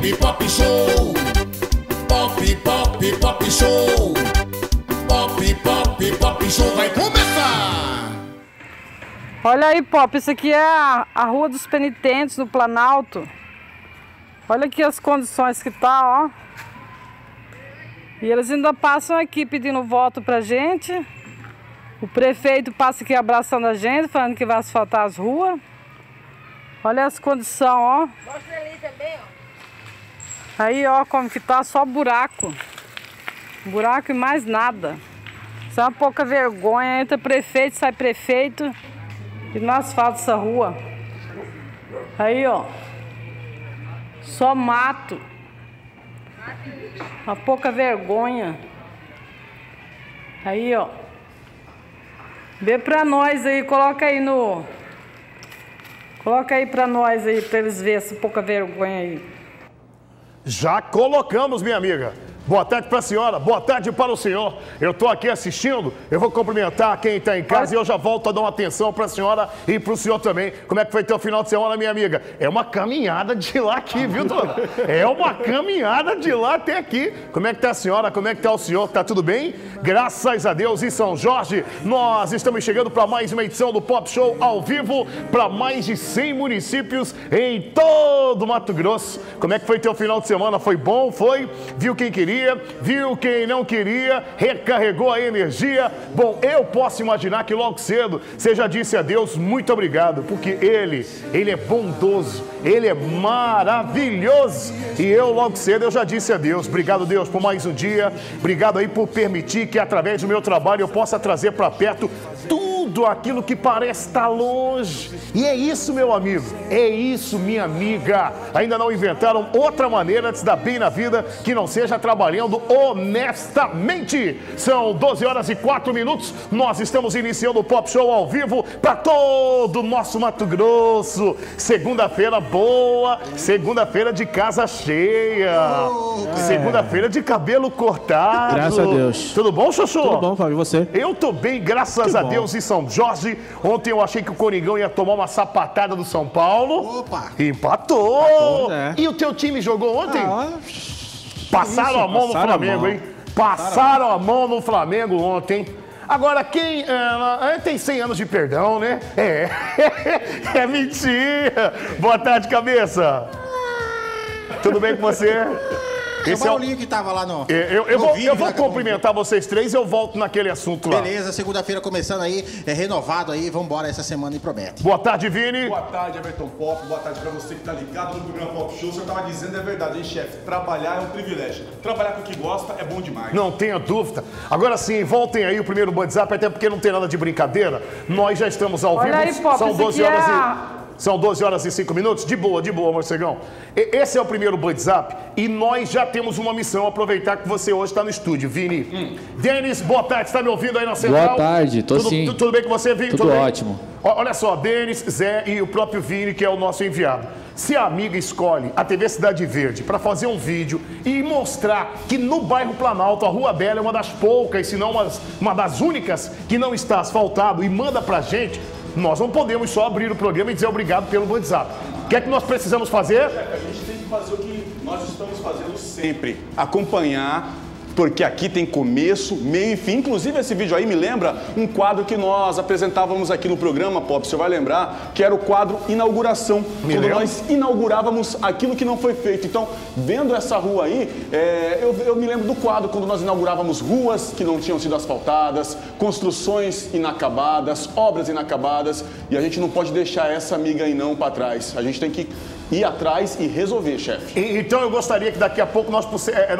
pop show. Pop, pop, pop show. Pop, pop, pop show. Vai começar! Olha aí, Pop, isso aqui é a Rua dos Penitentes, no Planalto. Olha aqui as condições que tá, ó. E eles ainda passam aqui pedindo voto pra gente. O prefeito passa aqui abraçando a gente, falando que vai asfaltar as ruas. Olha as condições, ó. Mostra ali também, ó. Aí, ó, como que tá, só buraco. Buraco e mais nada. Isso é uma pouca vergonha. Entra prefeito, sai prefeito. E não asfalta essa rua. Aí, ó. Só mato. Uma pouca vergonha. Aí, ó. Vê pra nós aí, coloca aí no... Coloca aí pra nós aí, pra eles verem essa pouca vergonha aí. Já colocamos, minha amiga. Boa tarde para a senhora, boa tarde para o senhor. Eu estou aqui assistindo, eu vou cumprimentar quem está em casa e eu já volto a dar uma atenção para a senhora e para o senhor também. Como é que foi teu final de semana, minha amiga? É uma caminhada de lá aqui, viu, dona? É uma caminhada de lá até aqui. Como é que está a senhora? Como é que está o senhor? Tá tudo bem? Graças a Deus. Em São Jorge, nós estamos chegando para mais uma edição do Pop Show ao vivo para mais de 100 municípios em todo o Mato Grosso. Como é que foi teu final de semana? Foi bom? Foi? Viu quem queria? Viu quem não queria, recarregou a energia. Bom, eu posso imaginar que logo cedo você já disse a Deus muito obrigado, porque Ele é bondoso, Ele é maravilhoso. E eu logo cedo eu já disse a Deus, obrigado Deus por mais um dia, obrigado aí por permitir que através do meu trabalho eu possa trazer para perto tudo aquilo que parece estar longe. E é isso, meu amigo, é isso, minha amiga. Ainda não inventaram outra maneira de se dar bem na vida que não seja trabalhando honestamente. São 12 horas e 4 minutos. Nós estamos iniciando o Pop Show ao vivo para todo o nosso Mato Grosso. Segunda-feira boa, segunda-feira de casa cheia, segunda-feira de cabelo cortado. Graças a Deus. Tudo bom, Chuchu? Tudo bom, Fábio, e você? Eu tô bem, graças a Deus, em São Jorge. Ontem eu achei que o Coringão ia tomar uma sapatada do São Paulo. Opa! Empatou! né? E o teu time jogou ontem? Passaram isso, a mão no passaram a Flamengo, mão. hein? Passaram a mão no Flamengo ontem. Agora, quem tem 100 anos de perdão, né? É mentira. Boa tarde, cabeça. Tudo bem com você? É o Paulinho que tava lá no... Eu vou cumprimentar vocês três e eu volto naquele assunto lá. Beleza, segunda-feira começando aí, renovado aí, vambora essa semana e promete. Boa tarde, Vini. Boa tarde, Everton Pop. Boa tarde pra você que tá ligado no programa Pop Show. O senhor tava dizendo, é verdade, hein, chefe? Trabalhar é um privilégio. Trabalhar com o que gosta é bom demais. Não tenha dúvida. Agora sim, voltem aí o primeiro WhatsApp, até porque não tem nada de brincadeira. Nós já estamos ao vivo. Olha aí, Pop, São isso 12 aqui horas São 12 horas e 5 minutos? De boa, morcegão. Esse é o primeiro WhatsApp e nós já temos uma missão, aproveitar que você hoje está no estúdio, Vini. Denis, boa tarde, está me ouvindo aí na central? Boa tarde, tô sim. Tudo bem com você, Vini? Tudo bem? ótimo. Olha só, Denis, Zé e o próprio Vini, que é o nosso enviado. Se a amiga escolhe a TV Cidade Verde para fazer um vídeo e mostrar que no bairro Planalto, a Rua Bela é uma das poucas, se não uma das únicas que não está asfaltado e manda pra gente, nós não podemos só abrir o programa e dizer obrigado pelo WhatsApp. O que é que nós precisamos fazer? A gente tem que fazer o que nós estamos fazendo sempre. Acompanhar, porque aqui tem começo, meio e fim. Inclusive, esse vídeo aí me lembra um quadro que nós apresentávamos aqui no programa, Pop. Você vai lembrar que era o quadro Inauguração. Quando nós inaugurávamos aquilo que não foi feito. Então, vendo essa rua aí, eu me lembro do quadro quando nós inaugurávamos ruas que não tinham sido asfaltadas, construções inacabadas, obras inacabadas. E a gente não pode deixar essa amiga aí não para trás. A gente tem que ir atrás e resolver, chefe. Então eu gostaria que daqui a pouco nós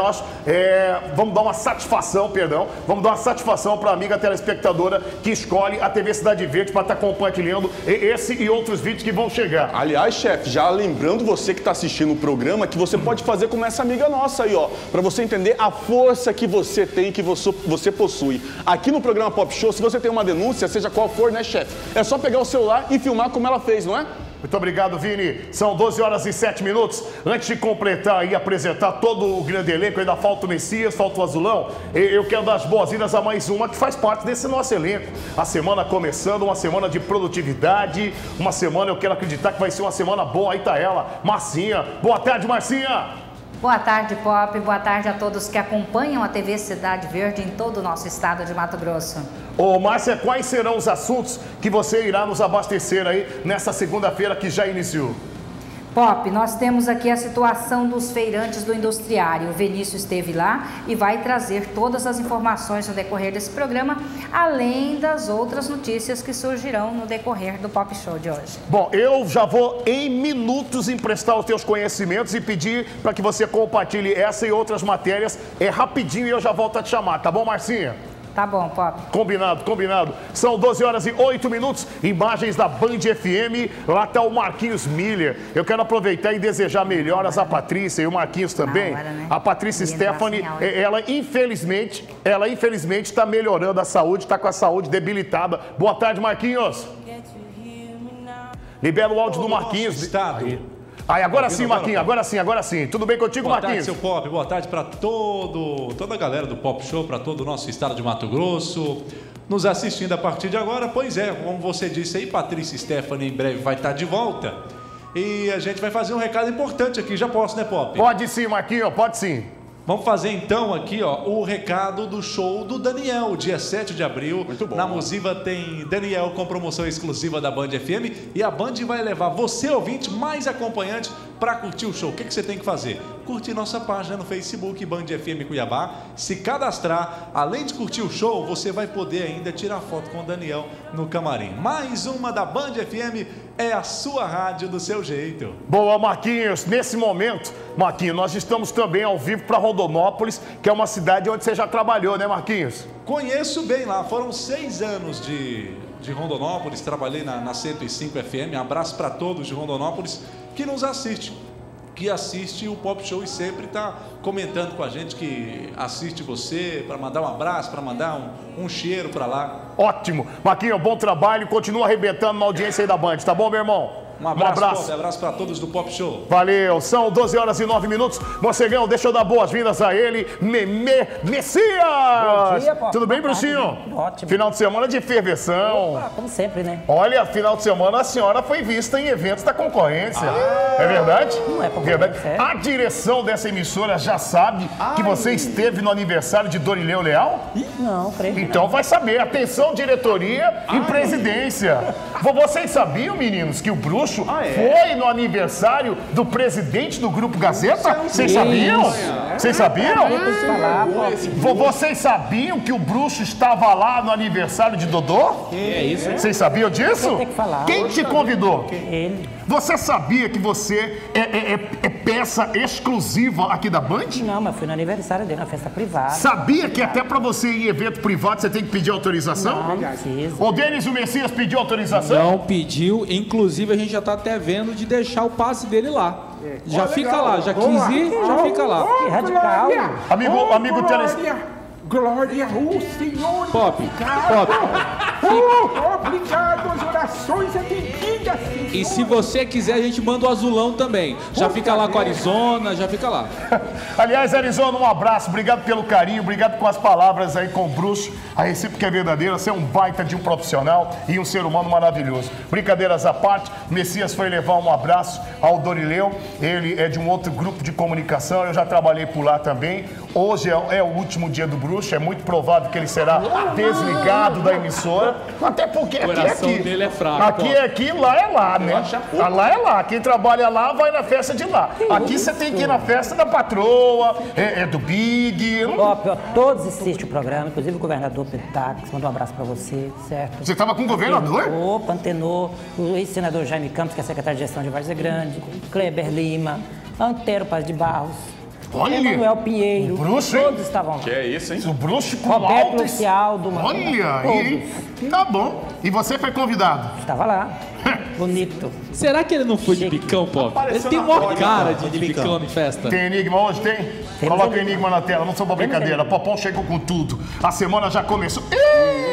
vamos dar uma satisfação, vamos dar uma satisfação para a amiga telespectadora que escolhe a TV Cidade Verde para estar compartilhando esse e outros vídeos que vão chegar. Aliás, chefe, já lembrando você que está assistindo o programa, que você pode fazer como essa amiga nossa aí, ó, para você entender a força que você tem, que você possui. Aqui no programa Pop Show, se você tem uma denúncia, seja qual for, né, chefe? É só pegar o celular e filmar como ela fez, não é? Muito obrigado, Vini. São 12 horas e 7 minutos. Antes de completar e apresentar todo o grande elenco, ainda falta o Messias, falta o Azulão, eu quero dar as boas-vindas a mais uma que faz parte desse nosso elenco. A semana começando, uma semana de produtividade, uma semana, eu quero acreditar que vai ser uma semana boa. Aí tá ela, Marcinha. Boa tarde, Marcinha. Boa tarde, Pop. Boa tarde a todos que acompanham a TV Cidade Verde em todo o nosso estado de Mato Grosso. Ô, Márcia, quais serão os assuntos que você irá nos abastecer aí nessa segunda-feira que já iniciou? Pop, nós temos aqui a situação dos feirantes do Industriário. O Vinícius esteve lá e vai trazer todas as informações no decorrer desse programa, além das outras notícias que surgirão no decorrer do Pop Show de hoje. Bom, eu já vou em minutos emprestar os teus conhecimentos e pedir para que você compartilhe essa e outras matérias. É rapidinho e eu já volto a te chamar, tá bom, Marcinha? Tá bom, Pop. Combinado, combinado. São 12 horas e 8 minutos, imagens da Band FM, lá está o Marquinhos Miller. Eu quero aproveitar e desejar melhoras à Patrícia e o Marquinhos também. Hora, né? A Patrícia Stephanie, ela infelizmente está melhorando a saúde, está com a saúde debilitada. Boa tarde, Marquinhos. Libera o áudio do Marquinhos. Estado. Aí, agora sim, Marquinhos, agora sim. Tudo bem contigo, Marquinhos? Boa tarde, seu Pop. Boa tarde para toda a galera do Pop Show, para todo o nosso estado de Mato Grosso. Nos assistindo a partir de agora, pois é, como você disse aí, Patrícia Stephanie em breve vai estar de volta. E a gente vai fazer um recado importante aqui. Já posso, né, Pop? Pode sim, Marquinhos, pode sim. Vamos fazer então aqui, ó, o recado do show do Daniel, dia 7 de abril. Muito bom. Na Musiva tem Daniel com promoção exclusiva da Band FM e a Band vai levar você, ouvinte, mais acompanhante para curtir o show. O que você tem que fazer? Curtir nossa página no Facebook, Band FM Cuiabá, se cadastrar. Além de curtir o show, você vai poder ainda tirar foto com o Daniel no camarim. Mais uma da Band FM, é a sua rádio do seu jeito. Boa, Marquinhos. Nesse momento, Marquinhos, nós estamos também ao vivo para Rondonópolis, que é uma cidade onde você já trabalhou, né, Marquinhos? Conheço bem lá, foram 6 anos de Rondonópolis, trabalhei na 105 FM, um abraço para todos de Rondonópolis que nos que assiste o Pop Show e sempre está comentando com a gente que assiste você, para mandar um abraço, para mandar um cheiro para lá. Ótimo. Marquinhos, bom trabalho, continua arrebentando na audiência aí da Band, tá bom, meu irmão? Um abraço para todos do Pop Show. Valeu, são 12 horas e 9 minutos. Mocegão, deixa eu dar boas-vindas a ele, Messias! Bom dia, Pop. Tudo bem, Bruxinho? Ótimo. Final de semana de ferveção. Opa, como sempre, né? Olha, final de semana a senhora foi vista em eventos da concorrência. É verdade? Não é verdade. É. A direção dessa emissora já sabe que você esteve no aniversário de Dorileu Leal? Não, creio. Então vai saber. Atenção, diretoria e presidência. Vocês sabiam, meninos, que o Bruxo foi no aniversário do presidente do Grupo Gazeta? Vocês sabiam? Vocês sabiam? Vocês sabiam que o Bruxo estava lá no aniversário de Dodô? É isso? Vocês sabiam disso? Tem que falar. Quem te convidou? Ele. Você sabia que você é peça exclusiva aqui da Band? Não, mas fui no aniversário dele, na festa privada. Sabia que até pra você ir em evento privado você tem que pedir autorização? Não precisa. O Denis, o Messias, pediu autorização? Não pediu, inclusive a gente já tá até vendo de deixar o passe dele lá. Já fica lá, já quis ir, já fica lá. Que radical. Amigo Glória ao Senhor. Pop. Obrigado, as orações atendidas. E se você quiser, a gente manda o azulão também. Já fica lá com a Arizona, já fica lá. Aliás, Arizona, um abraço. Obrigado pelo carinho, obrigado com as palavras aí com o Bruxo. A recíproca é verdadeira. Você é um baita de um profissional e um ser humano maravilhoso. Brincadeiras à parte, Messias foi levar um abraço ao Dorileu. Ele é de um outro grupo de comunicação. Eu já trabalhei por lá também. Hoje é o último dia do Bruxo. É muito provável que ele será desligado da emissora. Até porque o coração dele é fraco. Aqui, lá é lá, né? Lá é lá. Quem trabalha lá vai na festa de lá. Aqui você tem que ir na festa da patroa, do Big. Todos assistem o programa, inclusive o governador Petax, mandou um abraço pra você, certo? Você estava com o governador? Opa, antenou, o ex-senador Jaime Campos, que é secretário de gestão de Várzea Grande, Kleber Lima, Antero Paz de Barros. Olha, Emanuel Pinheiro, o Bruxo, todos estavam lá. Que é isso, hein? O Bruxo com Roberto altas... Lucialdo, Olha aí, tá bom. E você foi convidado? Estava lá, bonito. Será que ele não foi de bicão, Pop? Ele tem uma cara de bicão em festa. Tem enigma hoje? Tem? Coloca o enigma na tela, não sou pra brincadeira. Popão chegou com tudo. A semana já começou.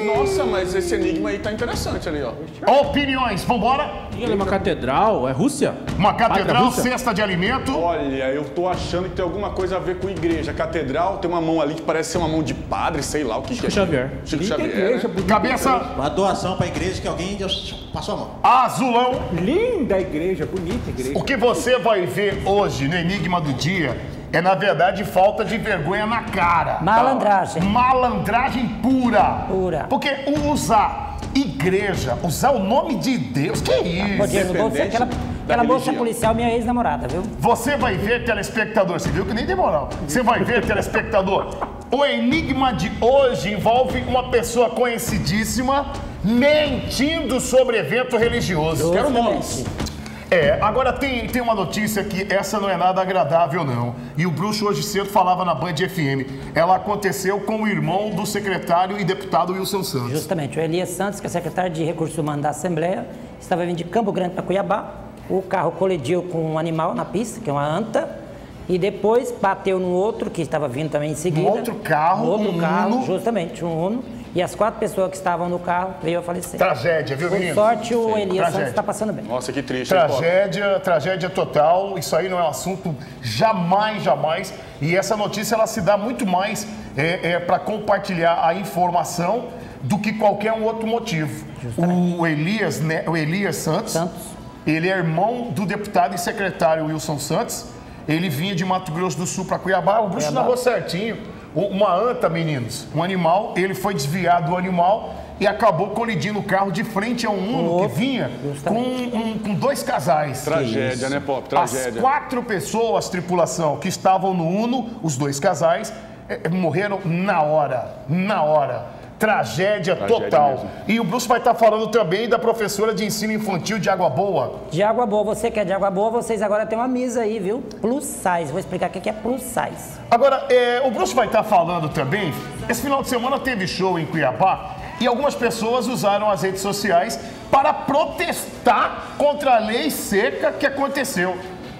Nossa, mas esse enigma aí tá interessante ali, ó. Opiniões, vambora? Ele é uma catedral, é Rússia? Uma catedral, Rússia? cesta de alimento. Olha, eu tô achando que tem alguma coisa a ver com igreja. Catedral, tem uma mão ali que parece ser uma mão de padre, sei lá o que é. Xavier. Chico Linda Xavier, igreja, né? bonita Cabeça igreja. Uma doação pra igreja que alguém passou a mão. azulão. Linda igreja, bonita igreja. O que você vai ver hoje no Enigma do Dia é, na verdade, falta de vergonha na cara. Malandragem. Malandragem pura. Pura. Porque usar igreja, usar o nome de Deus, que isso? Dinheiro no bolso, Independente aquela da moça religião. policial, minha ex-namorada, viu? Você vai ver, telespectador, você viu que nem demorou. Você vai ver, telespectador, o enigma de hoje envolve uma pessoa conhecidíssima mentindo sobre evento religioso. Quero nomes. Agora tem uma notícia que essa não é nada agradável, não. E o Bruxo hoje cedo falava na Band FM. Ela aconteceu com o irmão do secretário e deputado Wilson Santos. Justamente, o Elias Santos, que é secretário de Recursos Humanos da Assembleia, estava vindo de Campo Grande para Cuiabá. O carro colidiu com um animal na pista, que é uma anta, e depois bateu num outro que estava vindo também em seguida. Um outro carro, um carro, Uno. justamente, um Uno. E as 4 pessoas que estavam no carro veio a falecer. Tragédia, viu, Por menino? sorte, o Elias Tragédia. Santos está passando bem. Nossa, que triste. hein, Tragédia total. Isso aí não é um assunto jamais. E essa notícia ela se dá muito mais para compartilhar a informação do que qualquer um outro motivo. O Elias Santos, ele é irmão do deputado e secretário Wilson Santos. Ele vinha de Mato Grosso do Sul para Cuiabá. O Bruxo narrou certinho. Uma anta, meninos, um animal, ele foi desviado do animal e acabou colidindo o carro de frente a um Uno que vinha com 2 casais. Tragédia, né, Pop? Tragédia. As 4 pessoas, tripulação, que estavam no Uno, os 2 casais, morreram na hora. Tragédia total. Mesmo. E o Bruxo vai estar falando também da professora de ensino infantil de Água Boa. De Água Boa, você que é de Água Boa, vocês agora têm uma misa aí, viu? Plus size. Vou explicar o que é plus size. Agora, o Bruxo vai estar falando também, esse final de semana teve show em Cuiabá e algumas pessoas usaram as redes sociais para protestar contra a lei seca que aconteceu.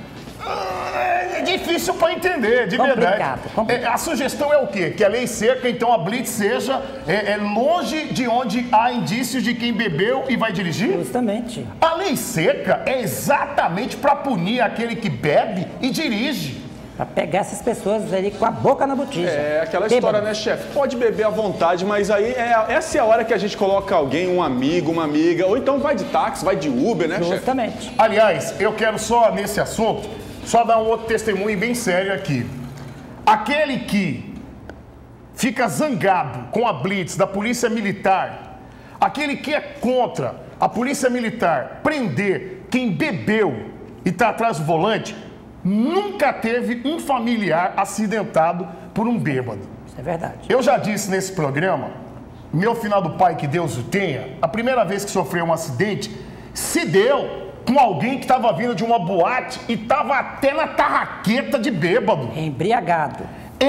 É difícil para entender, de verdade. A sugestão é o quê? Que a lei seca, então a blitz seja longe de onde há indícios de quem bebeu e vai dirigir? Justamente. A lei seca é exatamente para punir aquele que bebe e dirige. Para pegar essas pessoas ali com a boca na botija. É aquela história, né, chefe? Pode beber à vontade, mas aí essa é a hora que a gente coloca alguém, um amigo, uma amiga, ou então vai de táxi, vai de Uber, né, chefe? Justamente. Aliás, eu quero só, nesse assunto, só dar um outro testemunho bem sério aqui. Aquele que fica zangado com a blitz da Polícia Militar, aquele que é contra a Polícia Militar prender quem bebeu e está atrás do volante, nunca teve um familiar acidentado por um bêbado. Isso é verdade. Eu já disse nesse programa, meu finado pai, que Deus o tenha, a primeira vez que sofreu um acidente, se deu com alguém que estava vindo de uma boate e estava até na tarraqueta de bêbado. Embriagado.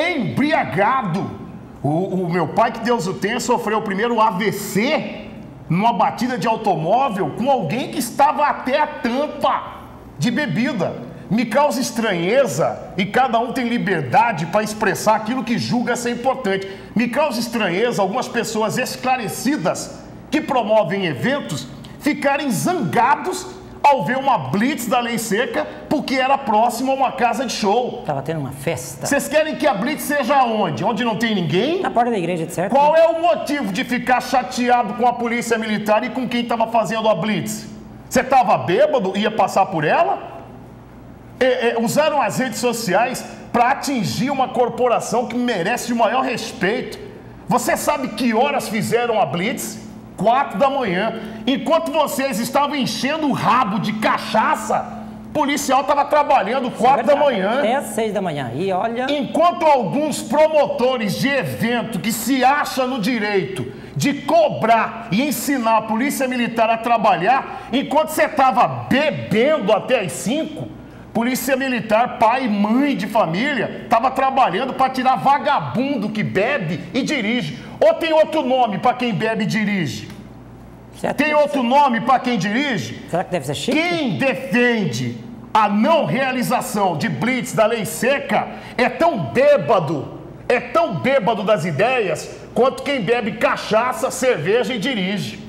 O meu pai, que Deus o tenha, sofreu o primeiro AVC numa batida de automóvel com alguém que estava até a tampa de bebida. Me causa estranheza, e cada um tem liberdade para expressar aquilo que julga ser importante. Me causa estranheza algumas pessoas esclarecidas que promovem eventos ficarem zangados ao ver uma blitz da lei seca porque era próximo a uma casa de show. Tava tendo uma festa. Vocês querem que a blitz seja onde? Onde não tem ninguém? Na porta da igreja, de certo? Qual é o motivo de ficar chateado com a polícia militar e com quem estava fazendo a blitz? Você estava bêbado e ia passar por ela? Usaram as redes sociais para atingir uma corporação que merece o maior respeito. Você sabe que horas fizeram a blitz? 4 da manhã. Enquanto vocês estavam enchendo o rabo de cachaça, o policial estava trabalhando 4 da manhã. Até às 6 da manhã. E olha... Enquanto alguns promotores de evento que se acham no direito de cobrar e ensinar a polícia militar a trabalhar, enquanto você estava bebendo até às 5, polícia militar, pai e mãe de família, estava trabalhando para tirar vagabundo que bebe e dirige. Ou tem outro nome para quem bebe e dirige? Tem outro nome para quem dirige? Será que deve ser Chico? Quem defende a não realização de blitz da lei seca é tão bêbado das ideias, quanto quem bebe cachaça, cerveja e dirige.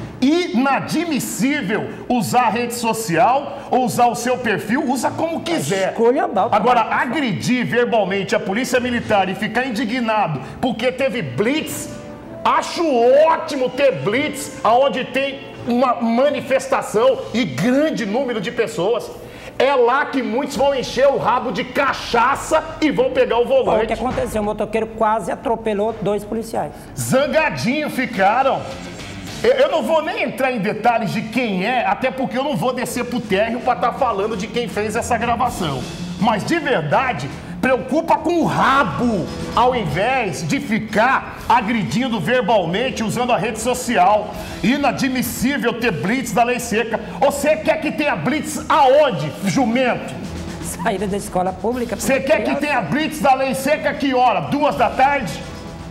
Inadmissível usar a rede social ou usar o seu perfil, usa como quiser. Agora, agredir verbalmente a polícia militar e ficar indignado porque teve blitz, acho ótimo ter blitz onde tem uma manifestação e grande número de pessoas. É lá que muitos vão encher o rabo de cachaça e vão pegar o volante. Foi o que aconteceu, o motoqueiro quase atropelou 2 policiais. Zangadinho ficaram. Eu não vou nem entrar em detalhes de quem é, até porque eu não vou descer pro térreo para estar falando de quem fez essa gravação. Mas de verdade, preocupa com o rabo, ao invés de ficar agredindo verbalmente usando a rede social. Inadmissível ter blitz da lei seca. Você quer que tenha blitz aonde, jumento? Saída da escola pública. Você quer que tenha blitz da lei seca que hora? 2 da tarde?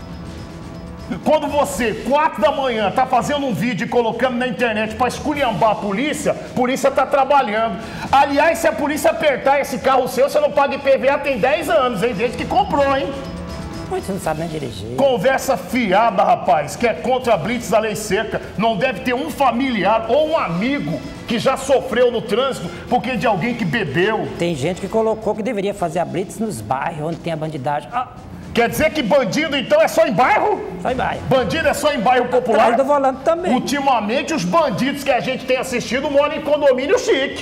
Quando você, 4 da manhã, tá fazendo um vídeo e colocando na internet para esculhambar a polícia tá trabalhando. Aliás, se a polícia apertar esse carro seu, você não paga IPVA tem 10 anos, hein? Desde que comprou, hein? Você não sabe nem dirigir. Conversa fiada, rapaz, que é contra a blitz da lei seca. Não deve ter um familiar ou um amigo que já sofreu no trânsito porque de alguém que bebeu. Tem gente que colocou que deveria fazer a blitz nos bairros onde tem a bandidagem. Quer dizer que bandido, então, é só em bairro? Só em bairro. Bandido é só em bairro popular? Atrás do volante também. Ultimamente, os bandidos que a gente tem assistido moram em condomínio chique.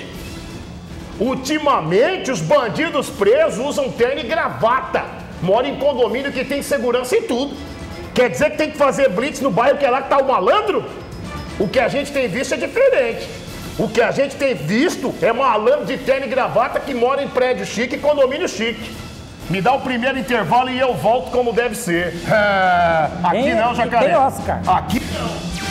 Ultimamente, os bandidos presos usam terno e gravata. Moram em condomínio que tem segurança e tudo. Quer dizer que tem que fazer blitz no bairro que é lá que tá o malandro? O que a gente tem visto é diferente. O que a gente tem visto é malandro de terno e gravata que mora em prédio chique e condomínio chique. Me dá o primeiro intervalo e eu volto como deve ser. Aqui não, Jacaré. Tem Oscar. Aqui não.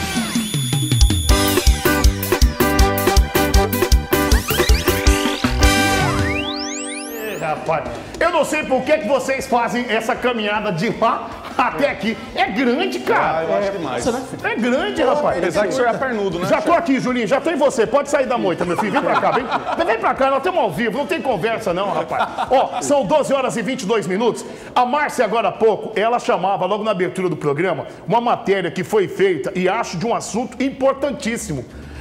Rapaz, eu não sei por que vocês fazem essa caminhada de lá até aqui. É grande, cara. Eu acho demais. É grande, rapaz. Apesar que o senhor é pernudo, né? Já tô aqui, Julinho, já tô em você. Pode sair da moita, meu filho. Vem pra cá, vem. Vem pra cá, nós estamos ao vivo. Não tem conversa, não, rapaz. Ó, são 12 horas e 22 minutos. A Márcia, agora há pouco, ela chamava, logo na abertura do programa, uma matéria que foi feita, e acho de um assunto importantíssimo.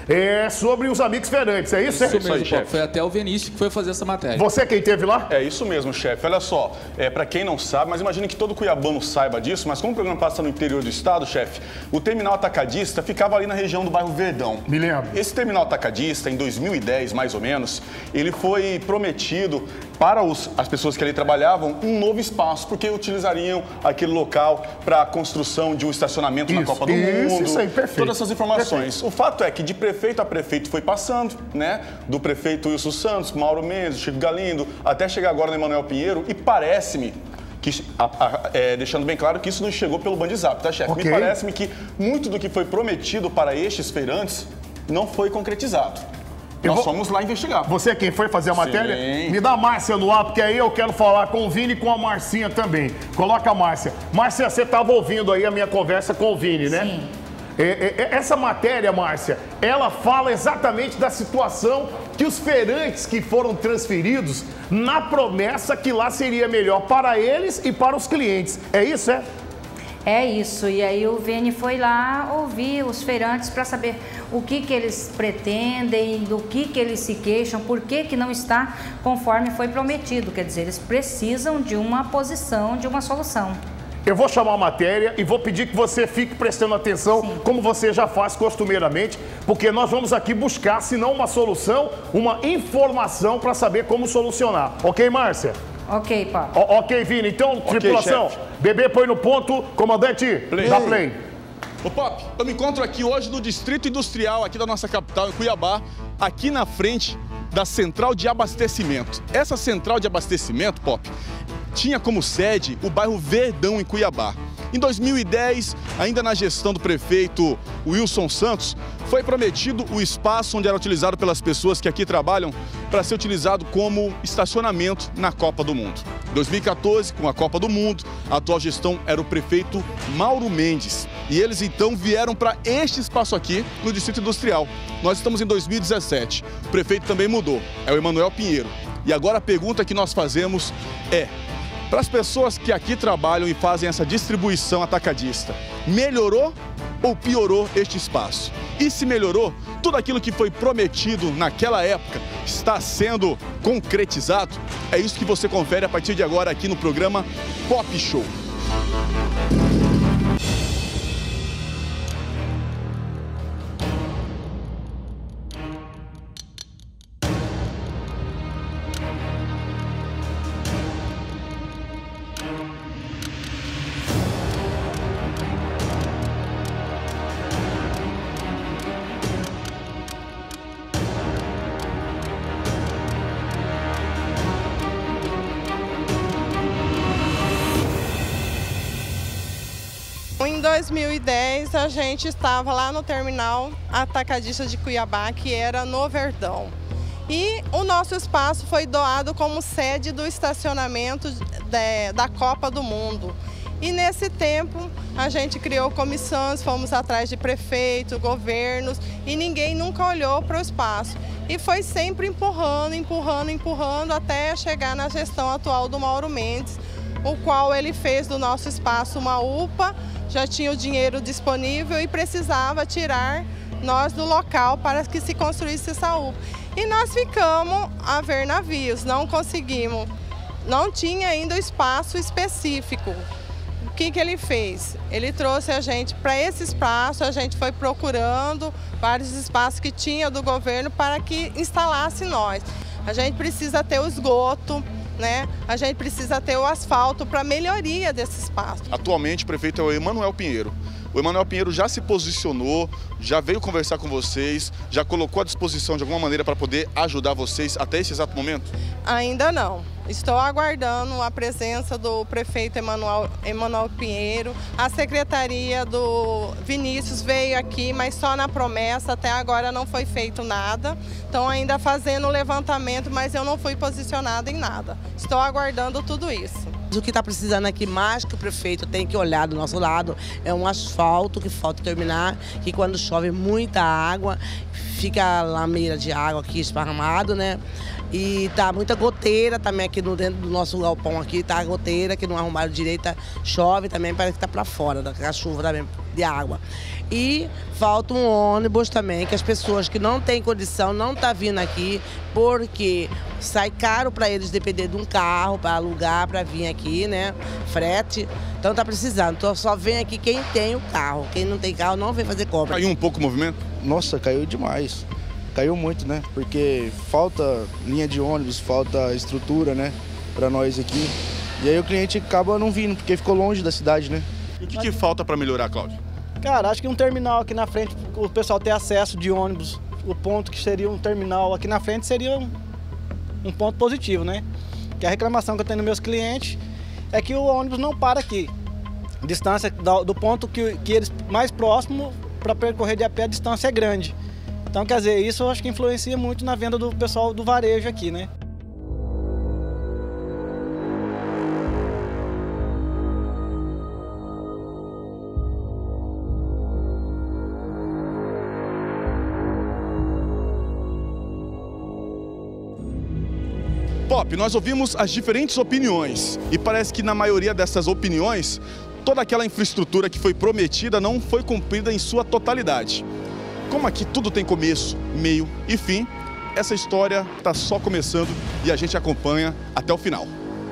É sobre os amigos feirantes, é isso? Isso mesmo, chefe. Foi até o Vinícius que foi fazer essa matéria. Você quem teve lá? É isso mesmo, chefe. Olha só, pra quem não sabe, mas imagine que todo cuiabano saiba disso, mas como o programa passa no interior do estado, chefe, o terminal atacadista ficava ali na região do bairro Verdão. Me lembro. Esse terminal atacadista, em 2010, mais ou menos, ele foi prometido para as pessoas que ali trabalhavam um novo espaço, porque utilizariam aquele local para a construção de um estacionamento na Copa do Mundo. Isso aí, perfeito. Todas essas informações. Perfeito. O fato é que de prefeito a prefeito foi passando, né? Do prefeito Wilson Santos, Mauro Mendes, Chico Galindo, até chegar agora no Emanuel Pinheiro, e parece-me que, deixando bem claro que isso não chegou pelo Bandizap, tá, chefe? Okay. Me parece-me que muito do que foi prometido para estes feirantes não foi concretizado. Nós fomos lá investigar. Você quem foi fazer a matéria? Sim. Me dá a Márcia no ar, porque aí eu quero falar com o Vini e com a Marcinha também. Coloca a Márcia. Márcia, você estava ouvindo aí a minha conversa com o Vini, né? Sim. Essa matéria, Márcia, ela fala exatamente da situação que os feirantes que foram transferidos, na promessa que lá seria melhor para eles e para os clientes. É isso, é? É isso, e aí o Vini foi lá ouvir os feirantes para saber o que eles pretendem, do que eles se queixam, por que não está conforme foi prometido. Quer dizer, eles precisam de uma posição, de uma solução. Eu vou chamar a matéria e vou pedir que você fique prestando atenção, sim, como você já faz costumeiramente, porque nós vamos aqui buscar, se não uma solução, uma informação para saber como solucionar. Ok, Márcia? Ok, Pop. Ok, Vini. Então, tripulação, bebê põe no ponto, comandante, dá play. Ô, Pop, eu me encontro aqui hoje no Distrito Industrial, aqui da nossa capital, em Cuiabá, aqui na frente da Central de Abastecimento. Essa Central de Abastecimento, Pop, tinha como sede o bairro Verdão, em Cuiabá. Em 2010, ainda na gestão do prefeito Wilson Santos, foi prometido o espaço onde era utilizado pelas pessoas que aqui trabalham para ser utilizado como estacionamento na Copa do Mundo. Em 2014, com a Copa do Mundo, a atual gestão era o prefeito Mauro Mendes. E eles então vieram para este espaço aqui, no Distrito Industrial. Nós estamos em 2017. O prefeito também mudou, é o Emanuel Pinheiro. E agora a pergunta que nós fazemos é: Para as pessoas que aqui trabalham e fazem essa distribuição atacadista, melhorou ou piorou este espaço? E se melhorou, tudo aquilo que foi prometido naquela época está sendo concretizado? É isso que você confere a partir de agora aqui no programa Pop Show. Em 2010, a gente estava lá no terminal atacadista de Cuiabá, que era no Verdão. E o nosso espaço foi doado como sede do estacionamento da Copa do Mundo. E nesse tempo, a gente criou comissões, fomos atrás de prefeito, governos, e ninguém nunca olhou para o espaço. E foi sempre empurrando, empurrando, empurrando, até chegar na gestão atual do Mauro Mendes, o qual ele fez do nosso espaço uma UPA, já tinha o dinheiro disponível e precisava tirar nós do local para que se construísse essa UPA. E nós ficamos a ver navios, não conseguimos, não tinha ainda o espaço específico. O que ele fez? Ele trouxe a gente para esse espaço, a gente foi procurando vários espaços que tinha do governo para que instalasse nós. A gente precisa ter o esgoto, né? A gente precisa ter o asfalto para melhoria desse espaço. Atualmente o prefeito é o Emanuel Pinheiro. O Emanuel Pinheiro já se posicionou, já veio conversar com vocês, já colocou à disposição de alguma maneira para poder ajudar vocês até esse exato momento? Ainda não. Estou aguardando a presença do prefeito Emanuel Pinheiro. A secretaria do Vinícius veio aqui, mas só na promessa, até agora não foi feito nada. Estão ainda fazendo o levantamento, mas eu não fui posicionada em nada. Estou aguardando tudo isso. O que está precisando aqui mais que o prefeito tem que olhar do nosso lado é um asfalto que falta terminar, que quando chove muita água, fica a lameira de água aqui esparramado, né? E tá muita goteira também aqui dentro do nosso galpão aqui, tá a goteira que não arrumaram direito, chove também, parece que tá para fora da chuva também de água. E falta um ônibus também, que as pessoas que não têm condição não tá vindo aqui, porque sai caro para eles depender de um carro para alugar, para vir aqui, né? Frete. Então tá precisando. Então só vem aqui quem tem o carro. Quem não tem carro não vem fazer compra. Caiu um pouco o movimento? Nossa, caiu demais. Caiu muito, né? Porque falta linha de ônibus, falta estrutura, né? Para nós aqui. E aí o cliente acaba não vindo, porque ficou longe da cidade, né? E o que falta para melhorar, Cláudio? Cara, acho que um terminal aqui na frente, o pessoal ter acesso de ônibus, o ponto que seria um terminal aqui na frente seria um ponto positivo, né? Que a reclamação que eu tenho dos meus clientes é que o ônibus não para aqui. A distância do ponto que eles mais próximo para percorrer de a pé, a distância é grande. Então, quer dizer, isso eu acho que influencia muito na venda do pessoal do varejo aqui, né? Pop, nós ouvimos as diferentes opiniões e parece que na maioria dessas opiniões, toda aquela infraestrutura que foi prometida não foi cumprida em sua totalidade. Como aqui tudo tem começo, meio e fim, essa história está só começando e a gente acompanha até o final.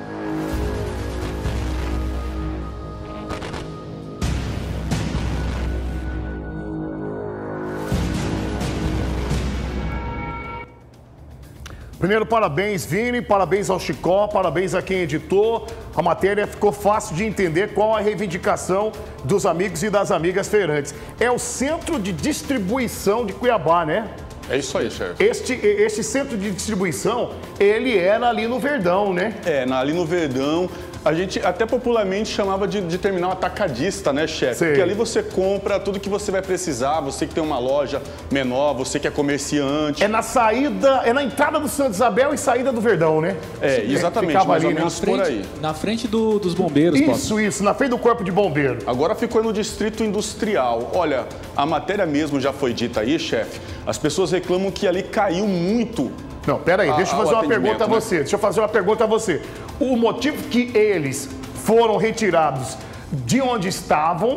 Primeiro, parabéns, Vini, parabéns ao Chicó, parabéns a quem editou. A matéria ficou fácil de entender qual a reivindicação dos amigos e das amigas feirantes. É o centro de distribuição de Cuiabá, né? É isso aí, chefe. Este centro de distribuição, ele era ali no Verdão, né? É, ali no Verdão. A gente até popularmente chamava de terminal atacadista, né, chefe? Porque ali você compra tudo que você vai precisar, você que tem uma loja menor, você que é comerciante. É na saída, é na entrada do Santa Isabel e saída do Verdão, né? É, exatamente, mais ou menos por aí. Na frente dos bombeiros, Isso, na frente do corpo de bombeiro. Agora ficou no distrito industrial. Olha, a matéria mesmo já foi dita aí, chefe. As pessoas reclamam que ali caiu muito Não, peraí, deixa eu fazer uma pergunta a né? você. Deixa eu fazer uma pergunta a você. O motivo que eles foram retirados de onde estavam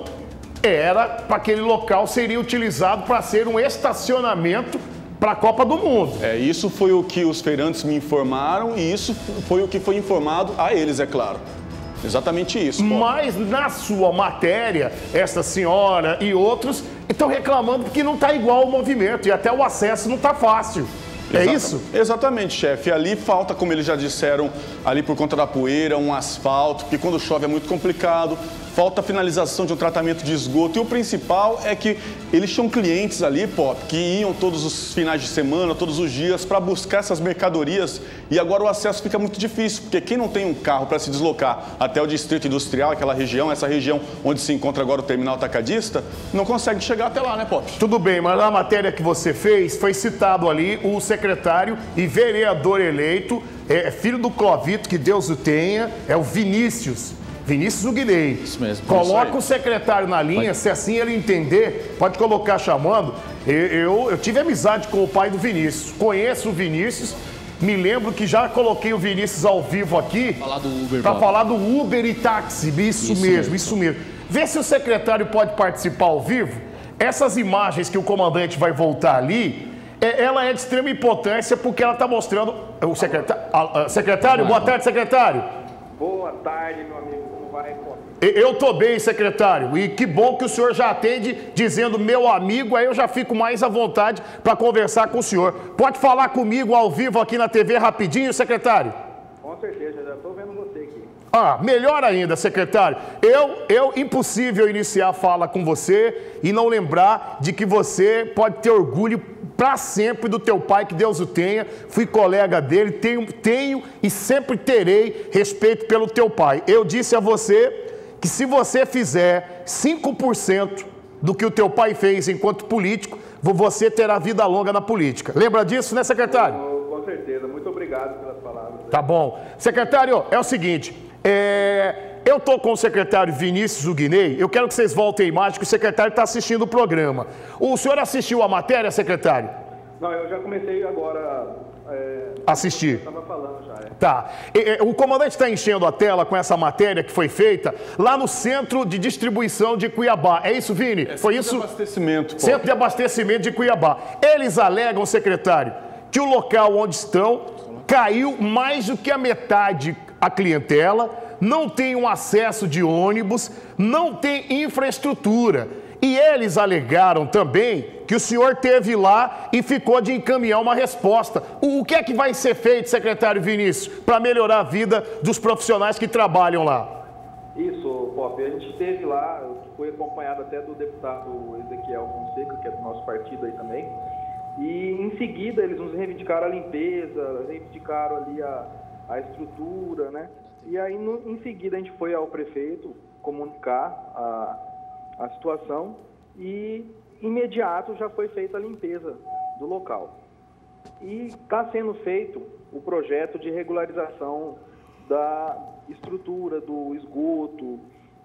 era para aquele local seria utilizado para ser um estacionamento para a Copa do Mundo. Isso foi o que os feirantes me informaram e isso foi o que foi informado a eles, é claro. Exatamente isso. Mas na sua matéria, essa senhora e outros estão reclamando que não está igual o movimento e até o acesso não está fácil. É isso? Exatamente, chefe. Ali falta, como eles já disseram, ali por conta da poeira, um asfalto, porque quando chove é muito complicado. Falta a finalização de um tratamento de esgoto. E o principal é que eles tinham clientes ali, Pop, que iam todos os finais de semana, todos os dias, para buscar essas mercadorias. E agora o acesso fica muito difícil, porque quem não tem um carro para se deslocar até o Distrito Industrial, aquela região, essa região onde se encontra agora o terminal atacadista, não consegue chegar até lá, né, Pop? Tudo bem, mas na matéria que você fez, foi citado ali o secretário e vereador eleito, filho do Clovito, que Deus o tenha, é o Vinícius Uguinei. Isso mesmo. Coloca o secretário na linha, se assim ele entender, pode colocar chamando. Eu tive amizade com o pai do Vinícius, conheço o Vinícius, me lembro que já coloquei o Vinícius ao vivo aqui para falar do Uber e táxi. Isso mesmo. Vê se o secretário pode participar ao vivo. Essas imagens que o comandante vai voltar ali, ela é de extrema importância porque ela está mostrando... O secretário, boa tarde, secretário. Boa tarde, meu amigo. Como vai, pô? Eu tô bem, secretário. E que bom que o senhor já atende dizendo meu amigo, aí eu já fico mais à vontade para conversar com o senhor. Pode falar comigo ao vivo aqui na TV rapidinho, secretário? Com certeza, já tô vendo você aqui. Melhor ainda, secretário. Impossível iniciar a fala com você e não lembrar de que você pode ter orgulho para sempre do teu pai, que Deus o tenha. Fui colega dele, tenho e sempre terei respeito pelo teu pai. Eu disse a você que se você fizer 5% do que o teu pai fez enquanto político, você terá vida longa na política. Lembra disso, né, secretário? Com certeza. Muito obrigado pelas palavras. Tá bom. Secretário, é o seguinte, eu tô com o secretário Vinícius Uguinei, eu quero que vocês voltem a imagem, que o secretário está assistindo o programa. O senhor assistiu a matéria, secretário? Não, eu já comecei agora... Assistir. Eu estava falando já, Tá. O comandante está enchendo a tela com essa matéria que foi feita lá no Centro de Distribuição de Cuiabá. É isso, Vini? Foi isso? Centro de abastecimento. Centro de Abastecimento de Cuiabá. Eles alegam, secretário, que o local onde estão caiu mais do que a metade a clientela, não tem um acesso de ônibus, não tem infraestrutura. E eles alegaram também que o senhor esteve lá e ficou de encaminhar uma resposta. O que é que vai ser feito, secretário Vinícius, para melhorar a vida dos profissionais que trabalham lá? Isso, Pop. A gente esteve lá, foi acompanhado até do deputado Ezequiel Fonseca, que é do nosso partido aí também. E em seguida eles nos reivindicaram a limpeza, reivindicaram ali a estrutura, né? E aí em seguida a gente foi ao prefeito comunicar a situação e imediato já foi feita a limpeza do local. E está sendo feito o projeto de regularização da estrutura, do esgoto,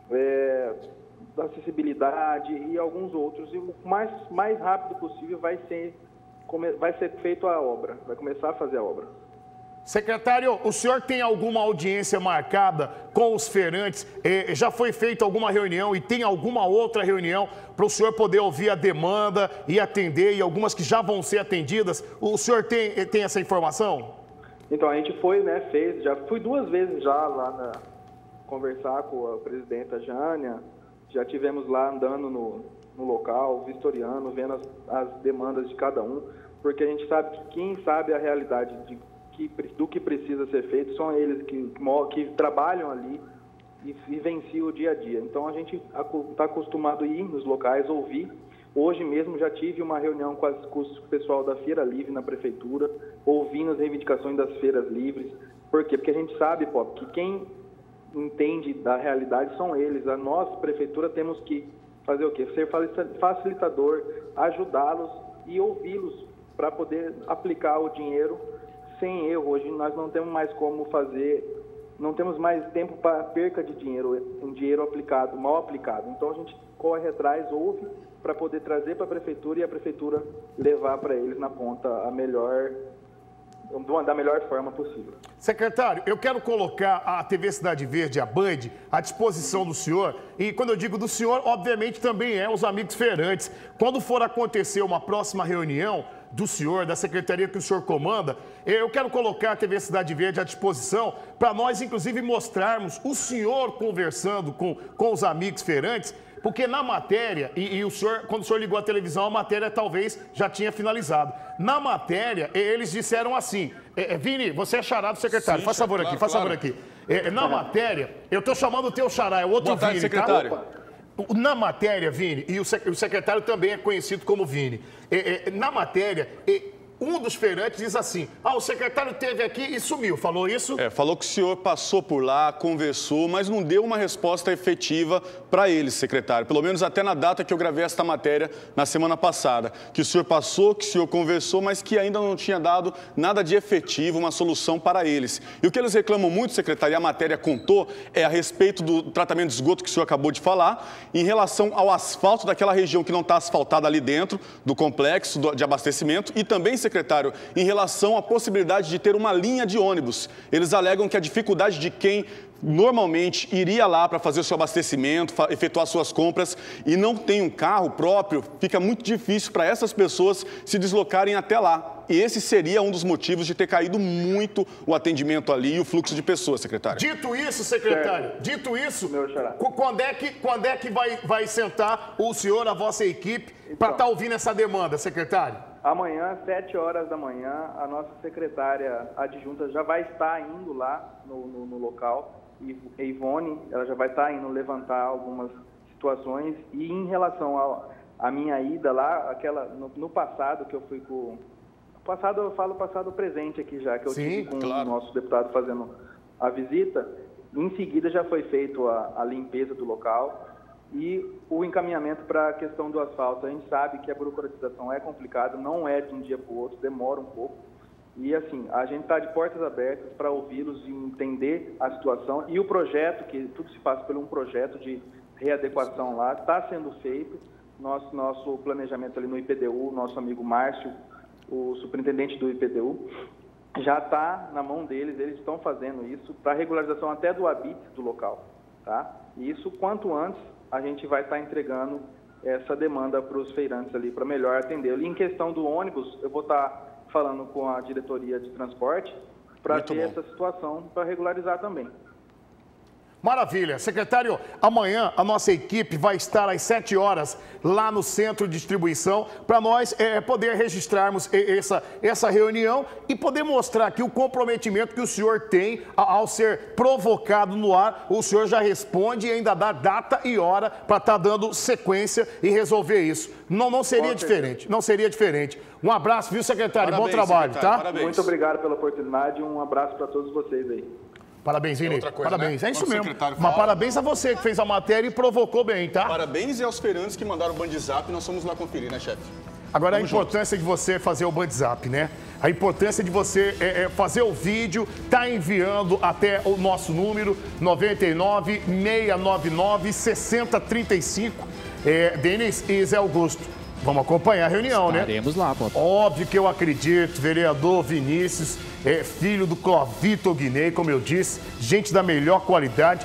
da acessibilidade e alguns outros. E o mais rápido possível vai ser feita a obra, vai começar a fazer a obra. Secretário, o senhor tem alguma audiência marcada com os feirantes? Já foi feita alguma reunião e tem alguma outra reunião para o senhor poder ouvir a demanda e atender, e algumas que já vão ser atendidas? O senhor tem essa informação? Então, a gente foi, né, já fui 2 vezes já lá conversar com a presidenta Jânia, já tivemos lá andando no local, vistoriando, vendo as demandas de cada um, porque a gente sabe que quem sabe a realidade do que precisa ser feito são eles que trabalham ali e vivenciam o dia a dia. Então a gente está acostumado a ir nos locais, ouvir. Hoje mesmo já tive uma reunião com o pessoal da Feira Livre na prefeitura, ouvindo as reivindicações das feiras livres. Por quê? Porque a gente sabe, Pop, que quem entende da realidade são eles. A nossa prefeitura temos que fazer o quê? Ser facilitador, ajudá-los e ouvi-los para poder aplicar o dinheiro sem erro. Hoje nós não temos mais como fazer, não temos mais tempo para perca de dinheiro, um dinheiro aplicado, mal aplicado. Então a gente corre atrás, ouve, para poder trazer para a prefeitura e a prefeitura levar para eles na ponta a melhor da melhor forma possível. Secretário, eu quero colocar a TV Cidade Verde, a Band, à disposição do senhor. E quando eu digo do senhor, obviamente também os amigos feirantes. Quando for acontecer uma próxima reunião do senhor, da secretaria que o senhor comanda, eu quero colocar a TV Cidade Verde à disposição para nós, inclusive, mostrarmos o senhor conversando com os amigos feirantes, porque na matéria, e o senhor, quando o senhor ligou a televisão, a matéria talvez já tinha finalizado. Na matéria, eles disseram assim, Vini, você é xará do secretário, Sim, faz favor claro, aqui, faz favor aqui. Na matéria, eu estou chamando o teu xará, é o outro Boa tarde, Vini, secretário. tá? Na matéria, Vini, e o secretário também é conhecido como Vini, na matéria, um dos feirantes diz assim, o secretário esteve aqui e sumiu, falou isso? Falou que o senhor passou por lá, conversou, mas não deu uma resposta efetiva para eles, secretário. Pelo menos até na data que eu gravei esta matéria na semana passada. Que o senhor passou, que o senhor conversou, mas que ainda não tinha dado nada de efetivo, uma solução para eles. E o que eles reclamam muito, secretário, e a matéria contou, é a respeito do tratamento de esgoto que o senhor acabou de falar, em relação ao asfalto daquela região que não está asfaltada ali dentro do complexo de abastecimento e também, secretário, em relação à possibilidade de ter uma linha de ônibus. Eles alegam que a dificuldade de quem normalmente iria lá para fazer o seu abastecimento, efetuar suas compras e não tem um carro próprio, fica muito difícil para essas pessoas se deslocarem até lá. E esse seria um dos motivos de ter caído muito o atendimento ali e o fluxo de pessoas, secretário. Dito isso, secretário, dito isso, quando é que vai sentar o senhor, a vossa equipe, para estar ouvindo essa demanda, secretário? Amanhã, às 7 horas da manhã, a nossa secretária adjunta já vai estar indo lá no local. Ivone, ela já vai estar indo levantar algumas situações. E em relação à minha ida lá, no passado, que eu fui com... Passado, eu falo passado presente aqui já, que eu tive com o nosso deputado fazendo a visita. Em seguida já foi feito a limpeza do local e o encaminhamento para a questão do asfalto. A gente sabe que a burocratização é complicada, não é de um dia para o outro, demora um pouco. E assim, a gente está de portas abertas para ouvi-los e entender a situação. E o projeto, que tudo se passa por um projeto de readequação lá, está sendo feito. Nosso planejamento ali no IPDU, nosso amigo Márcio, o superintendente do IPDU, já está na mão deles, eles estão fazendo isso para regularização até do habite do local, tá? E isso, quanto antes, a gente vai estar entregando essa demanda para os feirantes ali, para melhor atender. E em questão do ônibus, eu vou estar falando com a diretoria de transporte para ter essa situação, para regularizar também. Maravilha. Secretário, amanhã a nossa equipe vai estar às 7 horas lá no centro de distribuição para nós poder registrarmos essa reunião e poder mostrar aqui o comprometimento que o senhor tem ao ser provocado no ar. O senhor já responde e ainda dá data e hora para estar dando sequência e resolver isso. Não seria diferente, não seria diferente. Um abraço, viu, secretário? Parabéns, bom trabalho, secretário, tá? parabéns. Muito obrigado pela oportunidade e um abraço para todos vocês aí. Parabéns, Vini. Parabéns. Né? É isso mesmo. Mas fala... parabéns a você que fez a matéria e provocou bem, tá? Parabéns e aos feirantes que mandaram o Bandzap, nós fomos lá conferir, né, chefe? Agora, a importância de você fazer o Bandzap, né? A importância de você fazer o vídeo, tá enviando até o nosso número 99 699 6035. Denis e Zé Augusto. Vamos acompanhar a reunião, Estaremos lá, pô. Óbvio que eu acredito, vereador Vinícius, filho do Clovito Guinei, como eu disse, gente da melhor qualidade.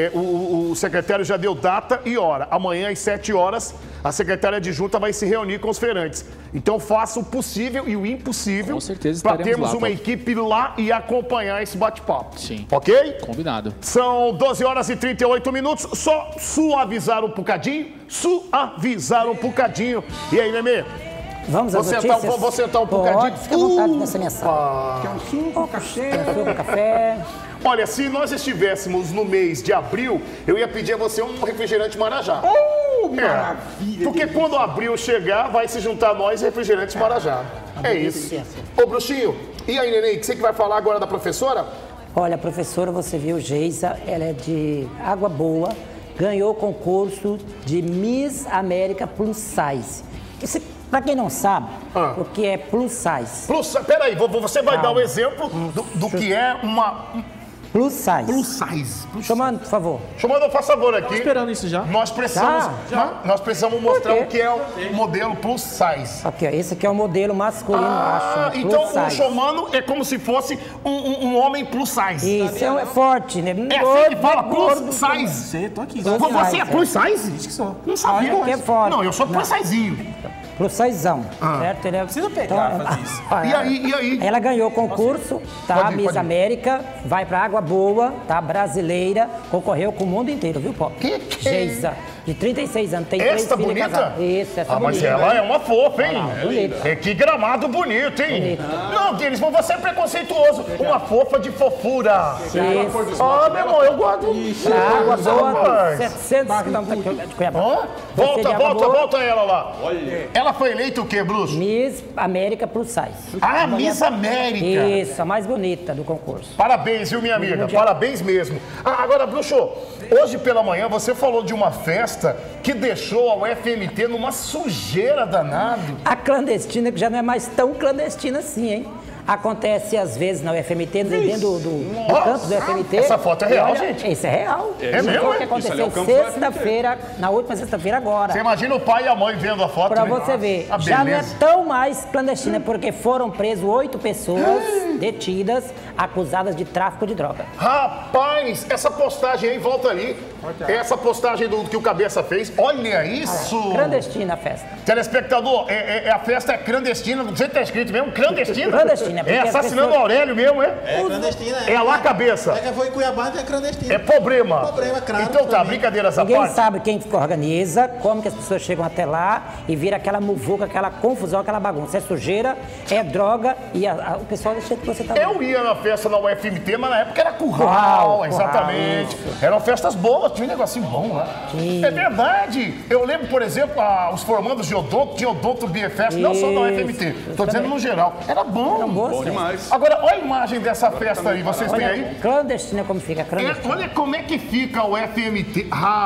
O secretário já deu data e hora. Amanhã, às 7 horas, a secretária adjunta vai se reunir com os feirantes. Então, faça o possível e o impossível para termos uma equipe lá e acompanhar esse bate-papo. Sim. Ok? Combinado. São 12 horas e 38 minutos. Só suavizar um bocadinho. E aí, Memê? Vamos às notícias? Vou sentar um bocadinho. Fica à vontade nessa minha sala. Quer um suco, café? Quer um suco, café? Olha, se nós estivéssemos no mês de abril, eu ia pedir a você um refrigerante Marajá. Maravilha! Porque quando abril chegar, vai se juntar nós refrigerante Marajá. É isso. Ô, Bruxinho, e aí, neném, o que você vai falar agora da professora? Olha, a professora, você viu, Geisa, ela é de Água Boa, ganhou o concurso de Miss América Plus Size. Pra quem não sabe, o que é plus size? Peraí, você vai dar um exemplo do que é Plus size. Plus size. Chamando, por favor. Chamando, faz favor aqui. Estamos esperando isso já. Nós precisamos, nós precisamos mostrar o que é o modelo plus size. Aqui, ó, esse aqui é o modelo masculino, acho. Né? Então plus o size. Showmano é como se fosse um homem plus size. Isso, é forte, né? É assim que fala, plus size. Tô aqui. Você é plus size? Diz que sou. Não sabia. Olha que é forte. Não, eu sou plus sizezinho. Plus sizão, certo? Ele Precisa pegar, fazer isso. E aí? Ela ganhou concurso, tá? Miss América, vai pra Água Boa, tá? Brasileira, concorreu com o mundo inteiro, viu, Pop? Geisa, de 36 anos, tem 3 filhos casados. Isso, essa bonita. Mas ela é uma fofa, hein? Bonita. Que gramado bonito, hein? Não, Denis, mas você é preconceituoso. Uma fofa de fofura. Isso. Ah, meu irmão, eu gosto disso. Água Boa, 700 quilômetros de Cuiabá. Volta ela lá. Ela foi eleita o quê, Bruxo? Miss América Plus Size. Ah, Miss América. Isso, a mais bonita do concurso. Parabéns, viu, minha amiga? Parabéns mesmo. Agora, Bruxo, hoje pela manhã você falou de uma festa que deixou a UFMT numa sujeira danada. A clandestina, que já não é mais tão clandestina assim, hein? Acontece às vezes na UFMT, dentro do campus do UFMT. Essa foto é real, gente? Isso é real. É mesmo? Foi o que aconteceu sexta-feira, na última sexta-feira agora. Você imagina o pai e a mãe vendo a foto? Pra você ver, já não é tão mais clandestina, porque foram presos 8 pessoas detidas, acusadas de tráfico de droga. Rapaz, essa postagem aí, volta ali. Essa postagem que o Cabeça fez, olha isso! Clandestina a festa. Telespectador, a festa é clandestina, não sei se tá escrito mesmo, clandestina? Clandestina. É assassinando o Aurélio mesmo, é? É clandestina. É lá, Cabeça. É que foi em Cuiabá, então é clandestina. É problema. Problema, claro. Então tá, brincadeiras à Ninguém parte. sabe quem organiza, como que as pessoas chegam até lá e vira aquela muvuca, aquela confusão, aquela bagunça. É sujeira, é droga e o pessoal deixa que você tá vendo. Eu ia na festa na UFMT, mas na época era curral, exatamente. Eram festas boas, tinha um negocinho bom lá. Sim. É verdade. Eu lembro, por exemplo, os formandos de odonto, tinha odonto BFS, não só na UFMT. Tô dizendo no geral. Era bom. Era Bom demais. Agora, olha a imagem dessa festa aí, vocês têm aí? Clandestina como fica, clandestina. Olha como é que fica o FMT.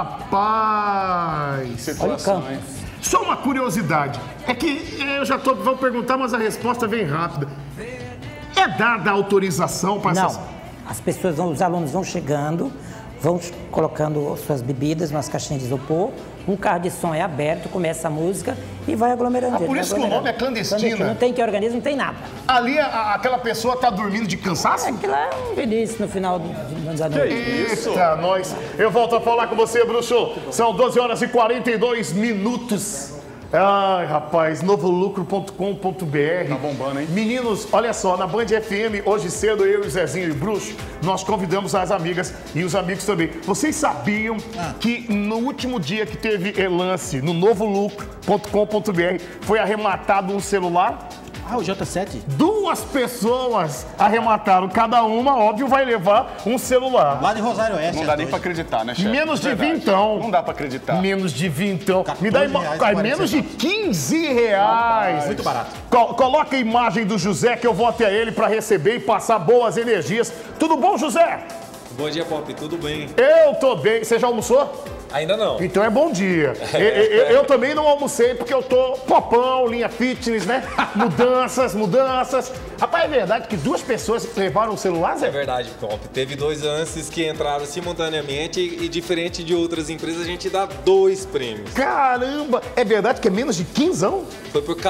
Rapaz! Olha o campo. Só uma curiosidade. É que eu já vou perguntar, mas a resposta vem rápida. É dada a autorização para essas... Não. As pessoas, os alunos vão chegando, vão colocando suas bebidas nas caixinhas de isopor, um carro de som é aberto, começa a música e vai aglomerando. Por isso que o nome é clandestina. Não tem que organizar, não tem nada. Ali aquela pessoa tá dormindo de cansaço? Aquilo é um delícia no final da noite. Eita, nós. Eu volto a falar com você, Bruxo. São 12 horas e 42 minutos. Ai, rapaz, novolucro.com.br. Tá bombando, hein? Meninos, olha só, na Band FM, hoje cedo, eu e o Zezinho e o Bruxo, nós convidamos as amigas e os amigos também. Vocês sabiam que no último dia que teve lance no novolucro.com.br foi arrematado um celular? Ah, o J7? 2 pessoas arremataram. Cada uma, óbvio, vai levar um celular. Lá de Rosário Oeste. Não dá nem pra acreditar, né, chefe? Menos de vintão. Não dá pra acreditar. Menos de vintão. Me dá menos de 15 reais. Muito barato. Coloca a imagem do José que eu vou até ele pra receber e passar boas energias. Tudo bom, José? Bom dia, Pop. Tudo bem? Eu tô bem. Você já almoçou? Ainda não. Então é bom dia. Eu também não almocei porque eu tô popão, linha fitness, né? Mudanças. Rapaz, é verdade que 2 pessoas levaram o celular, Zé? É verdade, Pop. Teve 2 lances que entraram simultaneamente e diferente de outras empresas, a gente dá 2 prêmios. Caramba! É verdade que é menos de 15, não? Foi por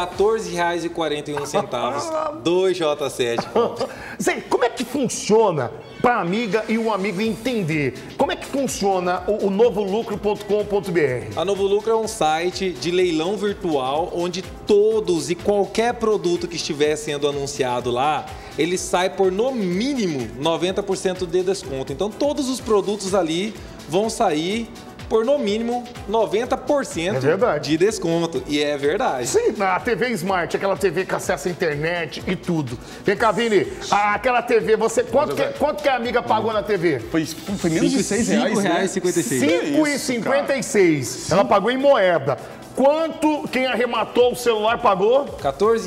R$14,41. 2 J7, Pop. Zé, como é que funciona para a amiga e o amigo entender? Como é que funciona o novolucro.com.br? A Novo Lucro é um site de leilão virtual onde todos e qualquer produto que estiver sendo anunciado lá, ele sai por no mínimo 90% de desconto. Então todos os produtos ali vão sair por no mínimo 90% de desconto. E é verdade. Sim, na TV Smart, aquela TV que acessa a internet e tudo. Vem cá, Vini, aquela TV, quanto que a amiga pagou na TV? Foi menos de R$6. R$5,56. R$5,56. Ela pagou em moeda. Quanto quem arrematou o celular pagou? R$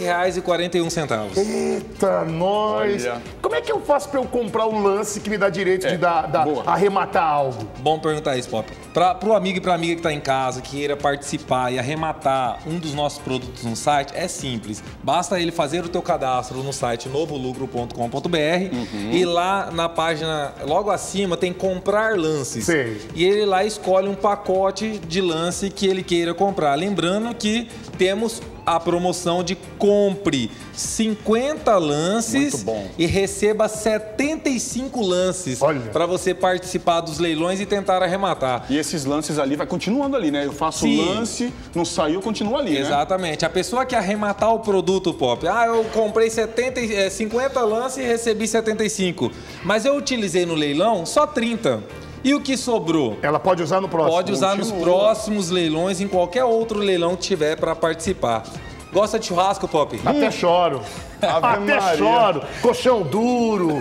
14,41. Eita, nós! Olha. Como é que eu faço pra eu comprar o lance que me dá direito de arrematar algo? Bom perguntar isso, Pop. Pro amigo e pra amiga que tá em casa, que queira participar e arrematar um dos nossos produtos no site, é simples. Basta ele fazer o teu cadastro no site novolucro.com.br e lá na página, logo acima, tem comprar lances. Sei. E ele lá escolhe um pacote de lance que ele queira comprar. Lembrando que temos a promoção de compre 50 lances e receba 75 lances para você participar dos leilões e tentar arrematar. E esses lances ali vai continuando ali, né? Eu faço o lance, não saiu, continua ali, Exatamente. A pessoa que arrematar o produto, Pop, eu comprei 50 lances e recebi 75, mas eu utilizei no leilão só 30. E o que sobrou? Ela pode usar no próximo. Pode usar nos próximos leilões, em qualquer outro leilão que tiver para participar. Gosta de churrasco, Pop? Até choro. Até choro. Colchão duro,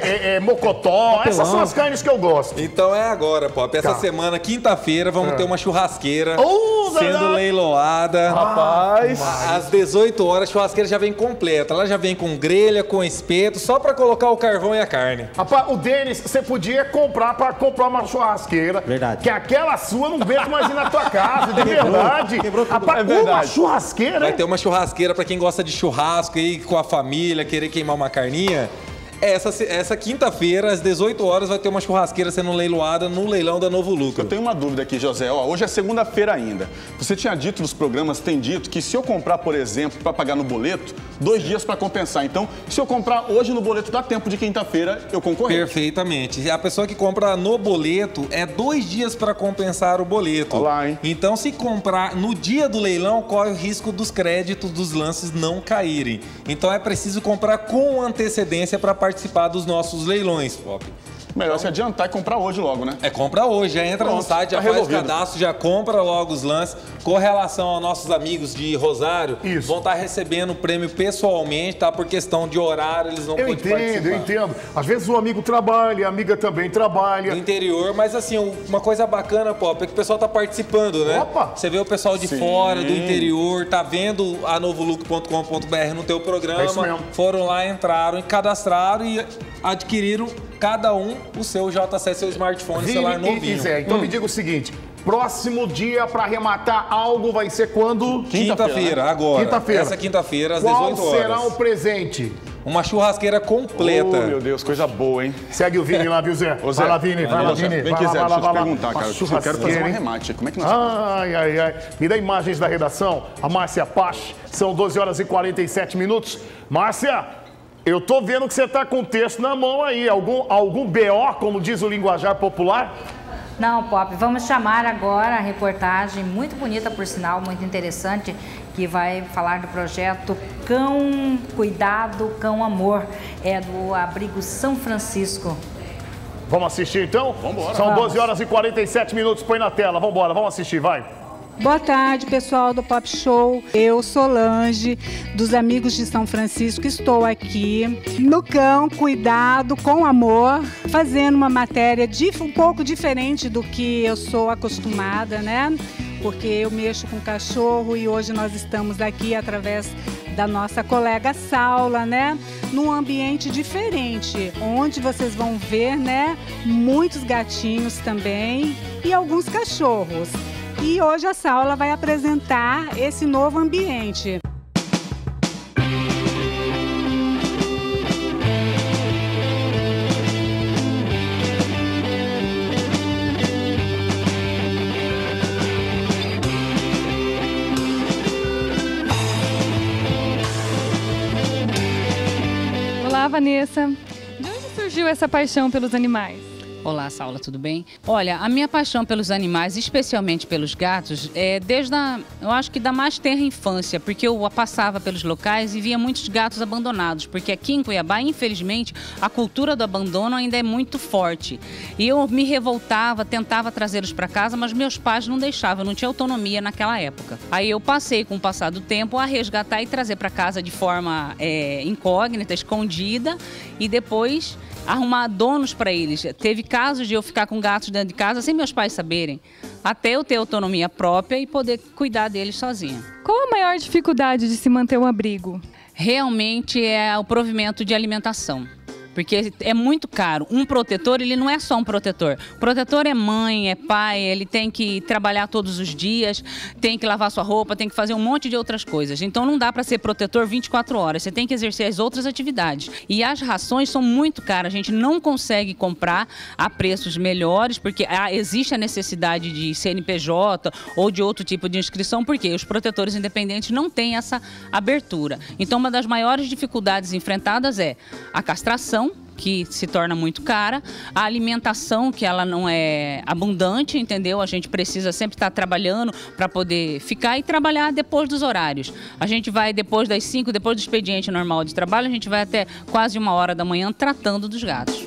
mocotó. Essas são as carnes que eu gosto. Então é agora, Pop. Essa semana, quinta-feira, vamos ter uma churrasqueira sendo leiloada. Rapaz. Às 18 horas, a churrasqueira já vem completa. Ela já vem com grelha, com espeto, só para colocar o carvão e a carne. Rapaz, o Denis, você podia comprar uma churrasqueira. Verdade. Que aquela sua não aguento mais ir na tua casa, de verdade. Quebrou tudo. Rapaz, uma churrasqueira, Vai ter uma churrasqueira para quem gosta de churrasco aí com a família, querer queimar uma carninha. Essa quinta-feira, às 18 horas, vai ter uma churrasqueira sendo leiloada no leilão da Novo Lucro. Eu tenho uma dúvida aqui, José. Hoje é segunda-feira ainda. Você tinha dito nos programas, tem dito, que se eu comprar, por exemplo, para pagar no boleto, 2 dias para compensar. Então, se eu comprar hoje no boleto, dá tempo de quinta-feira eu concorrer? Perfeitamente. A pessoa que compra no boleto, é 2 dias para compensar o boleto. Olá, hein? Então, se comprar no dia do leilão, corre o risco dos créditos dos lances não caírem. Então, é preciso comprar com antecedência para participar dos nossos leilões, Pop. Melhor se adiantar e comprar hoje logo, né? Compra hoje, já entra no site, já faz o cadastro, já compra logo os lances. Com relação aos nossos amigos de Rosário, vão estar recebendo o prêmio pessoalmente, tá? Por questão de horário, eles não podem participar. Eu entendo. Às vezes o amigo trabalha, a amiga também trabalha. No interior, mas assim, uma coisa bacana, Pop, é que o pessoal tá participando, né? Opa! Você vê o pessoal de fora, do interior, tá vendo a novolucro.com.br no teu programa. É isso mesmo. Foram lá, entraram e cadastraram e adquiriram cada um o seu JC, seu smartphone, celular novinho. Então me diga o seguinte, próximo dia para arrematar algo vai ser quando? Quinta-feira, agora. Quinta-feira. Essa quinta-feira, às 18 horas. Qual será o presente? Uma churrasqueira completa. Oh, meu Deus, coisa boa, hein? Segue o Vini lá, viu, Zé? Ô, Zé, vai lá, Vini, vai lá, Vini. Vem aqui, Zé, deixa eu te perguntar, cara. Eu quero fazer um arremate. Como é que nós Ai. Me dá imagens da redação. A Márcia Pache. São 12 horas e 47 minutos. Márcia, eu tô vendo que você tá com o texto na mão aí. Algum BO, como diz o linguajar popular? Não, Pop, vamos chamar agora a reportagem, muito bonita por sinal, muito interessante, que vai falar do projeto Cão Cuidado, Cão Amor, do Abrigo São Francisco. Vamos assistir então? Vambora. São 12 horas e 47 minutos, põe na tela, vambora, vamos assistir, vai. Boa tarde, pessoal do Pop Show. Eu, Solange, dos Amigos de São Francisco, estou aqui no Cão Cuidado com Amor, fazendo uma matéria um pouco diferente do que eu sou acostumada, né? Porque eu mexo com cachorro e hoje nós estamos aqui através da nossa colega Saula, né? Num ambiente diferente, onde vocês vão ver, né? Muitos gatinhos também e alguns cachorros. E hoje a Saula vai apresentar esse novo ambiente. Olá, Vanessa. De onde surgiu essa paixão pelos animais? Olá, Saula, tudo bem? Olha, a minha paixão pelos animais, especialmente pelos gatos, eu acho que da mais tenra infância, porque eu passava pelos locais e via muitos gatos abandonados, porque aqui em Cuiabá, infelizmente, a cultura do abandono ainda é muito forte. E eu me revoltava, tentava trazê-los para casa, mas meus pais não deixavam, eu não tinha autonomia naquela época. Aí eu passei, com o passar do tempo, a resgatar e trazer para casa de forma incógnita, escondida, e depois arrumar donos para eles. Teve casos de eu ficar com gatos dentro de casa sem meus pais saberem. até eu ter autonomia própria e poder cuidar deles sozinha. Qual a maior dificuldade de se manter um abrigo? Realmente é o provimento de alimentação. Porque é muito caro. Um protetor, ele não é só um protetor. O protetor é mãe, é pai, ele tem que trabalhar todos os dias, tem que lavar sua roupa, tem que fazer um monte de outras coisas. Então não dá para ser protetor 24 horas, você tem que exercer as outras atividades. E as rações são muito caras, a gente não consegue comprar a preços melhores, porque existe a necessidade de CNPJ ou de outro tipo de inscrição, porque os protetores independentes não têm essa abertura. Então uma das maiores dificuldades enfrentadas é a castração, que se torna muito cara, a alimentação, que ela não é abundante, entendeu? A gente precisa sempre estar trabalhando para poder ficar e trabalhar depois dos horários. A gente vai depois das 5, depois do expediente normal de trabalho, a gente vai até quase 1h da manhã tratando dos gatos.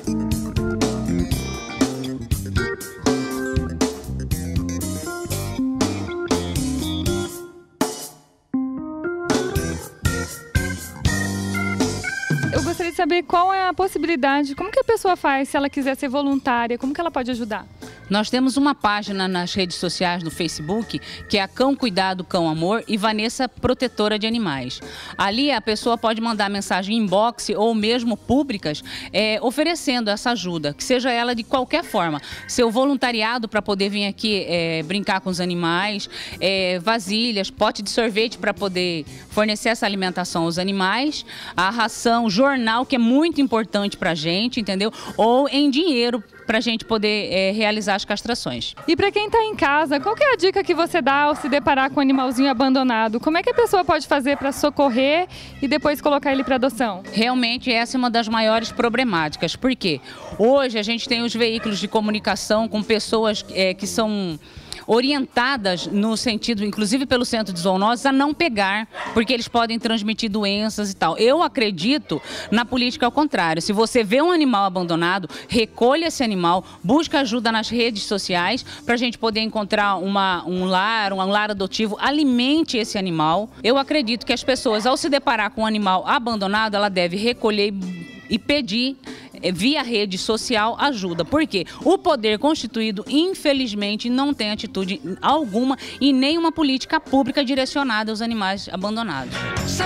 Eu gostaria de saber qual é a possibilidade, como que a pessoa faz se ela quiser ser voluntária, como que ela pode ajudar? Nós temos uma página nas redes sociais no Facebook, que é a Cão Cuidado, Cão Amor e Vanessa Protetora de Animais. Ali a pessoa pode mandar mensagem inbox ou mesmo públicas oferecendo essa ajuda, que seja ela de qualquer forma. Seu voluntariado para poder vir aqui brincar com os animais, vasilhas, pote de sorvete para poder fornecer essa alimentação aos animais, a ração, jornal, que é muito importante para a gente, entendeu? Ou em dinheiro, para a gente poder realizar as castrações. E para quem está em casa, qual que é a dica que você dá ao se deparar com um animalzinho abandonado? Como é que a pessoa pode fazer para socorrer e depois colocar ele para adoção? Realmente essa é uma das maiores problemáticas, porque hoje a gente tem os veículos de comunicação com pessoas que são orientadas no sentido, inclusive pelo centro de zoonoses, a não pegar, porque eles podem transmitir doenças e tal. Eu acredito na política ao contrário. Se você vê um animal abandonado, recolha esse animal, busca ajuda nas redes sociais para a gente poder encontrar um lar adotivo, alimente esse animal. Eu acredito que as pessoas, ao se deparar com um animal abandonado, ela deve recolher e pedir via rede social ajuda, porque o poder constituído, infelizmente, não tem atitude alguma e nem uma política pública direcionada aos animais abandonados.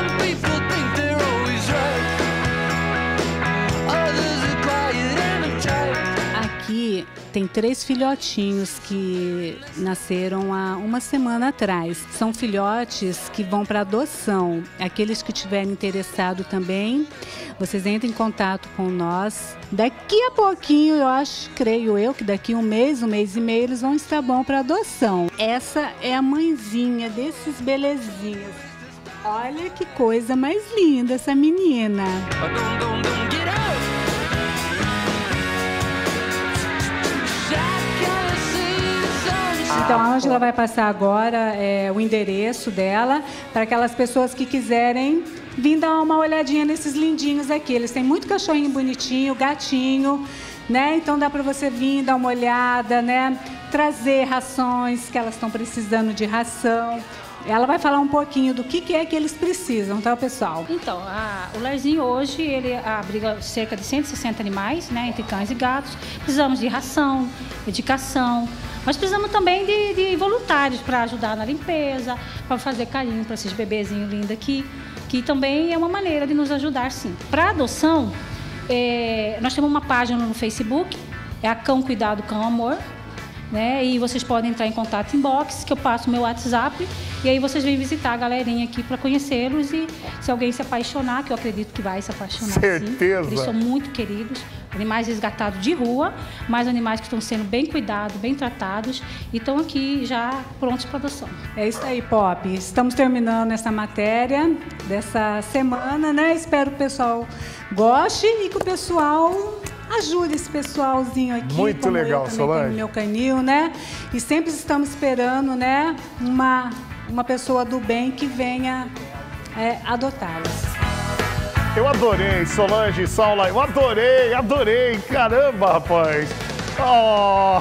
Aqui tem 3 filhotinhos que nasceram há uma semana atrás. São filhotes que vão para adoção. Aqueles que tiverem interessado também, vocês entrem em contato com nós. Daqui a pouquinho, creio eu, que daqui um mês e meio, eles vão estar bom para adoção. Essa é a mãezinha desses belezinhos. Olha que coisa mais linda essa menina. Então a Ângela vai passar agora o endereço dela para aquelas pessoas que quiserem vir dar uma olhadinha nesses lindinhos aqui. Eles têm muito cachorrinho bonitinho, gatinho, né? Então dá para você vir dar uma olhada, né? Trazer rações, que elas estão precisando de ração. Ela vai falar um pouquinho do que é que eles precisam, tá, pessoal? Então, o larzinho hoje, ele abriga cerca de 160 animais, né, entre cães e gatos. Precisamos de ração, medicação. Mas precisamos também de voluntários para ajudar na limpeza, para fazer carinho para esses bebezinhos lindos aqui, que também é uma maneira de nos ajudar, sim. Para adoção, nós temos uma página no Facebook, é a Cão Cuidado, Cão Amor, né? E vocês podem entrar em contato inbox, que eu passo o meu WhatsApp, e aí vocês vêm visitar a galerinha aqui para conhecê-los, e se alguém se apaixonar, que eu acredito que vai se apaixonar, certeza. Sim. Eles são muito queridos, animais resgatados de rua, mas animais que estão sendo bem cuidados, bem tratados, e estão aqui já prontos para adoção. É isso aí, Pop. Estamos terminando essa matéria dessa semana, né? Espero que o pessoal goste e que o pessoal ajude esse pessoalzinho aqui. Muito legal, Solange. Meu canil, né? E sempre estamos esperando, né? Uma pessoa do bem que venha adotá-las. Eu adorei, Solange, Saula, eu adorei, caramba, rapaz. Oh,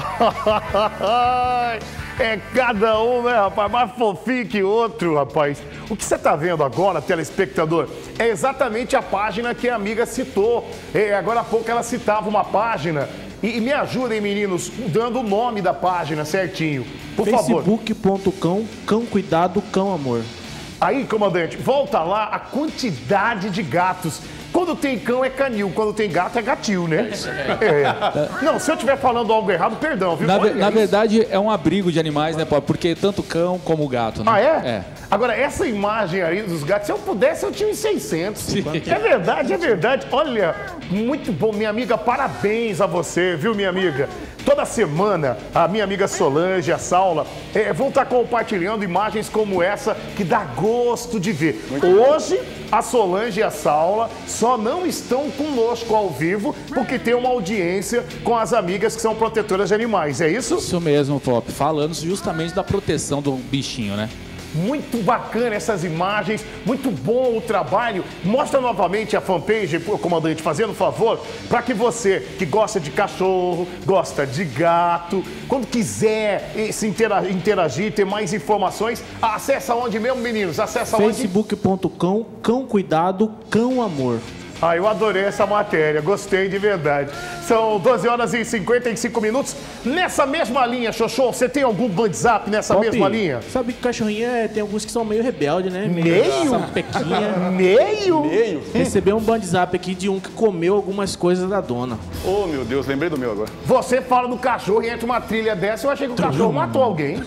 é cada um, né, rapaz, mais fofinho que outro, rapaz. O que você está vendo agora, telespectador, é exatamente a página que a amiga citou. Agora há pouco ela citava uma página E me ajudem, meninos, dando o nome da página certinho, por favor. Facebook.com, Cão Cuidado, Cão Amor. Aí, comandante, volta lá a quantidade de gatos. Quando tem cão é canil, quando tem gato é gatil, né? É. Não, se eu estiver falando algo errado, perdão, viu? Na verdade, é um abrigo de animais, né, Pop? Porque tanto cão como gato, né? Ah, é? É. Agora, essa imagem aí dos gatos, se eu pudesse, eu tinha uns 600. É verdade, é verdade. Olha, muito bom, minha amiga, parabéns a você, viu, minha amiga? Toda semana, a minha amiga Solange e a Saula vão estar compartilhando imagens como essa, que dá gosto de ver. Hoje, a Solange e a Saula só não estão conosco ao vivo, porque tem uma audiência com as amigas que são protetoras de animais, é isso? Isso mesmo, Pop. Falando justamente da proteção do bichinho, né? Muito bacana essas imagens, muito bom o trabalho. Mostra novamente a fanpage, comandante, fazendo um favor, para que você que gosta de cachorro, gosta de gato, quando quiser se interagir, ter mais informações, acessa onde mesmo, meninos? Acessa onde? Facebook.com, Cão Cuidado, Cão Amor. Ah, eu adorei essa matéria, gostei de verdade. São 12 horas e 55 minutos. Nessa mesma linha, Xoxô, você tem algum WhatsApp nessa mesma linha? Sabe que cachorrinho tem alguns que são meio rebelde, né? Meio? Sapequinha. Meio? Recebi um WhatsApp aqui de um que comeu algumas coisas da dona. Oh, meu Deus, lembrei do meu agora. Você fala do cachorro e entra uma trilha dessa, eu achei que o cachorro matou alguém.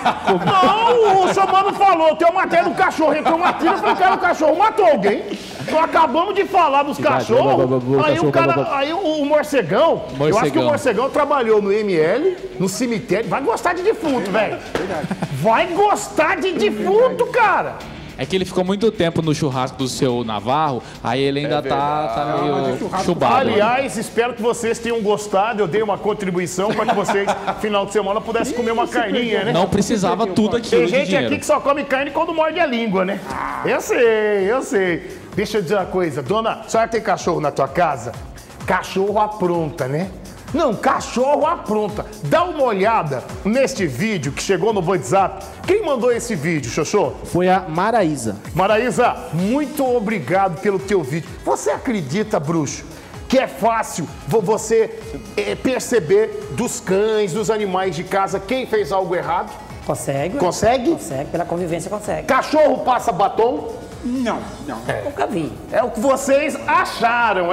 Não, o seu mano falou, tem uma matéria do cachorro, entrou uma trilha, eu falei, cara, o cachorro matou alguém. Nós acabamos de falar dos cachorros, aí o cara, aí o morcegão, eu acho que o morcegão trabalhou no ML, no cemitério, vai gostar de defunto, velho. Vai gostar de defunto, cara. É que ele ficou muito tempo no churrasco do seu Navarro, aí ele ainda tá meio chubado. Aliás, espero que vocês tenham gostado, eu dei uma contribuição para que vocês, final de semana, pudessem comer uma carninha, né? Não precisava tudo aquilo Tem de gente dinheiro. aqui que só come carne quando morde a língua, né? Eu sei. Deixa eu dizer uma coisa, dona, a senhora tem cachorro na tua casa? Cachorro apronta, né? Não, cachorro apronta. Dá uma olhada neste vídeo que chegou no WhatsApp. Quem mandou esse vídeo, Xoxô? Foi a Maraísa. Maraísa, muito obrigado pelo teu vídeo. Você acredita, bruxo, que é fácil você perceber dos cães, dos animais de casa, quem fez algo errado? Consegue. Consegue? Consegue, pela convivência consegue. Cachorro passa batom? Não. Nunca vi. É o que vocês acharam,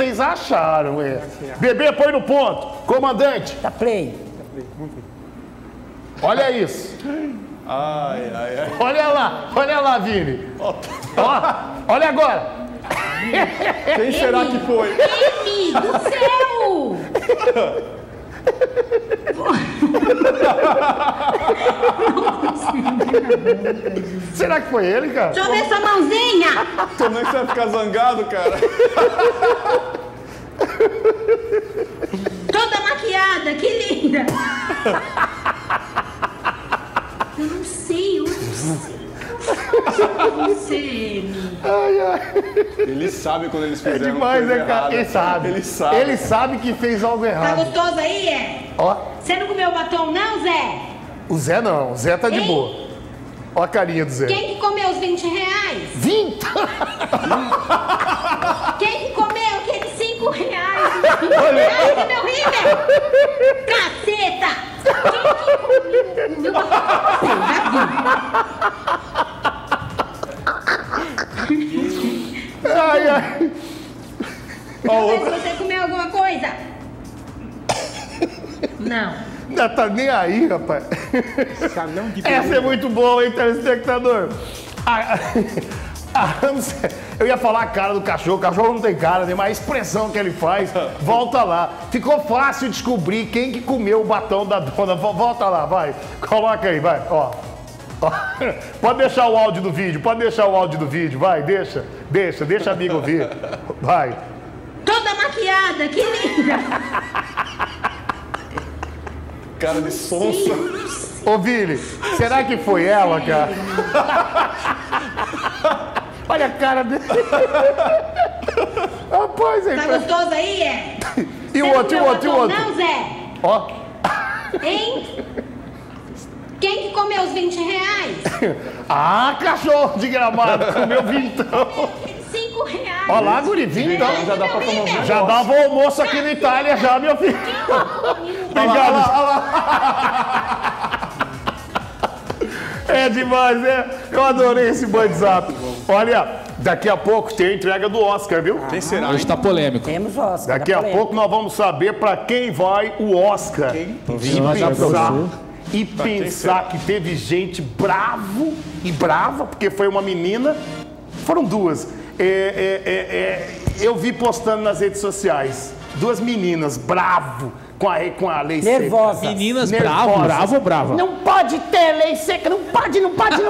Bebê, põe no ponto. Comandante. Tá play. Olha isso. Ai. Olha lá, Vini. Ó, olha agora. Quem será que foi? Emi do céu! Será que foi ele, cara? Deixa eu ver sua mãozinha! Como é que você vai ficar zangado, cara? Toda maquiada, que linda! Eu não sei. Ele sabe quando eles fizeram demais, coisa né, cara? errada. Ele sabe que fez algo Tá errado. gostoso aí, Ó, Você não comeu batom não, Zé? o Zé não, o Zé tá de Hein? boa. Ó a carinha do Zé. Quem que comeu os 20 reais? 20? Quem que comeu aqueles 5 reais? 20 reais é meu rímel? Caceta! Quem que comeu o meu Ai. Vamos ver se você comeu alguma coisa. Não. Não tá nem aí, rapaz. Essa é muito boa, hein, telespectador? Eu ia falar a cara do cachorro, o cachorro não tem cara, né? Mas a expressão que ele faz, volta lá. Ficou fácil descobrir quem que comeu o batom da dona. Volta lá, vai. Coloca aí, vai, ó. Pode deixar o áudio do vídeo, vai, deixa amigo ver. Vai. Toda maquiada, que linda! Cara de sonsa. Ô, Vini, será que foi ela, cara? Olha a cara dele. Rapaz, Tá gostoso aí, E o outro, Não, Zé? Ó. Hein? Quem que comeu os 20 reais? Ah, cachorro de Gramado, comeu vintão. 5 reais. Olha lá, guri, então. Já dá pra tomar um Já negócio. dava o almoço aqui na Itália, já, meu filho. Obrigado. Olha lá. É demais, né? Eu adorei esse WhatsApp. Olha, daqui a pouco tem a entrega do Oscar, viu? Quem será? Hoje tá polêmico. Temos Oscar. Daqui a pouco nós vamos saber pra quem vai o Oscar. E pensar que teve gente brava, porque foi uma menina. Foram duas. Eu vi postando nas redes sociais. Duas meninas bravo com a lei Nervosa. seca. Meninas Nervosas. bravo ou brava? Não pode ter lei seca, não pode.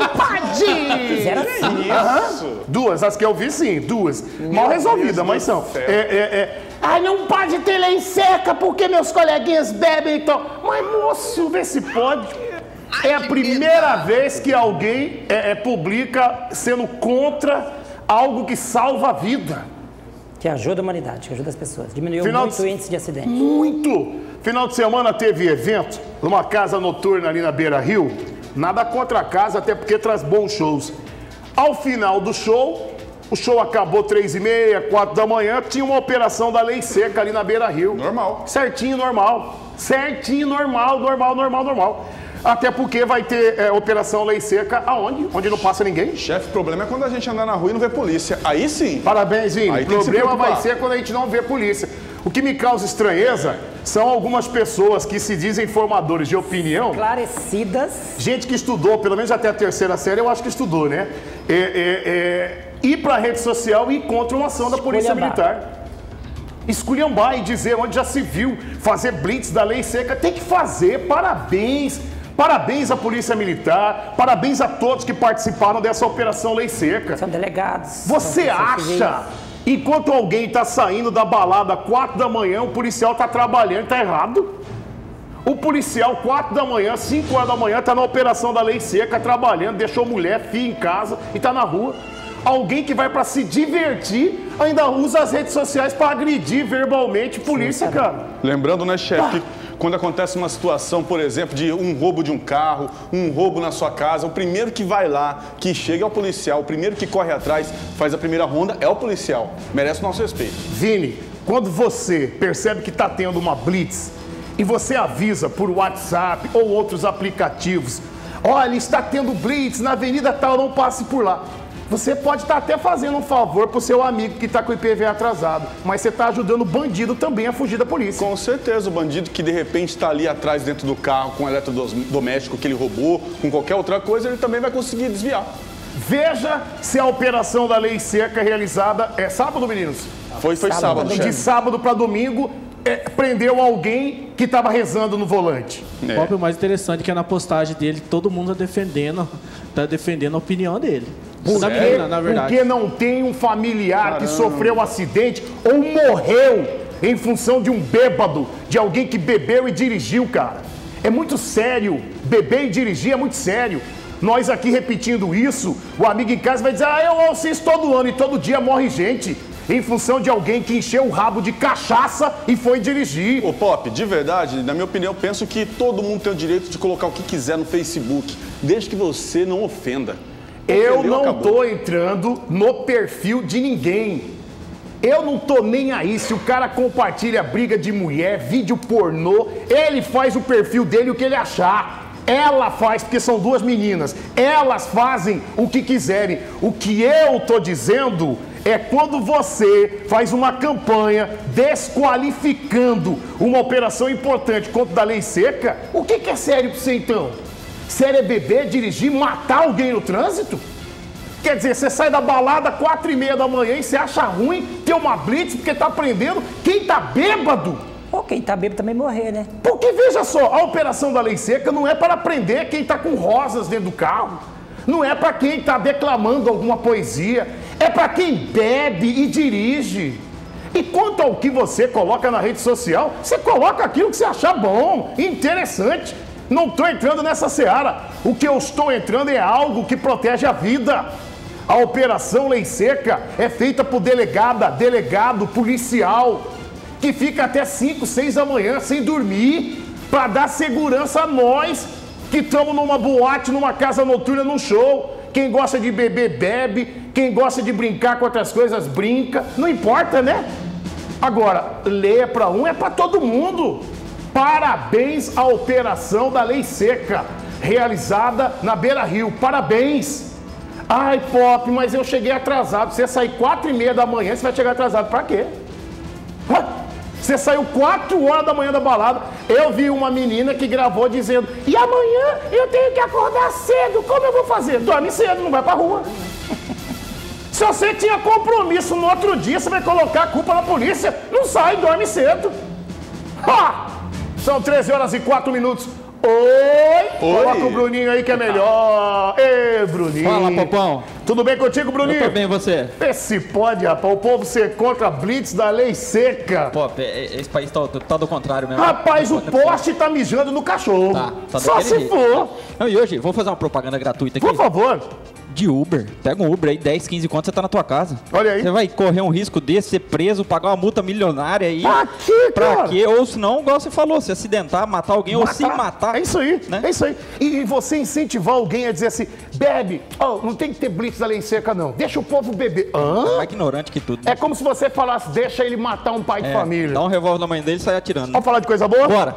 Fizeram assim. Aham. Duas, as que eu vi sim, duas. Mal resolvidas, mas são. Ai, não pode ter lei seca porque meus coleguinhas bebem então. Mas moço, vê se pode. É a primeira vez que alguém publica sendo contra algo que salva a vida. Que ajuda a humanidade, que ajuda as pessoas. Diminuiu Final muito o índice de acidente. Muito! Final de semana teve evento numa casa noturna ali na Beira Rio. Nada contra a casa, até porque traz bons shows. Ao final do show, o show acabou 3h30, 4 da manhã, tinha uma operação da lei seca ali na Beira Rio. Normal. Certinho, normal. Certinho, normal. Até porque vai ter operação lei seca aonde? Onde não passa ninguém? Chefe, o problema é quando a gente andar na rua e não vê polícia. Aí sim. Parabéns, Vini. Aí O tem que se problema vai preocupar. ser quando a gente não vê polícia. O que me causa estranheza são algumas pessoas que se dizem formadores de opinião. Esclarecidas. Gente que estudou, pelo menos até a 3ª série, eu acho que estudou, né? Ir pra rede social e ir contra uma ação da Polícia Militar. Esculhambar e dizer onde já se viu fazer blitz da lei seca. Tem que fazer, parabéns. Parabéns à Polícia Militar, parabéns a todos que participaram dessa Operação Lei Seca. São delegados. Você acha, enquanto alguém está saindo da balada 4 da manhã, o policial está trabalhando, está errado? O policial, 4 da manhã, 5 horas da manhã, está na Operação da Lei Seca, trabalhando, deixou mulher, filho em casa e está na rua. Alguém que vai para se divertir ainda usa as redes sociais para agredir verbalmente polícia, cara. Lembrando, né, chefe, que quando acontece uma situação, por exemplo, de um roubo de um carro, um roubo na sua casa, o primeiro que vai lá, que chega é o policial, o primeiro que corre atrás, faz a primeira ronda é o policial. Merece o nosso respeito. Vini, quando você percebe que está tendo uma blitz e você avisa por WhatsApp ou outros aplicativos, olha, está tendo blitz na avenida tal, não passe por lá. Você pode estar até fazendo um favor pro seu amigo que está com o IPV atrasado, mas você está ajudando o bandido também a fugir da polícia. Com certeza, o bandido que de repente está ali atrás dentro do carro com o eletrodoméstico que ele roubou, com qualquer outra coisa, ele também vai conseguir desviar. Veja se a operação da Lei Seca realizada é sábado, meninos? Foi sábado, chefe. De sábado para domingo, prendeu alguém que estava rezando no volante. O mais interessante é que na postagem dele todo mundo tá defendendo a opinião dele. Porque não tem um familiar que sofreu um acidente ou morreu em função de um bêbado, de alguém que bebeu e dirigiu, cara. É muito sério. Beber e dirigir é muito sério. Nós aqui repetindo isso, o amigo em casa vai dizer, eu ouço isso todo ano e todo dia morre gente em função de alguém que encheu o rabo de cachaça e foi dirigir. Ô Pop, de verdade, na minha opinião, eu penso que todo mundo tem o direito de colocar o que quiser no Facebook, desde que você não ofenda. Eu não tô entrando no perfil de ninguém. Eu não tô nem aí se o cara compartilha briga de mulher, vídeo pornô, ele faz o perfil dele o que ele achar. Ela faz, porque são duas meninas, elas fazem o que quiserem. O que eu tô dizendo é quando você faz uma campanha desqualificando uma operação importante contra a lei seca, o que é sério pra você então? Sério é beber, dirigir, matar alguém no trânsito? Quer dizer, você sai da balada 4h30 da manhã e você acha ruim ter uma blitz porque tá prendendo quem tá bêbado? Ou quem tá bêbado também morrer, né? Porque veja só, a operação da lei seca não é para prender quem tá com rosas dentro do carro. Não é para quem tá declamando alguma poesia. É para quem bebe e dirige. E quanto ao que você coloca na rede social, você coloca aquilo que você achar bom, interessante. Não estou entrando nessa seara. O que eu estou entrando é algo que protege a vida. A operação Lei Seca é feita por delegado, policial, que fica até 5, 6 da manhã sem dormir, para dar segurança a nós que estamos numa boate, numa casa noturna, num show. Quem gosta de beber, bebe. Quem gosta de brincar com outras coisas, brinca. Não importa, né? Agora, lei é para um, é para todo mundo. Parabéns à operação da Lei Seca, realizada na Beira Rio. Parabéns. Ai, Pop, mas eu cheguei atrasado. Você sair 4h30 da manhã, você vai chegar atrasado pra quê? Você saiu 4 horas da manhã da balada. Eu vi uma menina que gravou dizendo: e amanhã eu tenho que acordar cedo. Como eu vou fazer? Dorme cedo, não vai pra rua. Se você tinha compromisso no outro dia, você vai colocar a culpa na polícia. Não sai, dorme cedo. São 13h04. Oi! Coloca o Bruninho aí que é melhor. Ei, Bruninho. Fala, Popão. Tudo bem contigo, Bruninho? Tudo bem, você? Esse pode, rapaz. O povo ser contra a blitz da Lei Seca. Pop, esse país tá do contrário mesmo. Rapaz, o poste tá mijando no cachorro. Tá só se for. Não, e hoje, vou fazer uma propaganda gratuita aqui. Por favor. De Uber. Pega um Uber aí, 10, 15 conto, você tá na tua casa. Olha aí. Você vai correr um risco desse, ser preso, pagar uma multa milionária aí. Pra quê, cara? Pra quê? Ou se não, igual você falou, se acidentar, matar alguém ou se matar. É isso aí, né? É isso aí. E você incentivar alguém a dizer assim: bebe, não tem que ter blitz da Lei Seca, não. Deixa o povo beber. É mais ignorante que tudo. É como se você falasse: deixa ele matar um pai de família. Dá um revólver na mãe dele e sai atirando. Vamos falar de coisa boa? Bora.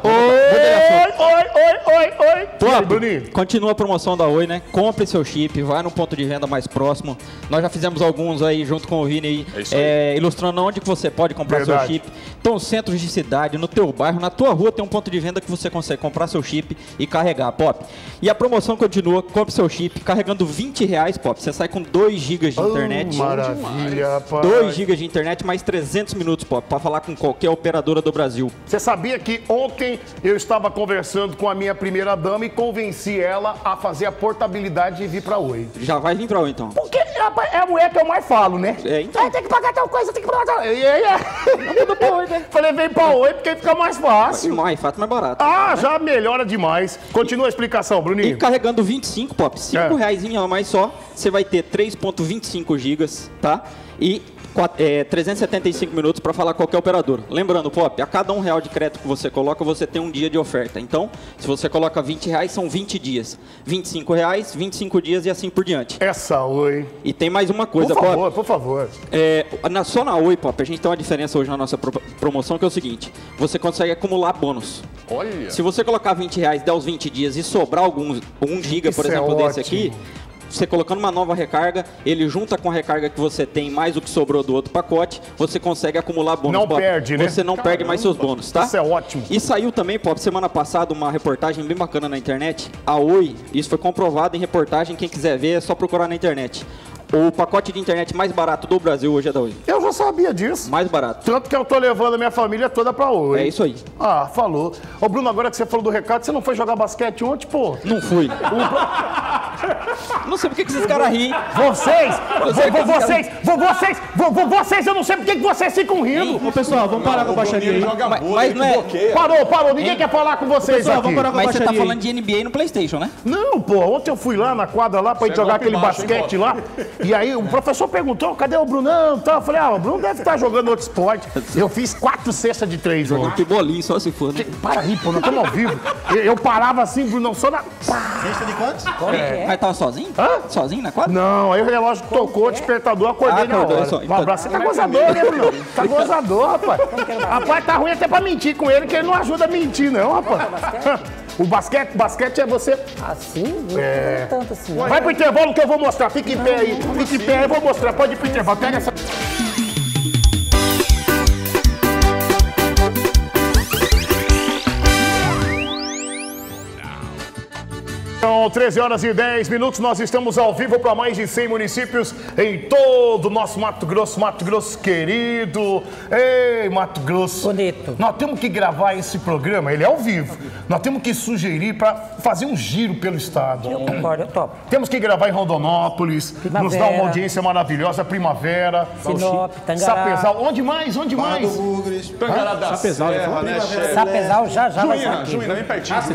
Oi. Top, Bruninho. Continua a promoção da Oi, né? Compre seu chip, vai no ponto de venda mais próximo. Nós já fizemos alguns aí junto com o Vini aí, ilustrando onde que você pode comprar seu chip. Então, centros de cidade, no teu bairro, na tua rua tem um ponto de venda que você consegue comprar seu chip e carregar, Pop. E a promoção continua, compre seu chip, carregando R$20, Pop. Você sai com 2 GB de internet. Maravilha, rapaz. 2 GB de internet, mais 300 minutos, Pop, para falar com qualquer operadora do Brasil. Você sabia que ontem eu estava conversando com a minha primeira dama e convenci ela a fazer a portabilidade e vir pra Oi. Já vai vir pra Oi, então. Porque é a mulher que eu mais falo, né? Então. Tem que pagar tal coisa, tem que pagar tal coisa. Falei, vem pra Oi porque fica mais fácil. Mais fácil, mais barato. Já melhora demais. Continua a explicação, Bruninho. E carregando 25, Pop, R$5 a mais só, você vai ter 3.25 gigas, tá? E 375 minutos para falar qualquer operador. Lembrando, Pop, a cada R$1 de crédito que você coloca, você tem um dia de oferta. Então, se você coloca R$20, são 20 dias. R$25, 25 dias e assim por diante. Essa Oi. E tem mais uma coisa, Pop. Por favor. Só na Oi, Pop, a gente tem uma diferença hoje na nossa promoção, que é o seguinte: você consegue acumular bônus. Olha. Se você colocar R$20, der os 20 dias e sobrar um giga, por exemplo, desse aqui, você colocando uma nova recarga, ele junta com a recarga que você tem, mais o que sobrou do outro pacote, você consegue acumular bônus. Não perde, né? Você não perde mais seus bônus, tá? Isso é ótimo. E saiu também, Pop, semana passada, uma reportagem bem bacana na internet. A Oi, isso foi comprovado em reportagem, quem quiser ver é só procurar na internet. O pacote de internet mais barato do Brasil hoje é da Oi. Eu já sabia disso. Mais barato. Tanto que eu tô levando a minha família toda pra Oi. É isso aí. Falou. Ô, Bruno, agora que você falou do recado, você não foi jogar basquete ontem, pô? Não fui. Não sei por que esses caras riem. Vocês, eu não sei por que vocês ficam rindo. Ô, pessoal, vamos parar com a baixaria aí. Mas não é... Parou. Ninguém quer falar com vocês pessoal, aqui. Vamos parar com a Mas você baixaria tá falando de NBA no PlayStation, né? Não, pô. Ontem eu fui lá na quadra lá pra ir jogar aquele basquete lá. E aí o professor perguntou, cadê o Brunão? Eu falei, o Bruno deve estar jogando outro esporte. Eu fiz 4 cestas de 3 jogando ontem. que bolinho, só se for, né? Para aí, pô, nós estamos ao vivo. Eu parava assim, Brunão, só na... Cesta de quantos? Mas tava sozinho? Sozinho na quadra? Não, aí o relógio tocou, o despertador, acordei na hora. Um abraço. Você tá gozador, né, Brunão? Tá gozador, rapaz. Rapaz, tá ruim até pra mentir com ele, que ele não ajuda a mentir, não, rapaz. O basquete é você... Assim? É. Não tanto assim. Vai pro intervalo que eu vou mostrar. Fica em pé aí. Fica em pé aí, eu vou mostrar. Pode ir pro intervalo. Pega essa... São 13h10, nós estamos ao vivo para mais de 100 municípios em todo o nosso Mato Grosso querido. Ei, Mato Grosso. Bonito. Nós temos que gravar esse programa, ele é ao vivo. Nós temos que sugerir para fazer um giro pelo estado. Eu concordo, eu topo. Temos que gravar em Rondonópolis, Primavera. nos dar uma audiência maravilhosa, Primavera, Sinop, Tangará. Sapezal. Onde mais? Bugres, Tangará da Sapezal, Serra, né, chefe? Sapezal já vai Juína, bem pertinho, Juína.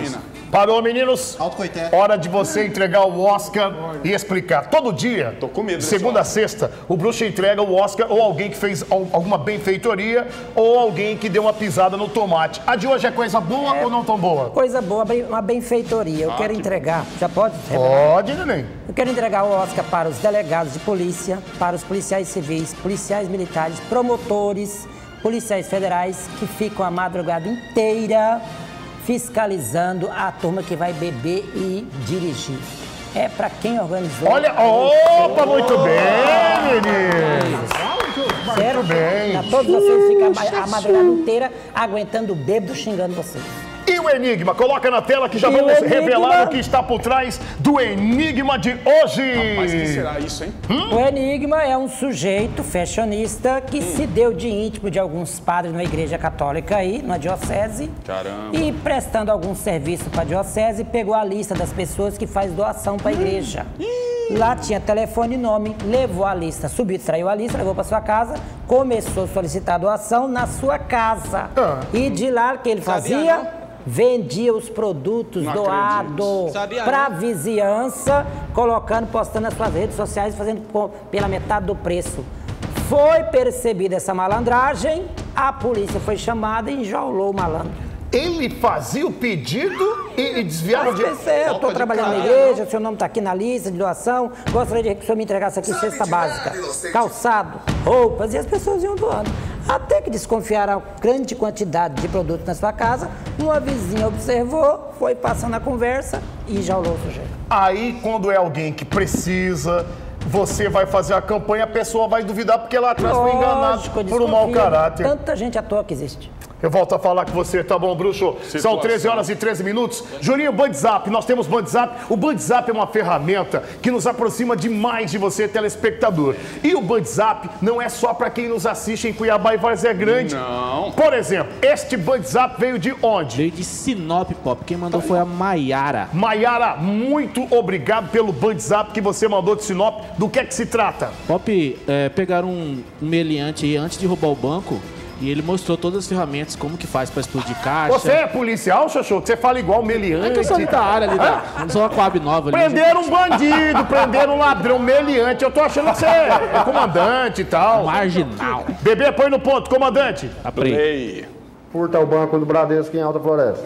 Parou, meninos? Autocoité. Hora de você entregar o Oscar e explicar. Todo dia, tô com medo, segunda a sexta, o Bruxo entrega o Oscar ou alguém que fez alguma benfeitoria ou alguém que deu uma pisada no tomate. A de hoje é coisa boa ou não tão boa? Coisa boa, uma benfeitoria. Eu quero entregar. Já pode? Pode, neném. Eu quero entregar o Oscar para os delegados de polícia, para os policiais civis, policiais militares, promotores, policiais federais que ficam a madrugada inteira fiscalizando a turma que vai beber e dirigir. É para quem organizou. Olha, opa, muito bem, meninos. Sério? Muito bem. Pra todos vocês ficam a madrugada inteira aguentando o bêbado xingando vocês. E o Enigma? Coloca na tela que já vamos revelar o que está por trás do Enigma de hoje. Mas que será isso, hein? O Enigma é um sujeito fashionista que se deu de íntimo de alguns padres na igreja católica aí, na diocese. Caramba. E prestando algum serviço para a diocese, pegou a lista das pessoas que faz doação para a igreja. Lá tinha telefone e nome, levou a lista, subtraiu a lista, levou para sua casa, começou a solicitar doação na sua casa. E de lá o que ele fazia? Vendia os produtos doados para a vizinhança, colocando, postando nas suas redes sociais, fazendo pela metade do preço. Foi percebida essa malandragem, a polícia foi chamada e enjaulou o malandro. Ele fazia o pedido e desviava de... Eu estou trabalhando na igreja, o seu nome está aqui na lista de doação, gostaria que o senhor me entregasse aqui cesta básica, calçado, roupas, e as pessoas iam doando. Até que desconfiaram a grande quantidade de produtos na sua casa, uma vizinha observou, foi passando a conversa e enjaulou o sujeito. Aí, quando é alguém que precisa, você vai fazer a campanha, a pessoa vai duvidar porque lá atrás foi enganado por um mau caráter. Tanta gente à toa que existe. Eu volto a falar com você, tá bom, Bruxo? São 13 horas e 13 minutos. Juninho, Bandzap, nós temos Bandzap. O Bandzap é uma ferramenta que nos aproxima demais de você, telespectador. E o Bandzap não é só para quem nos assiste em Cuiabá e Várzea Grande. Não. Por exemplo, este Bandzap veio de onde? Veio de Sinop, Pop. Quem mandou foi a Maiara. Maiara, muito obrigado pelo Bandzap que você mandou de Sinop. Do que é que se trata? Pop, pegaram um meliante aí antes de roubar o banco. E ele mostrou todas as ferramentas, como que faz para explodir caixa. Você é policial, Xoxô? Você fala igual meliante. É que eu sou da área ali, sou a Coab Nova. Prenderam um bandido, prenderam um ladrão, meliante. Eu tô achando que você é comandante e tal. Marginal. Bebê, põe no ponto, comandante. Play. Furta o banco do Bradesco em Alta Floresta.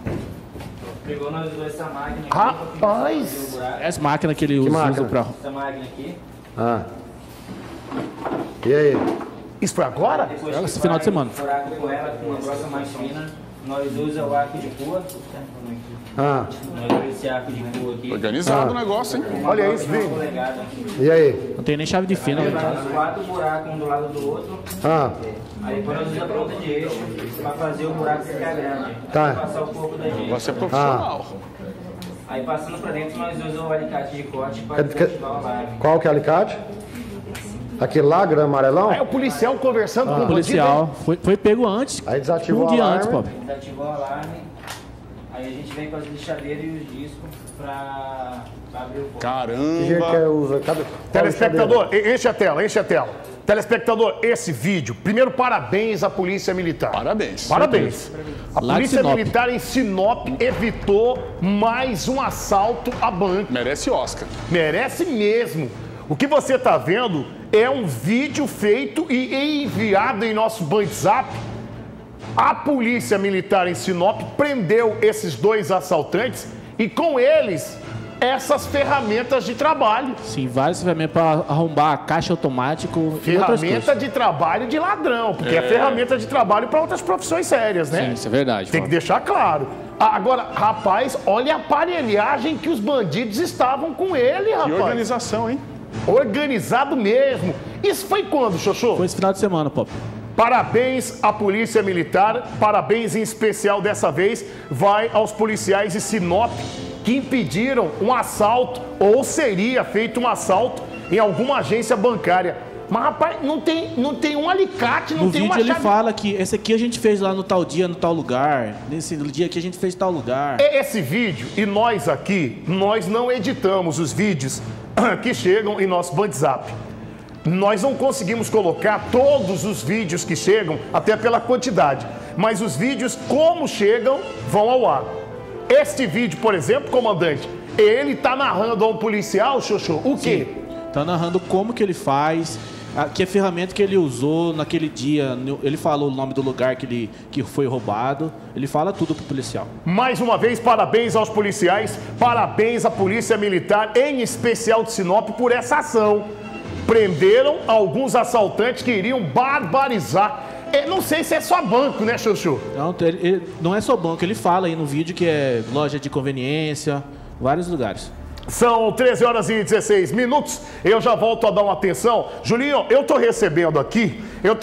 Pegou nós dois essa máquina aqui. Rapaz! Essa máquina que ele usa pra... Essa máquina aqui. E aí? Isso foi agora? Esse final de semana. Buraco com ela, com uma broca mais fina. Nós usamos o arco de pua. Nós usamos esse arco de pua aqui. Organizado o negócio, hein? Olha isso, Vini. E aí? Não tem nem chave de fenda. Os 4 buracos um do lado do outro. Aí depois nós usamos a ponta de eixo para fazer o buraco ficar grande. Tá. Passar o corpo da gente. Você é profissional. Aí passando para dentro nós usamos o alicate de corte para desativar o alarme. Qual que é o alicate? Aquele lá, grão amarelão? É o policial conversando com o policial. Foi pego antes. Aí desativou um dia antes, Pop. Desativou o alarme. Aí a gente vem com as lixadeiras e os discos para abrir o fogo. Caramba! Que jeito que usa? Telespectador, enche a tela, enche a tela. Telespectador, esse vídeo, primeiro parabéns à Polícia Militar. Parabéns. Parabéns. A Polícia Militar em Sinop evitou mais um assalto a banco. Merece Oscar. Merece mesmo. O que você está vendo é um vídeo feito e enviado em nosso Bandzap. A Polícia Militar em Sinop prendeu esses 2 assaltantes e com eles essas ferramentas de trabalho. Sim, várias ferramentas para arrombar a caixa automático. Ferramenta de trabalho de ladrão, porque é ferramenta de trabalho para outras profissões sérias, né? Sim, isso é verdade. Tem que deixar claro. Agora, rapaz, olha a aparelhagem que os bandidos estavam com ele, rapaz. Que organização, hein? Organizado mesmo. Isso foi quando, Xoxô? Foi esse final de semana, Pop. Parabéns à Polícia Militar, parabéns em especial dessa vez vai aos policiais de Sinop que impediram um assalto ou seria feito um assalto em alguma agência bancária. Mas, rapaz, não tem um alicate, não tem uma chave. No vídeo ele fala que esse aqui a gente fez lá no tal dia, no tal lugar. Nesse dia aqui a gente fez tal lugar. Esse vídeo, e nós aqui, nós não editamos os vídeos que chegam em nosso Bandzap. Nós não conseguimos colocar todos os vídeos que chegam, até pela quantidade. Mas os vídeos, como chegam, vão ao ar. Este vídeo, por exemplo, comandante, ele tá narrando a um policial, Chuchu, o quê? Tá narrando como que ele faz, que ferramenta que ele usou naquele dia. Ele falou o nome do lugar que foi roubado. Ele fala tudo pro policial. Mais uma vez, parabéns aos policiais, parabéns à Polícia Militar, em especial de Sinop, por essa ação. Prenderam alguns assaltantes que iriam barbarizar. Não sei se é só banco, né, Chuchu? Não, não é só banco. Ele fala aí no vídeo que é loja de conveniência, vários lugares. São 13 horas e 16 minutos, eu já volto a dar uma atenção. Julinho, eu tô recebendo aqui,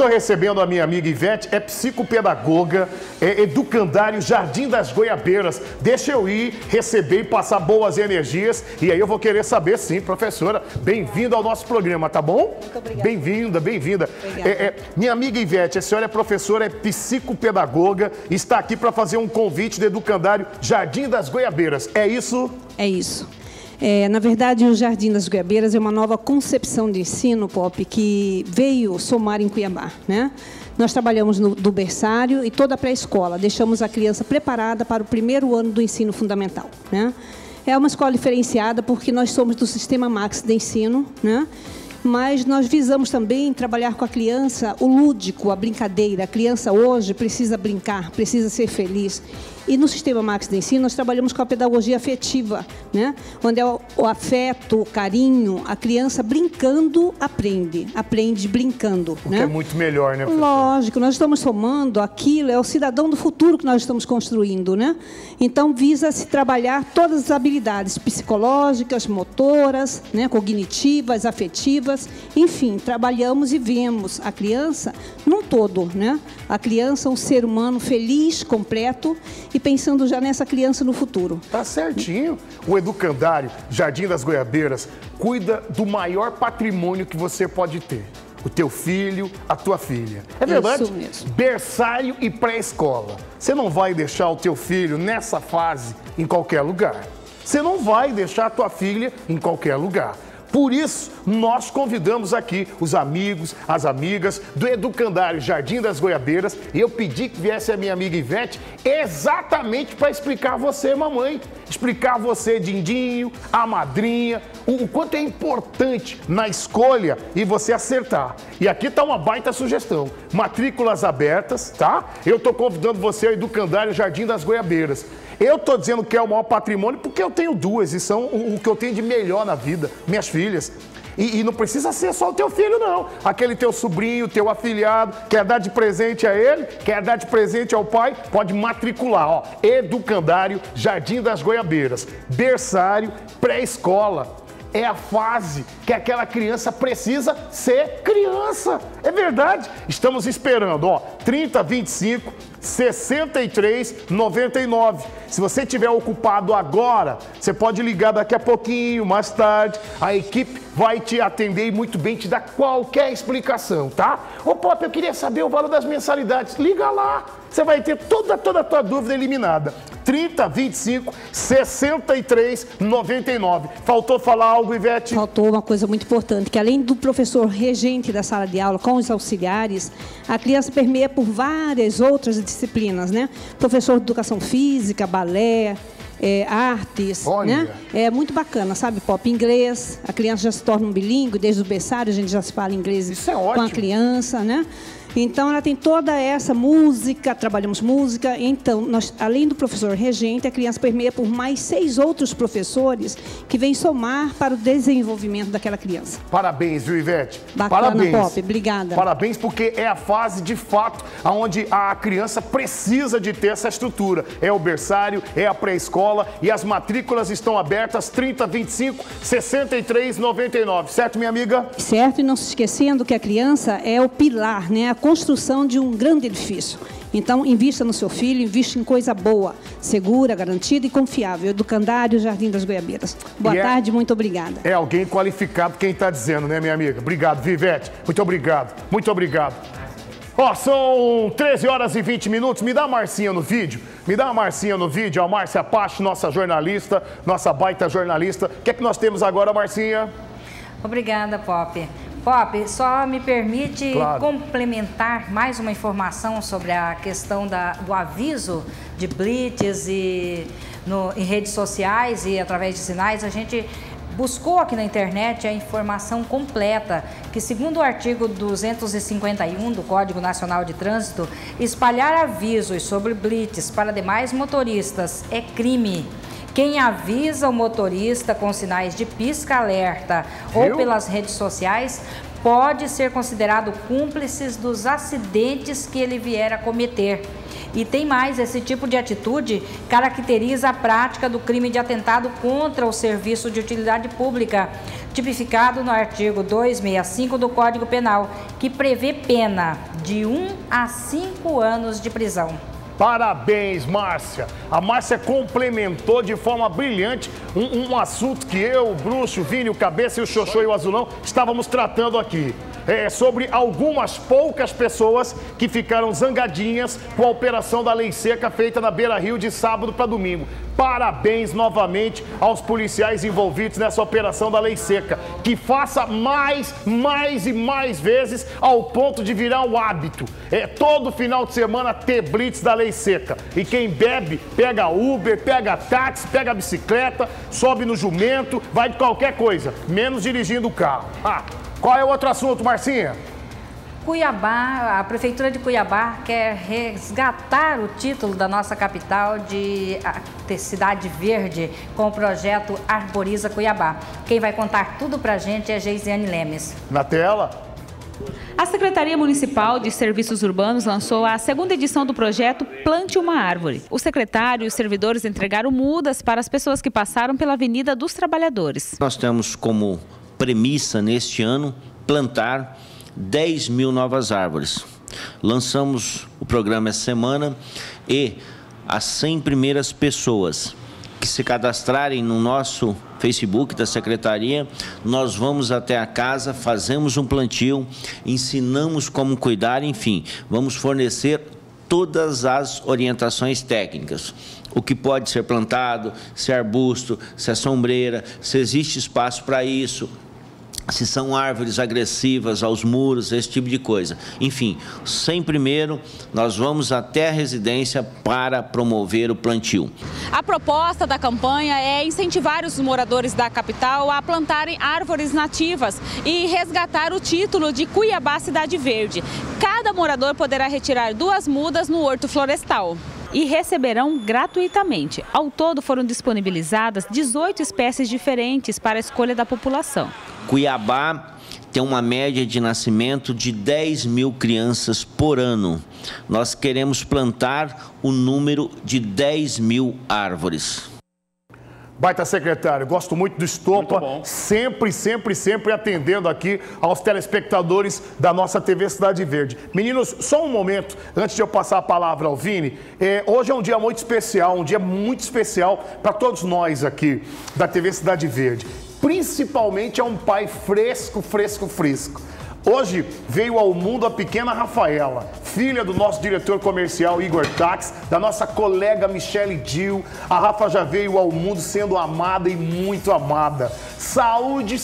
a minha amiga Ivete, é psicopedagoga, é educandário Jardim das Goiabeiras. Deixa eu ir, receber e passar boas energias, e aí eu vou querer saber sim, professora, bem-vinda ao nosso programa, tá bom? Muito obrigada. Bem-vinda, bem-vinda. Minha amiga Ivete, a senhora é professora, é psicopedagoga, está aqui para fazer um convite do educandário Jardim das Goiabeiras, é isso? É isso. Na verdade, o Jardim das Goiabeiras é uma nova concepção de ensino, Pop, que veio somar em Cuiabá, né? Nós trabalhamos do berçário e toda a pré-escola. Deixamos a criança preparada para o primeiro ano do ensino fundamental, né? É uma escola diferenciada porque nós somos do Sistema Max de ensino, né? Mas nós visamos também trabalhar com a criança o lúdico, a brincadeira. A criança hoje precisa brincar, precisa ser feliz. E no Sistema Max de Ensino, nós trabalhamos com a pedagogia afetiva, né? Onde é o afeto, o carinho, a criança brincando aprende brincando. O que é muito melhor, né, professor? Lógico, nós estamos formando aquilo, é o cidadão do futuro que nós estamos construindo, né? Então, visa-se trabalhar todas as habilidades psicológicas, motoras, né, cognitivas, afetivas, enfim, trabalhamos e vemos a criança num todo, né? A criança é um ser humano feliz, completo, e pensando já nessa criança no futuro. Tá certinho. O educandário Jardim das Goiabeiras cuida do maior patrimônio que você pode ter. O teu filho, a tua filha. É verdade? Isso mesmo. Berçário e pré-escola. Você não vai deixar o teu filho nessa fase em qualquer lugar. Você não vai deixar a tua filha em qualquer lugar. Por isso, nós convidamos aqui os amigos, as amigas do educandário Jardim das Goiabeiras. E eu pedi que viesse a minha amiga Ivete exatamente para explicar a você, mamãe. Explicar a você, Dindinho, a madrinha, o quanto é importante na escolha e você acertar. E aqui está uma baita sugestão. Matrículas abertas, tá? Eu estou convidando você ao educandário Jardim das Goiabeiras. Eu estou dizendo que é o maior patrimônio porque eu tenho duas e são o que eu tenho de melhor na vida, minhas filhas. E não precisa ser só o teu filho, não. Aquele teu sobrinho, teu afilhado, quer dar de presente a ele, quer dar de presente ao pai, pode matricular, ó. Educandário Jardim das Goiabeiras. Berçário, pré-escola. É a fase que aquela criança precisa ser criança. É verdade. Estamos esperando, ó, 3025 6399. Se você estiver ocupado agora, você pode ligar daqui a pouquinho, mais tarde. A equipe vai te atender e muito bem te dar qualquer explicação, tá? Ô, Pop, eu queria saber o valor das mensalidades. Liga lá. Você vai ter toda a tua dúvida eliminada. 3025 6399. Faltou falar algo, Ivete? Faltou uma coisa muito importante, que além do professor regente da sala de aula com os auxiliares, a criança permeia por várias outras disciplinas, né? Professor de educação física, balé, artes, né? É muito bacana, sabe, Pop? Inglês, a criança já se torna um bilíngue, desde o berçário a gente já se fala inglês. Isso é com ótimo. a criança, né? Então, ela tem toda essa música, trabalhamos música. Então, nós, além do professor regente, a criança permeia por mais 6 outros professores que vêm somar para o desenvolvimento daquela criança. Parabéns, viu, Ivete? Bacana, parabéns. Pop. Obrigada. Parabéns, porque é a fase, de fato, onde a criança precisa de ter essa estrutura. É o berçário, é a pré-escola e as matrículas estão abertas 3025 6399. Certo, minha amiga? Certo, e não se esquecendo que a criança é o pilar, né? A construção de um grande edifício. Então, invista no seu filho, invista em coisa boa, segura, garantida e confiável. Educandário Jardim das Goiabeiras. Boa tarde, muito obrigada. É alguém qualificado quem está dizendo, né, minha amiga? Obrigado, Vivete. Muito obrigado. Muito obrigado. Ó, são 13 horas e 20 minutos. Me dá a Marcinha no vídeo. Me dá a Marcinha no vídeo. A Márcia Pache, nossa jornalista, nossa baita jornalista. O que é que nós temos agora, Marcinha? Obrigada, Pop. Pop, só me permite complementar mais uma informação sobre a questão do aviso de blitz e em redes sociais e através de sinais. A gente buscou aqui na internet a informação completa, que segundo o artigo 251 do Código Nacional de Trânsito, espalhar avisos sobre blitz para demais motoristas é crime. Quem avisa o motorista com sinais de pisca-alerta ou pelas redes sociais pode ser considerado cúmplice dos acidentes que ele vier a cometer. E tem mais, esse tipo de atitude caracteriza a prática do crime de atentado contra o serviço de utilidade pública, tipificado no artigo 265 do Código Penal, que prevê pena de 1 a 5 anos de prisão. Parabéns, Márcia. A Márcia complementou de forma brilhante um assunto que eu, o Bruxo, o Vini, o Cabeça e o Xoxô e o Azulão estávamos tratando aqui. Sobre algumas poucas pessoas que ficaram zangadinhas com a operação da Lei Seca feita na Beira Rio de sábado para domingo. Parabéns novamente aos policiais envolvidos nessa operação da Lei Seca. Que faça mais e mais vezes ao ponto de virar um hábito. Todo final de semana ter blitz da Lei Seca. E quem bebe, pega Uber, pega táxi, pega bicicleta, sobe no jumento, vai de qualquer coisa, menos dirigindo o carro. Qual é o outro assunto, Marcinha? Cuiabá, a Prefeitura de Cuiabá quer resgatar o título da nossa capital de Cidade Verde com o projeto Arboriza Cuiabá. Quem vai contar tudo pra gente é Geisiane Lemes. Na tela. A Secretaria Municipal de Serviços Urbanos lançou a segunda edição do projeto Plante uma Árvore. O secretário e os servidores entregaram mudas para as pessoas que passaram pela Avenida dos Trabalhadores. Nós temos como premissa neste ano plantar 10 mil novas árvores. Lançamos o programa essa semana e as 100 primeiras pessoas que se cadastrarem no nosso Facebook da Secretaria, nós vamos até a casa, fazemos um plantio, ensinamos como cuidar, enfim, vamos fornecer todas as orientações técnicas. O que pode ser plantado, se é arbusto, se é sombreira, se existe espaço para isso, se são árvores agressivas aos muros, esse tipo de coisa. Enfim, sem primeiro, nós vamos até a residência para promover o plantio. A proposta da campanha é incentivar os moradores da capital a plantarem árvores nativas e resgatar o título de Cuiabá Cidade Verde. Cada morador poderá retirar 2 mudas no Horto Florestal e receberão gratuitamente. Ao todo foram disponibilizadas 18 espécies diferentes para a escolha da população. Cuiabá tem uma média de nascimento de 10 mil crianças por ano. Nós queremos plantar o número de 10 mil árvores. Baita secretário, gosto muito do Estopa, sempre atendendo aqui aos telespectadores da nossa TV Cidade Verde. Meninos, só um momento, antes de eu passar a palavra ao Vini, hoje é um dia muito especial para todos nós aqui da TV Cidade Verde. Principalmente é um pai fresco. Hoje veio ao mundo a pequena Rafaela, filha do nosso diretor comercial Igor Tax, da nossa colega Michele Dil. A Rafa já veio ao mundo sendo amada e muito amada. Saúde,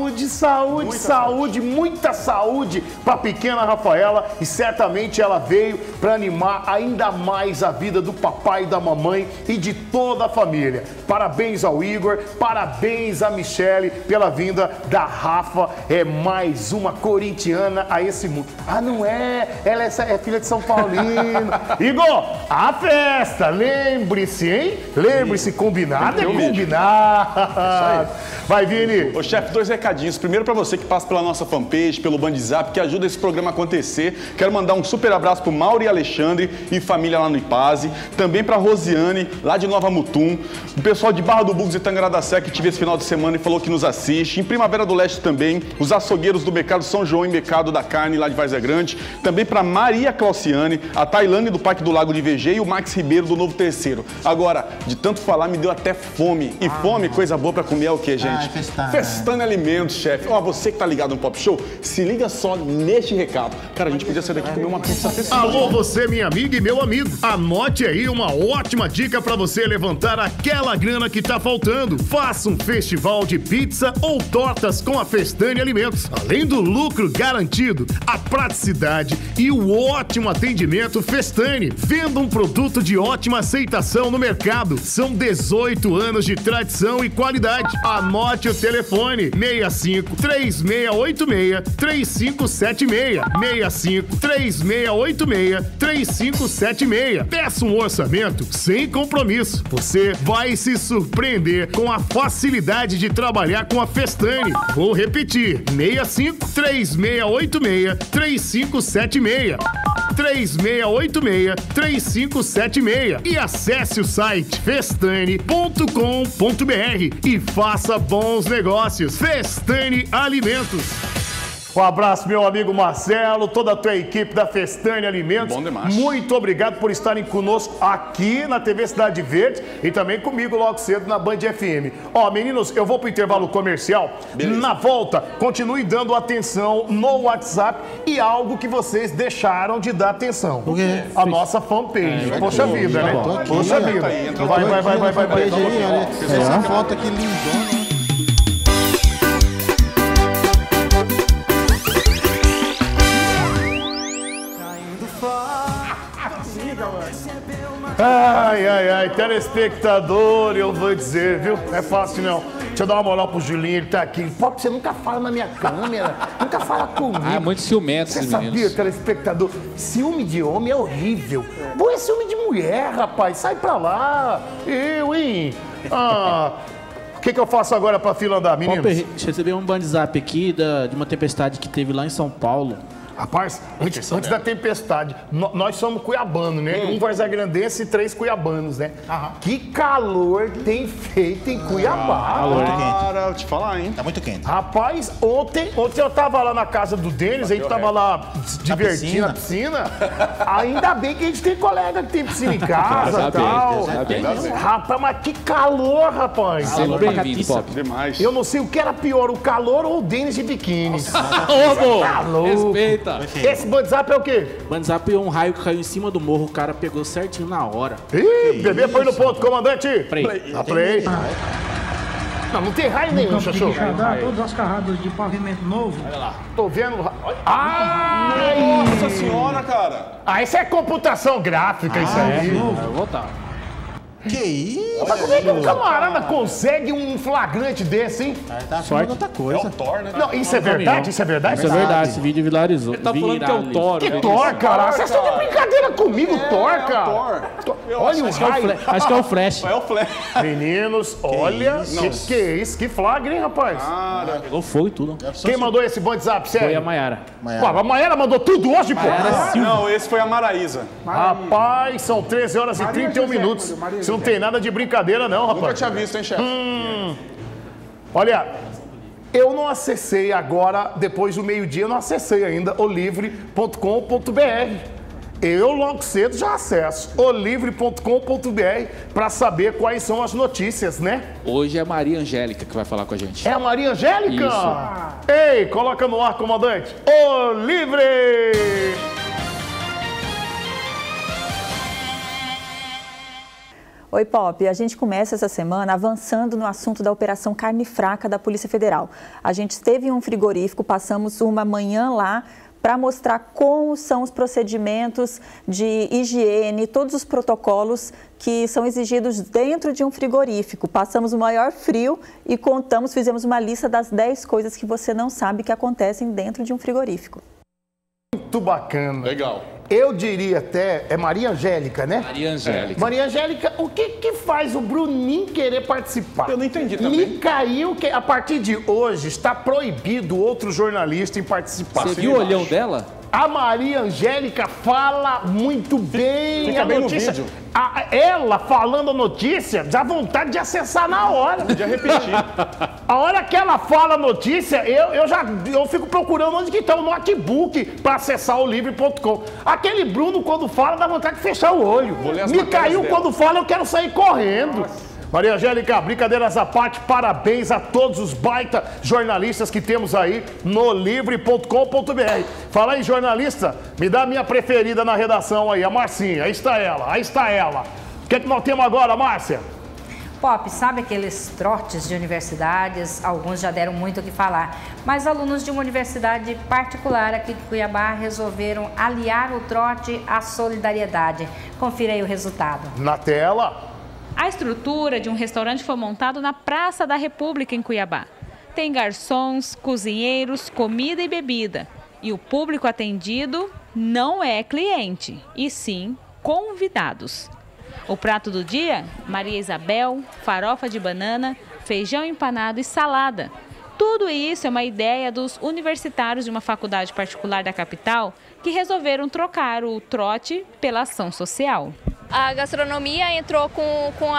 muita saúde para a pequena Rafaela, e certamente ela veio para animar ainda mais a vida do papai e da mamãe e de toda a família. Parabéns ao Igor, parabéns à Michele pela vinda da Rafa, mais uma corintiana a esse mundo. Não é? Ela é filha de São Paulino. Igor, a festa, lembre-se, hein? Lembre-se, combinado é combinado. Vai, Vini. Ô, chefe, 2 recadinhos. Primeiro para você que passa pela nossa fanpage, pelo Bandzap, que ajuda esse programa a acontecer. Quero mandar um super abraço pro Mauro e Alexandre e família lá no Ipaze. Também pra Rosiane, lá de Nova Mutum. O pessoal de Barra do Bugos e Tangará da Sé, que tive esse final de semana e falou que nos assiste. Em Primavera do Leste também, os açougueiros do Mercado São João João e Mercado da Carne, lá de Várzea Grande. Também para Maria Clauciane, a Tailândia do Parque do Lago de VG e o Max Ribeiro do Novo Terceiro. Agora, de tanto falar, me deu até fome. E fome, coisa boa para comer é o quê, gente? Festane Alimentos, chefe. Ó, você que tá ligado no Pop Show, se liga só neste recado. Cara, a gente podia sair daqui e comer uma pizza Festane. Alô, você, minha amiga e meu amigo. Anote aí uma ótima dica para você levantar aquela grana que tá faltando. Faça um festival de pizza ou tortas com a Festane Alimentos. Além do lucro garantido, a praticidade e o ótimo atendimento Festane. Venda um produto de ótima aceitação no mercado. São 18 anos de tradição e qualidade. Anote o telefone: 65 3686 3576. 65 3686 3576. Peça um orçamento sem compromisso. Você vai se surpreender com a facilidade de trabalhar com a Festane. Vou repetir: 65 3686 3576. 3686 3576. E acesse o site festane.com.br e faça bons negócios. Festane Alimentos. Um abraço, meu amigo Marcelo, toda a tua equipe da Festane Alimentos. Bom demais. Muito obrigado por estarem conosco aqui na TV Cidade Verde e também comigo logo cedo na Band FM. Ó, meninos, eu vou pro intervalo comercial. Beleza. Na volta, continue dando atenção no WhatsApp e algo que vocês deixaram de dar atenção. O quê? A nossa fanpage. Poxa vida, né? Poxa vida. Vai. Essa foto aqui lindona. Ai, telespectador, eu vou dizer, viu? Não é fácil não. Deixa eu dar uma moral pro Julinho, ele tá aqui. Pô, você nunca fala na minha câmera, nunca fala comigo. Ah, é muito ciumento esses meninos. Você sabia, telespectador? Ciúme de homem é horrível. Bom, é ciúme de mulher, rapaz. Sai pra lá. Eu, hein? O que eu faço agora pra fila andar, meninos? Recebi um WhatsApp aqui de uma tempestade que teve lá em São Paulo. Rapaz, antes da tempestade, nós somos cuiabanos, né? Um varzagrandense e 3 cuiabanos, né? Que calor tem feito em Cuiabá. Muito quente. Cara, eu te falar, hein? Tá muito quente. Rapaz, ontem eu tava lá na casa do Denis, a gente tava lá divertindo na piscina. Ainda bem que a gente tem colega que tem piscina em casa e tal. Rapaz, mas que calor, rapaz. Sempre bem-vindo, Pop. Demais. Eu não sei o que era pior, o calor ou o Denis de biquíni. Calor. Respeita. Esse WhatsApp é o quê? WhatsApp é um raio que caiu em cima do morro, o cara pegou certinho na hora. Ih, bebê foi no ponto, comandante. Play. Play. Não tem raio nenhum, Xaxô. Todas as carradas de pavimento novo. Olha lá. Tô vendo. Nossa senhora, cara. Isso é computação gráfica, isso aí. Eu vou voltar. Que isso? Mas como é que um camarada consegue um flagrante desse, hein? Tá achando outra coisa. É o Thor, né? Não, isso é verdade? Isso é verdade? Isso é verdade, esse vídeo viralizou. Ele tá falando que é o Thor. Que Thor, cara? Vocês estão de brincadeira comigo, Thor, cara? Olha o raio. Acho que é o Flash. É o Flash. Meninos, olha. Que é isso? Que flagra, hein, rapaz? Pegou fogo e tudo. Quem mandou esse WhatsApp, sério? Foi a Maiara. Pô, a Maiara mandou tudo hoje, pô? Não, esse foi a Maraísa. Rapaz, são 13 horas e 31 minutos. Isso não tem nada de brincadeira, não, rapaz. Nunca tinha visto, hein, chefe? Olha, eu não acessei agora, depois do meio-dia, eu não acessei ainda o livre.com.br. Eu logo cedo já acesso o livre.com.br para saber quais são as notícias, né? Hoje é a Maria Angélica que vai falar com a gente. É a Maria Angélica? Isso. Ei, coloca no ar, comandante. O Livre! Oi, Pop. A gente começa essa semana avançando no assunto da Operação Carne Fraca da Polícia Federal. A gente esteve em um frigorífico, passamos uma manhã lá para mostrar como são os procedimentos de higiene, todos os protocolos que são exigidos dentro de um frigorífico. Passamos o maior frio e fizemos uma lista das 10 coisas que você não sabe que acontecem dentro de um frigorífico. Muito bacana. Legal. Eu diria até, é Maria Angélica, né? Maria Angélica. Maria Angélica, o que faz o Bruninho querer participar? Eu não entendi também. Me caiu que a partir de hoje está proibido outro jornalista em participar. Você viu o olhão dela? A Maria Angélica fala muito bem. Fica a bem notícia. no vídeo. Ela falando a notícia, dá vontade de acessar na hora. Podia repetir. A hora que ela fala a notícia, eu fico procurando onde que está o notebook para acessar o livre.com. Aquele Bruno, quando fala, dá vontade de fechar o olho. Me caiu dela. Quando fala, eu quero sair correndo. Nossa. Maria Angélica, brincadeiras à parte, parabéns a todos os baita jornalistas que temos aí no livre.com.br. Fala aí, jornalista, me dá a minha preferida na redação aí, a Marcinha. Aí está ela. O que é que nós temos agora, Márcia? Pop, sabe aqueles trotes de universidades? Alguns já deram muito o que falar, mas alunos de uma universidade particular aqui de Cuiabá resolveram aliar o trote à solidariedade. Confira aí o resultado. Na tela. A estrutura de um restaurante foi montada na Praça da República, em Cuiabá. Tem garçons, cozinheiros, comida e bebida. E o público atendido não é cliente, e sim convidados. O prato do dia, Maria Isabel, farofa de banana, feijão empanado e salada. Tudo isso é uma ideia dos universitários de uma faculdade particular da capital que resolveram trocar o trote pela ação social. A gastronomia entrou com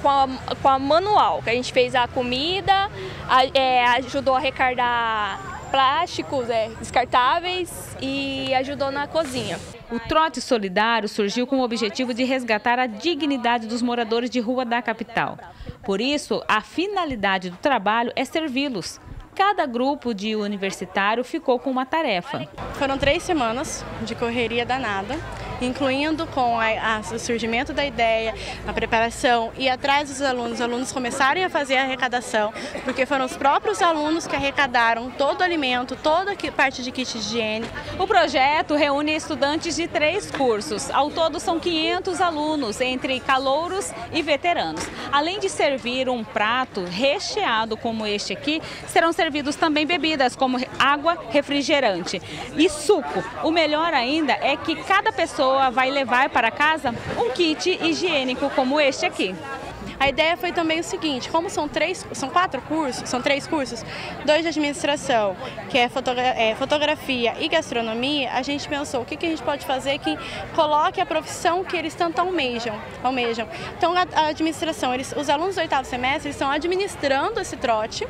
a manual, que a gente fez a comida, ajudou a arrecadar plásticos descartáveis e ajudou na cozinha. O trote solidário surgiu com o objetivo de resgatar a dignidade dos moradores de rua da capital. Por isso, a finalidade do trabalho é servi-los. Cada grupo de universitário ficou com uma tarefa. Foram 3 semanas de correria danada, incluindo com o surgimento da ideia, a preparação e atrás dos alunos. Os alunos começarem a fazer a arrecadação, porque foram os próprios alunos que arrecadaram todo o alimento, toda a parte de kit de higiene. O projeto reúne estudantes de 3 cursos. Ao todo são 500 alunos, entre calouros e veteranos. Além de servir um prato recheado como este aqui, serão servidos também bebidas como água, refrigerante e suco. O melhor ainda é que cada pessoa vai levar para casa um kit higiênico como este aqui. A ideia foi também o seguinte, como são 3 cursos, 2 de administração, que é fotografia e gastronomia, a gente pensou o que a gente pode fazer que coloque a profissão que eles tanto almejam. Então a administração, os alunos do 8º semestre estão administrando esse trote,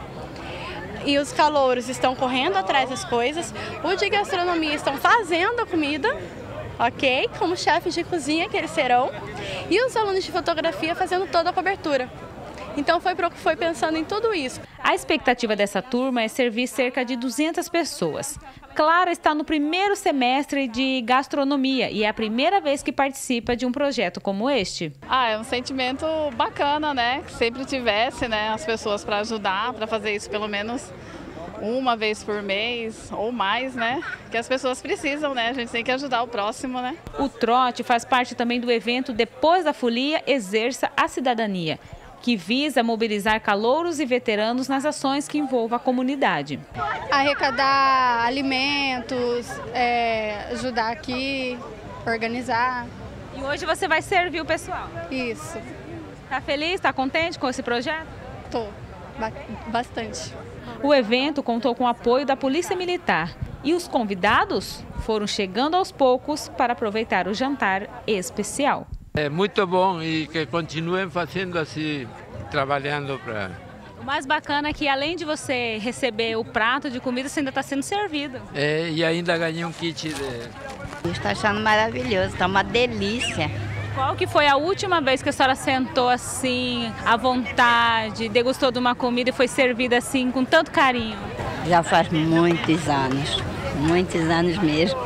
e os calouros estão correndo atrás das coisas, os de gastronomia estão fazendo a comida, ok? Como chefes de cozinha que eles serão, e os alunos de fotografia fazendo toda a cobertura. Então foi pensando em tudo isso. A expectativa dessa turma é servir cerca de 200 pessoas. Clara está no 1º semestre de gastronomia e é a primeira vez que participa de um projeto como este. É um sentimento bacana, né? Que sempre tivesse, né, as pessoas para ajudar, para fazer isso pelo menos uma vez por mês ou mais, né? Que as pessoas precisam, né? A gente tem que ajudar o próximo, né? O trote faz parte também do evento Depois da Folia, Exerça a Cidadania, que visa mobilizar calouros e veteranos nas ações que envolvam a comunidade. Arrecadar alimentos, ajudar aqui, organizar. E hoje você vai servir o pessoal? Isso. Tá feliz, tá contente com esse projeto? Tô, bastante. O evento contou com o apoio da Polícia Militar e os convidados foram chegando aos poucos para aproveitar o jantar especial. É muito bom e que continuem fazendo assim, trabalhando para... O mais bacana é que além de você receber o prato de comida, você ainda está sendo servido. E ainda ganhei um kit de... Estou achando maravilhoso, está uma delícia. Qual que foi a última vez que a senhora sentou assim, à vontade, degustou de uma comida e foi servida assim, com tanto carinho? Já faz muitos anos mesmo.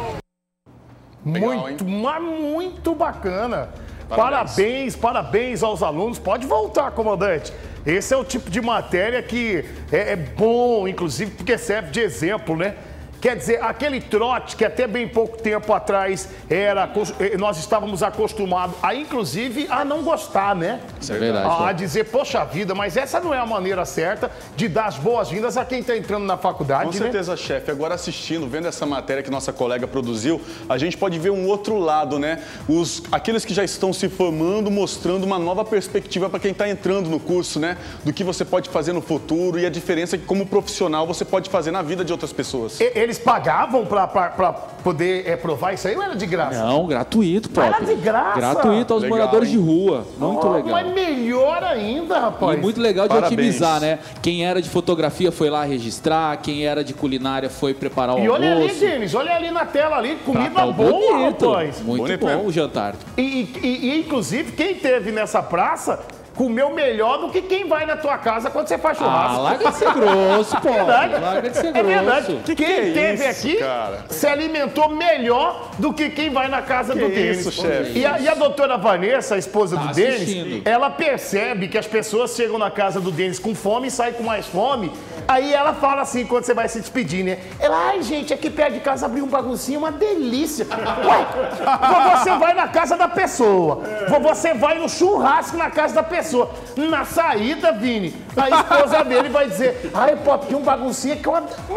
Muito bacana. Parabéns aos alunos. Pode voltar, comandante. Esse é o tipo de matéria que é bom, inclusive, porque serve de exemplo, né? Quer dizer, aquele trote que até bem pouco tempo atrás nós estávamos acostumados inclusive, a não gostar, né? Isso é verdade. A dizer, poxa vida, mas essa não é a maneira certa de dar as boas-vindas a quem está entrando na faculdade, Com certeza, chefe. Agora assistindo, vendo essa matéria que nossa colega produziu, a gente pode ver um outro lado, né? Aqueles que já estão se formando, mostrando uma nova perspectiva para quem está entrando no curso, né? Do que você pode fazer no futuro e a diferença que como profissional você pode fazer na vida de outras pessoas. Eles pagavam pra poder provar isso aí ou era de graça? Não, gratuito, Pop. Era de graça? Gratuito aos moradores de rua. Muito legal. Mas melhor ainda, rapaz. E muito legal de otimizar, né? Quem era de fotografia foi lá registrar, quem era de culinária foi preparar o almoço. E olha ali, Denis, olha ali na tela ali, comida boa, bonito, rapaz. Muito Bonito bom mesmo. o jantar. E inclusive, quem teve nessa praça comeu melhor do que quem vai na tua casa quando você faz churrasco. Ah, larga de ser grosso, pô. É verdade. Larga de ser É verdade. grosso. Quem teve isso, aqui cara? se alimentou melhor do que quem vai na casa do Denis. Isso, chefe? E a doutora Vanessa, a esposa do Denis, assistindo. ela percebe que as pessoas chegam na casa do Denis com fome e saem com mais fome. Aí ela fala assim, quando você vai se despedir, né? Ela, ai gente, aqui perto de casa abriu um baguncinho, uma delícia. Ué, você vai na casa da pessoa. Você vai no churrasco na casa da pessoa. Na saída, Vini, a esposa dele vai dizer, ai, Pop, tinha um baguncinho que eu...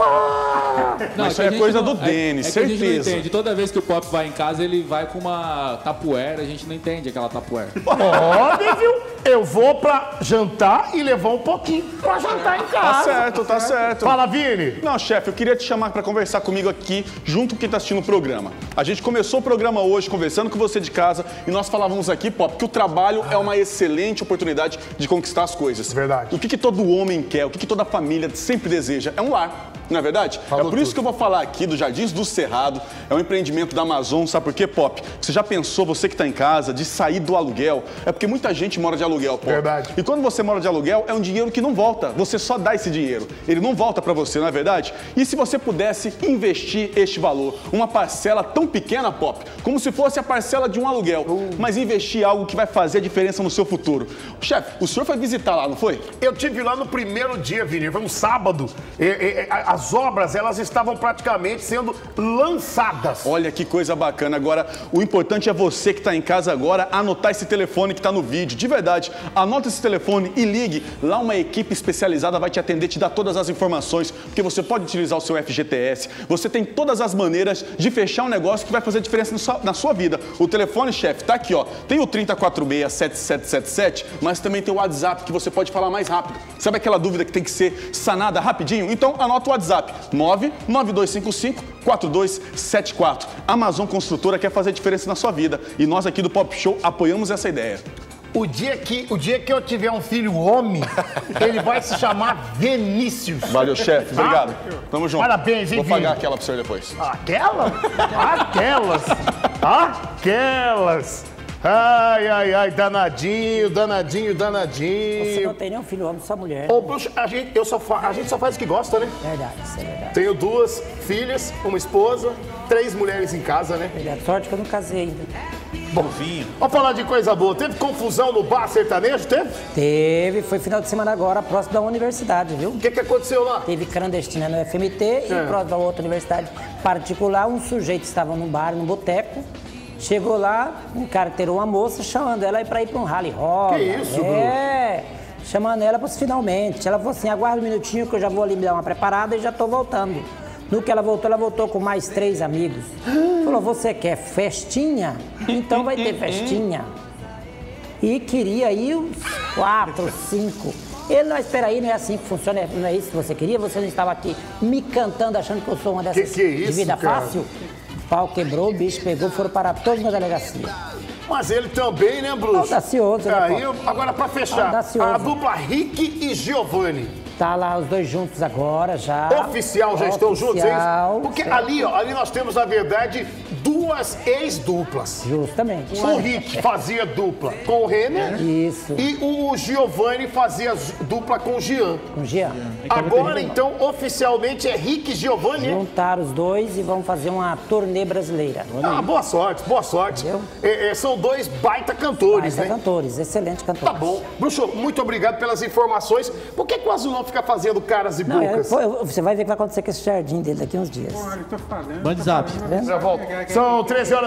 Não, isso é coisa do Denis, que a gente não certeza. entende. Toda vez que o Pop vai em casa, ele vai com uma tapuera. A gente não entende aquela tapuera. Óbvio, eu vou pra jantar e levar um pouquinho pra jantar em casa. Tá certo, tá certo. Fala, Vini. Não, chefe, eu queria te chamar pra conversar comigo aqui, junto com quem tá assistindo o programa. A gente começou o programa hoje conversando com você de casa e nós falávamos aqui, Pop, que o trabalho é uma excelente oportunidade de conquistar as coisas. Verdade. O que todo homem quer, o que toda família sempre deseja é um lar. Não é verdade? Falou é por isso tudo. que eu vou falar aqui do Jardins do Cerrado. É um empreendimento da Amazon. Sabe por quê, Pop? Você já pensou, você que está em casa, de sair do aluguel? É porque muita gente mora de aluguel, Pop. Verdade. E quando você mora de aluguel, é um dinheiro que não volta. Você só dá esse dinheiro. Ele não volta para você, não é verdade? E se você pudesse investir este valor, uma parcela tão pequena, Pop, como se fosse a parcela de um aluguel, mas investir algo que vai fazer a diferença no seu futuro. Chefe, o senhor foi visitar lá, não foi? Eu tive lá no primeiro dia, Vini, foi um sábado. As obras, elas estavam praticamente sendo lançadas. Olha que coisa bacana. Agora, o importante é você que está em casa agora anotar esse telefone que está no vídeo. De verdade, anota esse telefone e ligue. Lá uma equipe especializada vai te atender, te dar todas as informações, porque você pode utilizar o seu FGTS. Você tem todas as maneiras de fechar um negócio que vai fazer diferença na sua vida. O telefone, chefe, tá aqui, ó. Tem o 3046-7777, mas também tem o WhatsApp que você pode falar mais rápido. Sabe aquela dúvida que tem que ser sanada rapidinho? Então anota o WhatsApp. 99255-4274. Amazon Construtora quer fazer diferença na sua vida. E nós aqui do Pop Show apoiamos essa ideia. O dia que eu tiver um filho homem, ele vai se chamar Vinícius. Valeu, chefe. Obrigado. Tamo junto. Parabéns, hein, Vou pagar Vini? aquela pro senhor depois. Aquela? Aquelas. Ai, danadinho. Você não tem nenhum filho homem, só mulher. Ô, bruxo, a gente só faz o que gosta, né? Verdade, isso é verdade. Tenho 2 filhas, uma esposa, 3 mulheres em casa, né? Verdade. Sorte que eu não casei ainda. Bom, vamos falar de coisa boa. Teve confusão no bar sertanejo, teve? Teve, foi final de semana agora, próximo da universidade, viu? O que aconteceu lá? Teve clandestina no FMT e próximo da outra universidade particular, um sujeito estava num bar, num boteco. Chegou lá, um cara terou uma moça chamando ela para ir para um rally rola. Que isso, Bruno? Chamando ela para os finalmente. Ela falou assim, aguarda um minutinho que eu já vou ali me dar uma preparada e já estou voltando. No que ela voltou com mais 3 amigos. Falou, você quer festinha? Então vai ter festinha. E queria ir uns 4, 5. Ele, não, espera aí, não é assim que funciona, não é isso que você queria? Você não estava aqui me cantando achando que eu sou uma dessas que é isso, de vida cara? fácil? O pau quebrou, o bicho pegou, foram para todos na delegacia. Mas ele também, né, Bruxo? Audacioso, né, Aí, agora, pra fechar, Audacioso. a dupla Rick e Giovanni. Tá lá os dois juntos agora, já. Oficial, já estão juntos, hein? Porque certo. ali nós temos, na verdade, 2 ex-duplas. Justamente. O Rick fazia dupla com o Renner. Isso. E o Giovanni fazia dupla com o Jean. Com o Jean. Agora, então, oficialmente é Rick e Giovanni. Juntaram os dois e vão fazer uma turnê brasileira. Boa sorte, boa sorte. São 2 baita cantores, né? Cantores, excelentes cantores. Tá bom. Bruxo, muito obrigado pelas informações. Por que o Azulão fica fazendo caras e bocas? Você vai ver o que vai acontecer com esse jardim dele daqui uns dias. WhatsApp. Já volto. São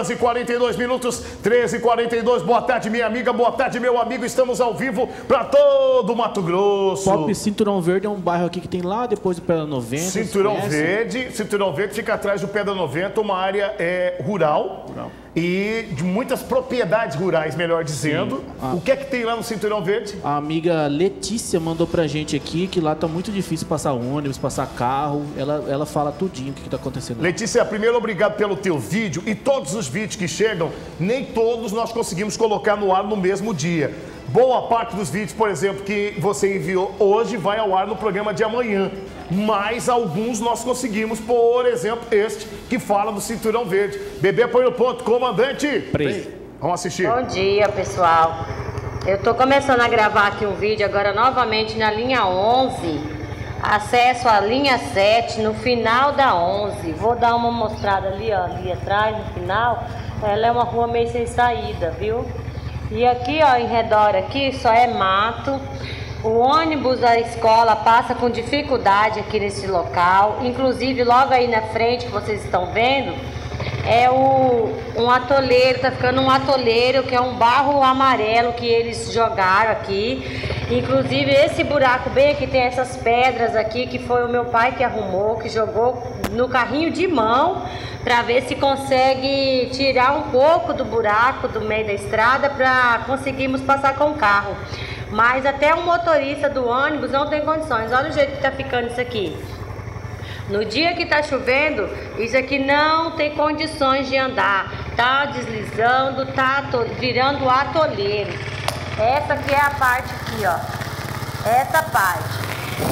13h42. 13h42. Boa tarde, minha amiga. Boa tarde, meu amigo. Estamos ao vivo para todo o Mato Grosso. Pop Cinturão Verde é um bairro aqui que tem lá depois do Pedra 90. Cinturão Verde fica atrás do Pedra 90, uma área rural. E de muitas propriedades rurais, melhor dizendo. O que é que tem lá no Cinturão Verde? A amiga Letícia mandou pra gente aqui que lá tá muito difícil passar ônibus, passar carro. Ela fala tudinho o que tá acontecendo. Letícia, primeiro, obrigado pelo teu vídeo. E todos os vídeos que chegam, nem todos nós conseguimos colocar no ar no mesmo dia. Boa parte dos vídeos, por exemplo, que você enviou hoje vai ao ar no programa de amanhã. Mas alguns nós conseguimos, por exemplo, este que fala do Cinturão Verde. Bebê põe no ponto, comandante. Vamos assistir. Bom dia, pessoal. Eu tô começando a gravar aqui um vídeo agora novamente na linha 11. Acesso à linha 7 no final da 11. Vou dar uma mostrada ali, ó, ali atrás, no final. Ela é uma rua meio sem saída, viu? E aqui, ó, em redor aqui só é mato. O ônibus da escola passa com dificuldade aqui nesse local. Inclusive, logo aí na frente, que vocês estão vendo, é um atoleiro, tá ficando um atoleiro, que é um barro amarelo que eles jogaram aqui. Inclusive, esse buraco bem aqui tem essas pedras aqui, que foi o meu pai que arrumou, que jogou no carrinho de mão, para ver se consegue tirar um pouco do buraco do meio da estrada para conseguirmos passar com o carro. Mas até o motorista do ônibus não tem condições. Olha o jeito que tá ficando isso aqui. No dia que tá chovendo, isso aqui não tem condições de andar. Tá deslizando, tá virando atoleiro. Essa aqui é a parte aqui, ó. Essa parte.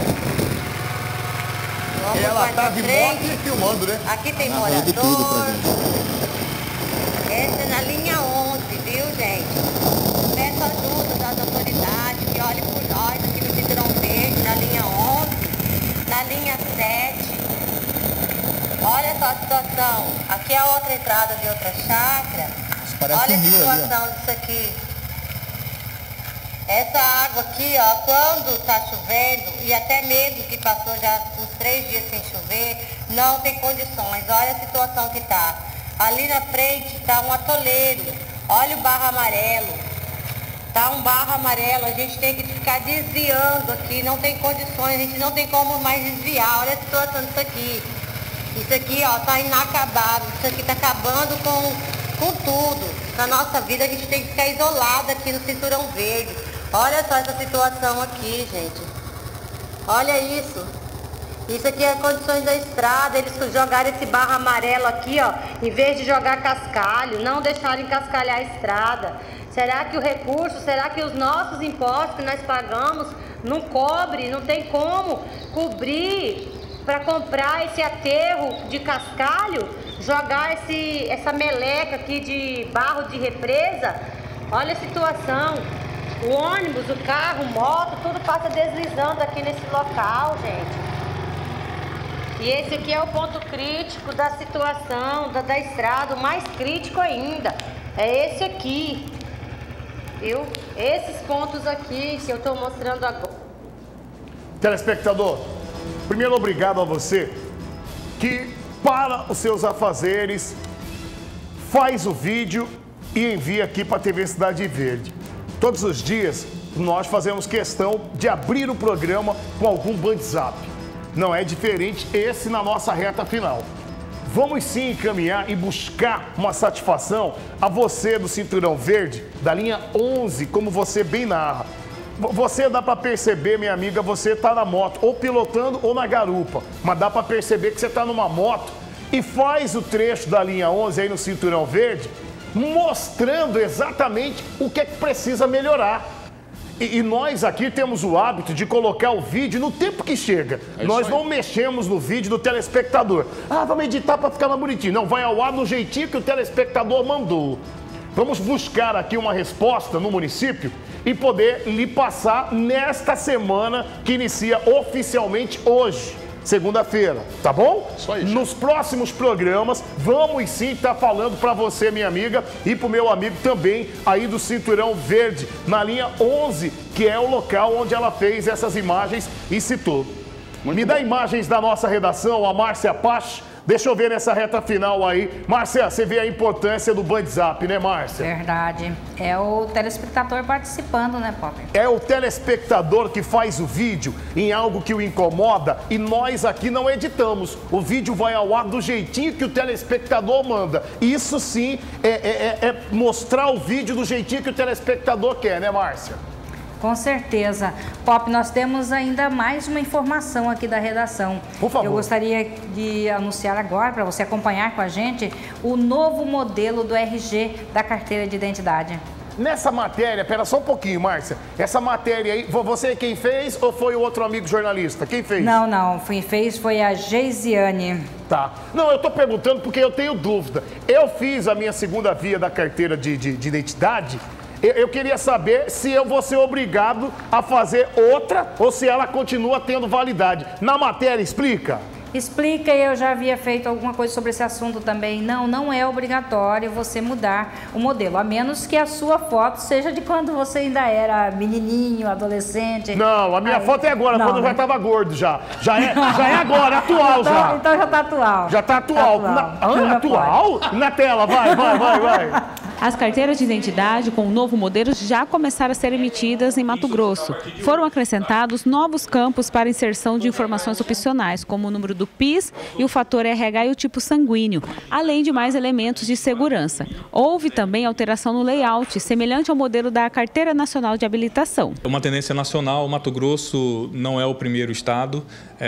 Ela tá de moto e filmando, né? Aqui tem morador. Essa é na linha 11, viu, gente? Peço ajuda das autoridades que olhem por nós aqui no Cinturão Verde, na linha 11, na linha 7. Olha só a situação. Aqui é a outra entrada de outra chácara. Olha a situação disso aqui. Essa água aqui, ó, quando tá chovendo, e até mesmo que passou já uns 3 dias sem chover, não tem condições. Olha a situação que tá. Ali na frente tá um atoleiro. Olha o barro amarelo. Tá um barro amarelo, a gente tem que ficar desviando aqui, não tem condições, a gente não tem como mais desviar. Olha a situação disso aqui. Isso aqui, ó, tá inacabado. Isso aqui tá acabando com tudo. Na nossa vida a gente tem que ficar isolado aqui no Cinturão Verde. Olha só essa situação aqui, gente. Olha isso. Isso aqui é condições da estrada. Eles jogaram esse barro amarelo aqui, ó, em vez de jogar cascalho, não deixaram cascalhar a estrada. Será que o recurso, será que os nossos impostos que nós pagamos não cobre, não tem como cobrir para comprar esse aterro de cascalho, jogar essa meleca aqui de barro de represa? Olha a situação. O ônibus, o carro, moto, tudo passa deslizando aqui nesse local, gente. E esse aqui é o ponto crítico da situação, da estrada, o mais crítico ainda. É esse aqui, viu? Esses pontos aqui que eu estou mostrando agora. Telespectador, primeiro obrigado a você que para os seus afazeres faz o vídeo e envia aqui para a TV Cidade Verde. Todos os dias nós fazemos questão de abrir o programa com algum WhatsApp. Não é diferente esse na nossa reta final. Vamos sim encaminhar e buscar uma satisfação a você do Cinturão Verde, da linha 11, como você bem narra. Você dá para perceber, minha amiga, você está na moto, ou pilotando ou na garupa, mas dá para perceber que você está numa moto e faz o trecho da linha 11 aí no Cinturão Verde, mostrando exatamente o que é que precisa melhorar. E nós aqui temos o hábito de colocar o vídeo no tempo que chega. Nós não mexemos no vídeo do telespectador. Ah, vamos editar para ficar mais bonitinho. Não, vai ao ar do jeitinho que o telespectador mandou. Vamos buscar aqui uma resposta no município e poder lhe passar nesta semana que inicia oficialmente hoje, segunda-feira, tá bom? Isso aí. Nos próximos programas, vamos sim estar falando para você, minha amiga, e para o meu amigo também, aí do Cinturão Verde, na linha 11, que é o local onde ela fez essas imagens e citou. Me dá imagens da nossa redação, a Márcia Pache. Deixa eu ver nessa reta final aí. Márcia, você vê a importância do WhatsApp, né, Márcia? Verdade. É o telespectador participando, né, Pop? É o telespectador que faz o vídeo em algo que o incomoda e nós aqui não editamos. O vídeo vai ao ar do jeitinho que o telespectador manda. Isso sim é mostrar o vídeo do jeitinho que o telespectador quer, né, Márcia? Com certeza. Pop, nós temos ainda mais uma informação aqui da redação. Por favor. Eu gostaria de anunciar agora, para você acompanhar com a gente, o novo modelo do RG da carteira de identidade. Nessa matéria, pera só um pouquinho, Márcia. Essa matéria aí, você quem fez ou foi o outro amigo jornalista? Quem fez? Não, quem fez foi a Geisiane. Tá. Não, eu tô perguntando porque eu tenho dúvida. Eu fiz a minha segunda via da carteira de identidade. Eu queria saber se eu vou ser obrigado a fazer outra ou se ela continua tendo validade. Na matéria, explica. Explica, eu já havia feito alguma coisa sobre esse assunto também. Não é obrigatório você mudar o modelo, a menos que a sua foto seja de quando você ainda era menininho, adolescente. Não, a minha foto é agora, quando eu já estava gordo já. Já é agora, atual então, já. Então já tá atual. Já tá atual. Atual? Na tela, vai. As carteiras de identidade com o novo modelo já começaram a ser emitidas em Mato Grosso. Foram acrescentados novos campos para inserção de informações opcionais, como o número do PIS e o fator RH e o tipo sanguíneo, além de mais elementos de segurança. Houve também alteração no layout, semelhante ao modelo da Carteira Nacional de Habilitação. É uma tendência nacional, Mato Grosso não é o primeiro estado.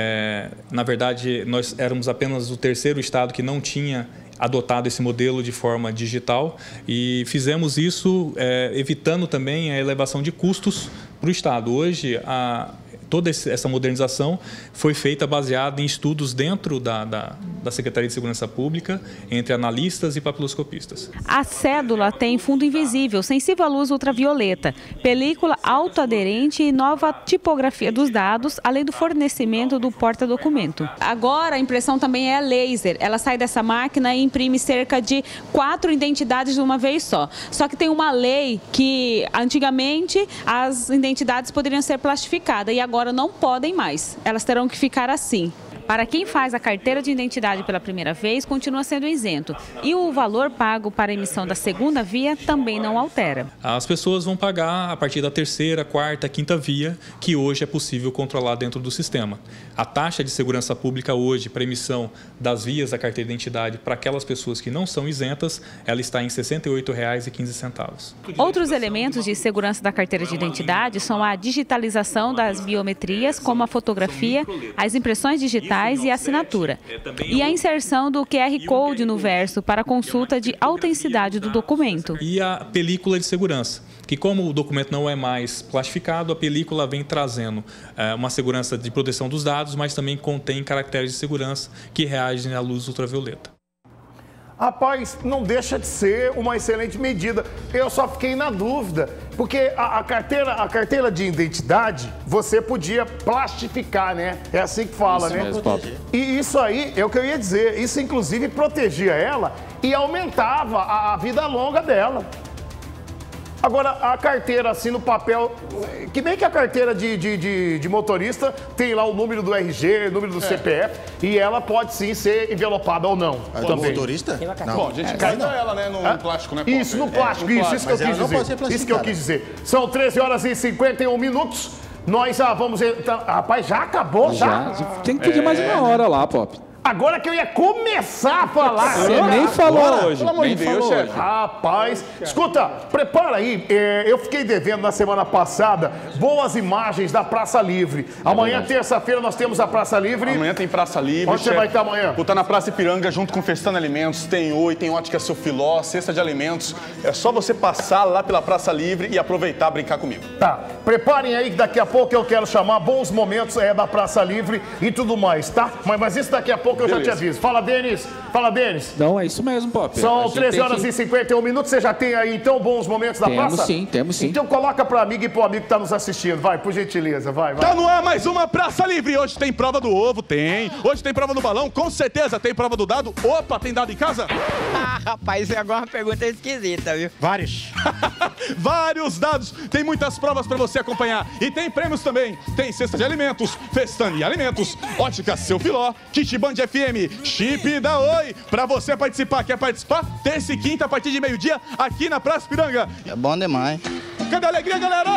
Na verdade, nós éramos apenas o terceiro estado que não tinha adotado esse modelo de forma digital e fizemos isso evitando também a elevação de custos para o Estado. Hoje, toda essa modernização foi feita baseada em estudos dentro da Secretaria de Segurança Pública, entre analistas e papiloscopistas. A cédula tem fundo invisível, sensível à luz ultravioleta, película autoaderente e nova tipografia dos dados, além do fornecimento do porta-documento. Agora a impressão também é laser. Ela sai dessa máquina e imprime cerca de 4 identidades de uma vez só. Só que tem uma lei que antigamente as identidades poderiam ser plastificadas e agora não podem mais. Elas terão que ficar assim. Para quem faz a carteira de identidade pela primeira vez, continua sendo isento. E o valor pago para a emissão da segunda via também não altera. As pessoas vão pagar a partir da terceira, quarta, quinta via, que hoje é possível controlar dentro do sistema. A taxa de segurança pública hoje para emissão das vias da carteira de identidade para aquelas pessoas que não são isentas, ela está em R$ 68,15. Outros elementos de segurança da carteira de identidade são a digitalização das biometrias, como a fotografia, as impressões digitais e a assinatura, e a inserção do QR Code no verso para consulta de autenticidade do documento. E a película de segurança, que como o documento não é mais plastificado, a película vem trazendo uma segurança de proteção dos dados, mas também contém caracteres de segurança que reagem à luz ultravioleta. Rapaz, não deixa de ser uma excelente medida. Eu só fiquei na dúvida, porque a carteira de identidade, você podia plastificar, né? É assim que fala, isso né? Mesmo, Pop. E isso aí é o que eu ia dizer. Isso, inclusive, protegia ela e aumentava a vida longa dela. Agora, a carteira, assim, no papel, que nem que a carteira de motorista tem lá o número do RG, o número do CPF, e ela pode sim ser envelopada ou não. Também. Motorista? Não. Bom, a gente cai ela, né, no plástico, né? Isso, no plástico, isso que eu quis dizer. Isso que eu quis dizer. São 13 horas e 51 minutos. Nós já vamos... Rapaz, já acabou, já? Tem que pedir mais uma hora lá, Pop. Agora que eu ia começar a falar... Você nem falou hoje. Pelo amor de Deus, chefe. Rapaz, escuta, prepara aí. Eu fiquei devendo na semana passada boas imagens da Praça Livre. Amanhã, terça-feira, nós temos a Praça Livre. Amanhã tem Praça Livre. Onde você vai estar amanhã? Vou estar na Praça Ipiranga junto com Festando Alimentos. Tem Oi, tem Ótica Seu Filó, Cesta de Alimentos. É só você passar lá pela Praça Livre e aproveitar, brincar comigo. Tá, preparem aí que daqui a pouco eu quero chamar bons momentos da Praça Livre e tudo mais, tá? Mas isso daqui a pouco eu já te aviso. Fala, Denis. Fala, Denis. Não, é isso mesmo, Pop. São 13 horas e 51 minutos. Você já tem aí, então, bons momentos da praça? Temos sim. Então coloca pra amiga e pro amigo que tá nos assistindo. Vai, por gentileza, vai. Tá no ar mais uma Praça Livre. Hoje tem prova do ovo, tem. Hoje tem prova do balão, com certeza. Tem prova do dado. Opa, tem dado em casa? Rapaz, isso é agora uma pergunta esquisita, viu? Vários. Vários dados. Tem muitas provas pra você acompanhar. E tem prêmios também. Tem Cesta de Alimentos, Festando Alimentos, Ótica Seu Filó, Kit Band FM, Chip da Oi. Pra você participar, quer participar? Terça e quinta, a partir de meio-dia, aqui na Praça Ipiranga. É bom demais. Cadê a alegria, galera?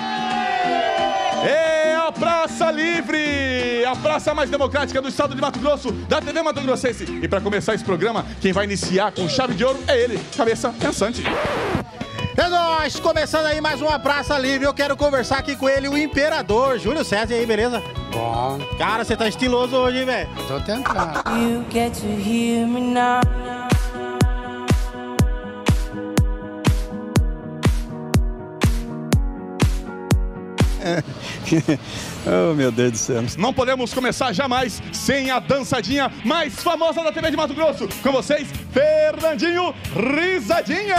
É a Praça Livre, a praça mais democrática do estado de Mato Grosso, da TV Mato Grossense. E para começar esse programa, quem vai iniciar com chave de ouro é ele, Cabeça Pensante. É nóis! nós, começando aí mais uma Praça Livre. Eu quero conversar aqui com ele, o Imperador, Júlio César. E aí, beleza? Bom. Cara, você tá estiloso hoje, hein, velho? Tô tentando. You get to hear me now. Oh, meu Deus do céu. Não podemos começar jamais sem a dançadinha mais famosa da TV de Mato Grosso. Com vocês, Fernandinho Risadinha.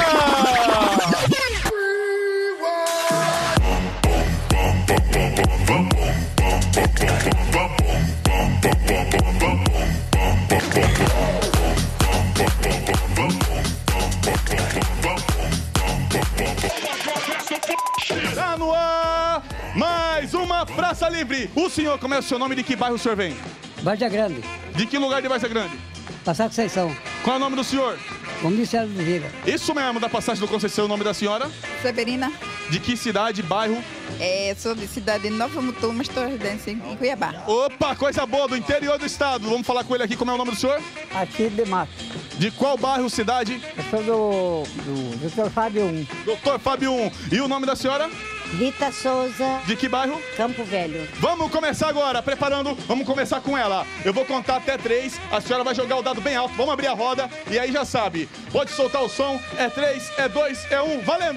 Tá no ar, mais uma Praça Livre. O senhor, como é o seu nome, de que bairro o senhor vem? Várzea Grande. De que lugar de Várzea Grande? Passar Conceição. Qual é o nome do senhor? Comissário do Vila. Isso mesmo, da passagem do Conceição, o nome da senhora? Severina. De que cidade, bairro? Sou de cidade de Nova Mutum, mas estou residência em Cuiabá. Opa, coisa boa, do interior do estado. Vamos falar com ele aqui, como é o nome do senhor? Aqui de Mato. De qual bairro, cidade? Eu sou do Dr. Fábio 1. Dr. Fábio 1. E o nome da senhora? Rita Souza. De que bairro? Campo Velho. Vamos começar agora, preparando, vamos começar com ela. Eu vou contar até 3, a senhora vai jogar o dado bem alto, vamos abrir a roda e aí já sabe. Pode soltar o som, é 3, é 2, é 1, valendo!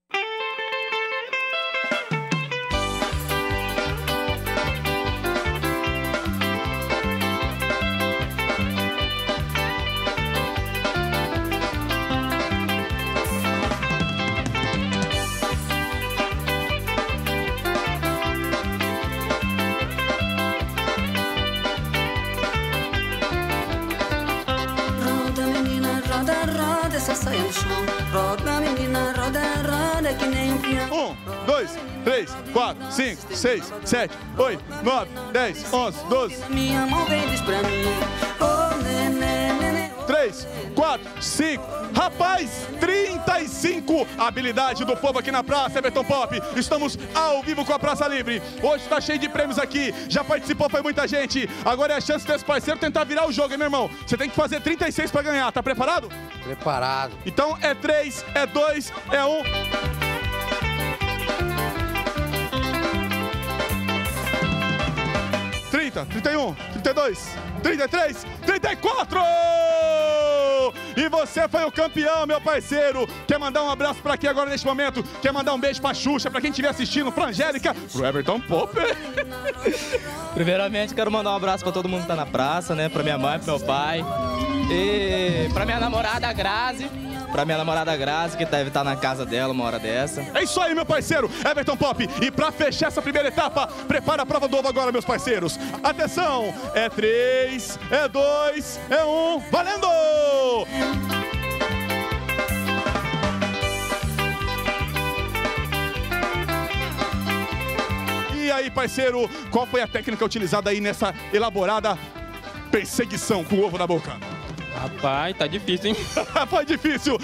Essa saia no chão. Roda, menina, roda, roda, que nem um peão. 1, 2, 3, 4, 5, 6, 7, 8, 9, 10, 11, 12. Minha mão vem diz pra mim. Oh, nenê, nenê. 3, 4, 5. Rapaz, 35. Habilidade do povo aqui na praça, Everton Pop. Estamos ao vivo com a Praça Livre. Hoje tá cheio de prêmios aqui. Já participou, foi muita gente. Agora é a chance desse parceiro tentar virar o jogo, hein, meu irmão? Você tem que fazer 36 pra ganhar. Tá preparado? Preparado. Então é 3, é 2, é 1. (30, 31, 32, 33, 34! E você foi o campeão, meu parceiro. Quer mandar um abraço pra aqui agora neste momento? Quer mandar um beijo pra Xuxa, pra quem estiver assistindo, pra Angélica, pro Everton Pop? Primeiramente, quero mandar um abraço pra todo mundo que tá na praça, né? Pra minha mãe, pro meu pai. E pra minha namorada, Grazi. Pra minha namorada Grazi, que deve estar na casa dela uma hora dessa. É isso aí, meu parceiro, Everton Pop. E pra fechar essa primeira etapa, prepara a prova do ovo agora, meus parceiros. Atenção, é 3, é 2, é 1, valendo! E aí, parceiro, qual foi a técnica utilizada aí nessa elaborada perseguição com o ovo na boca? Rapaz, tá difícil, hein? Foi difícil.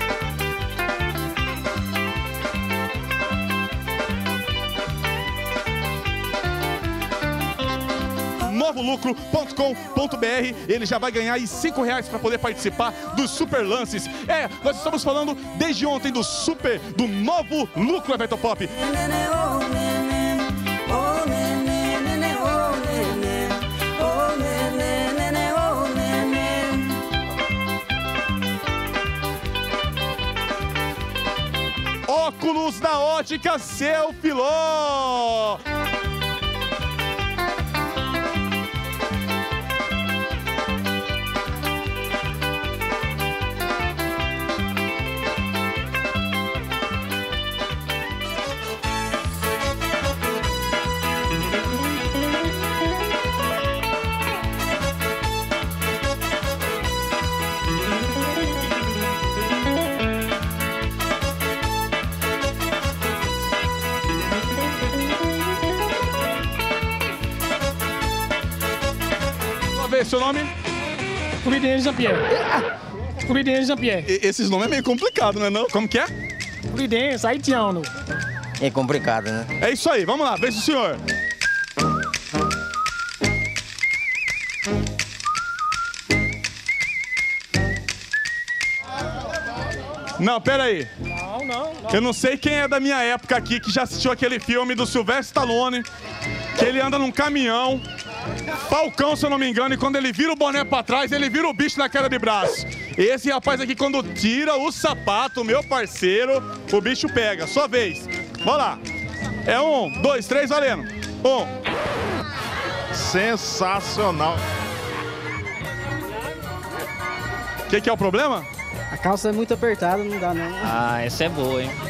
novolucro.com.br. Ele já vai ganhar aí R$5 para poder participar dos super lances. Nós estamos falando desde ontem do novo lucro, Everton Pop. Óculos da Ótica Seu Filó. Seu nome? Scooby-Doo Jean-Pierre. Scooby-Doo Jean-Pierre. Esses nomes é meio complicado, não é não? Como que é? Scooby-Doo Saitiano. É complicado, né? É isso aí, vamos lá, beijo do senhor. Não, pera aí. Não. Eu não sei quem é da minha época aqui que já assistiu aquele filme do Sylvester Stallone, que ele anda num caminhão, Falcão, se eu não me engano, e quando ele vira o boné pra trás, ele vira o bicho na queda de braço. Esse rapaz aqui, quando tira o sapato, meu parceiro, o bicho pega. Sua vez. Vamos lá. É 1, 2, 3, valendo. 1. Sensacional. O que é o problema? A calça é muito apertada, não dá não. Ah, essa é boa, hein?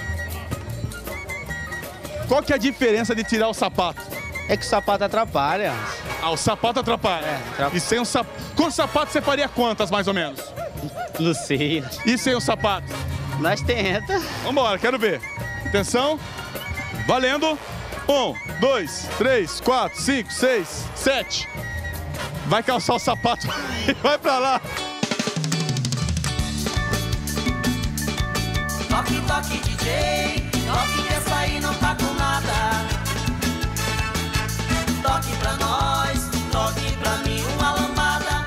Qual que é a diferença de tirar o sapato? É que o sapato atrapalha. Ah, o sapato atrapalha. E sem o sapato... Com o sapato você faria quantas, mais ou menos? Não sei. E sem o sapato? Nós tenta. Vambora, quero ver. Atenção. Valendo. 1, 2, 3, 4, 5, 6, 7. Vai calçar o sapato e vai pra lá. Toque, toque, DJ. Toque que essa aí não tá com nada. Toque pra nós. Toque pra mim uma lambada.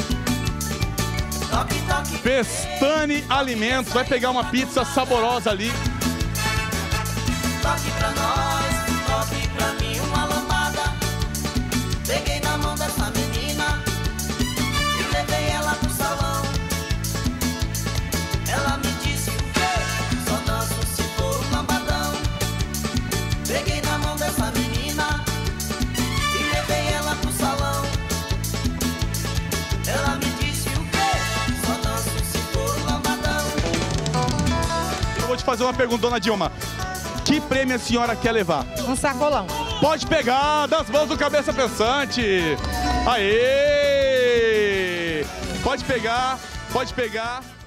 Toque, toque. Pestane Alimentos. Vai pegar uma pizza saborosa ali. Toque pra nós. Toque pra mim uma lambada. Peguei na mão dessa menina e levei ela pro salão. Ela me disse o quê? Só danço se for um lambadão. Peguei na mão dessa menina e levei ela pro salão. Ela me disse o quê? Só danço se for um lambadão. Eu vou te fazer uma pergunta, dona Dilma. Que prêmio a senhora quer levar? Um sacolão. Pode pegar das mãos do Cabeça Pensante. Aê! Pode pegar, pode pegar.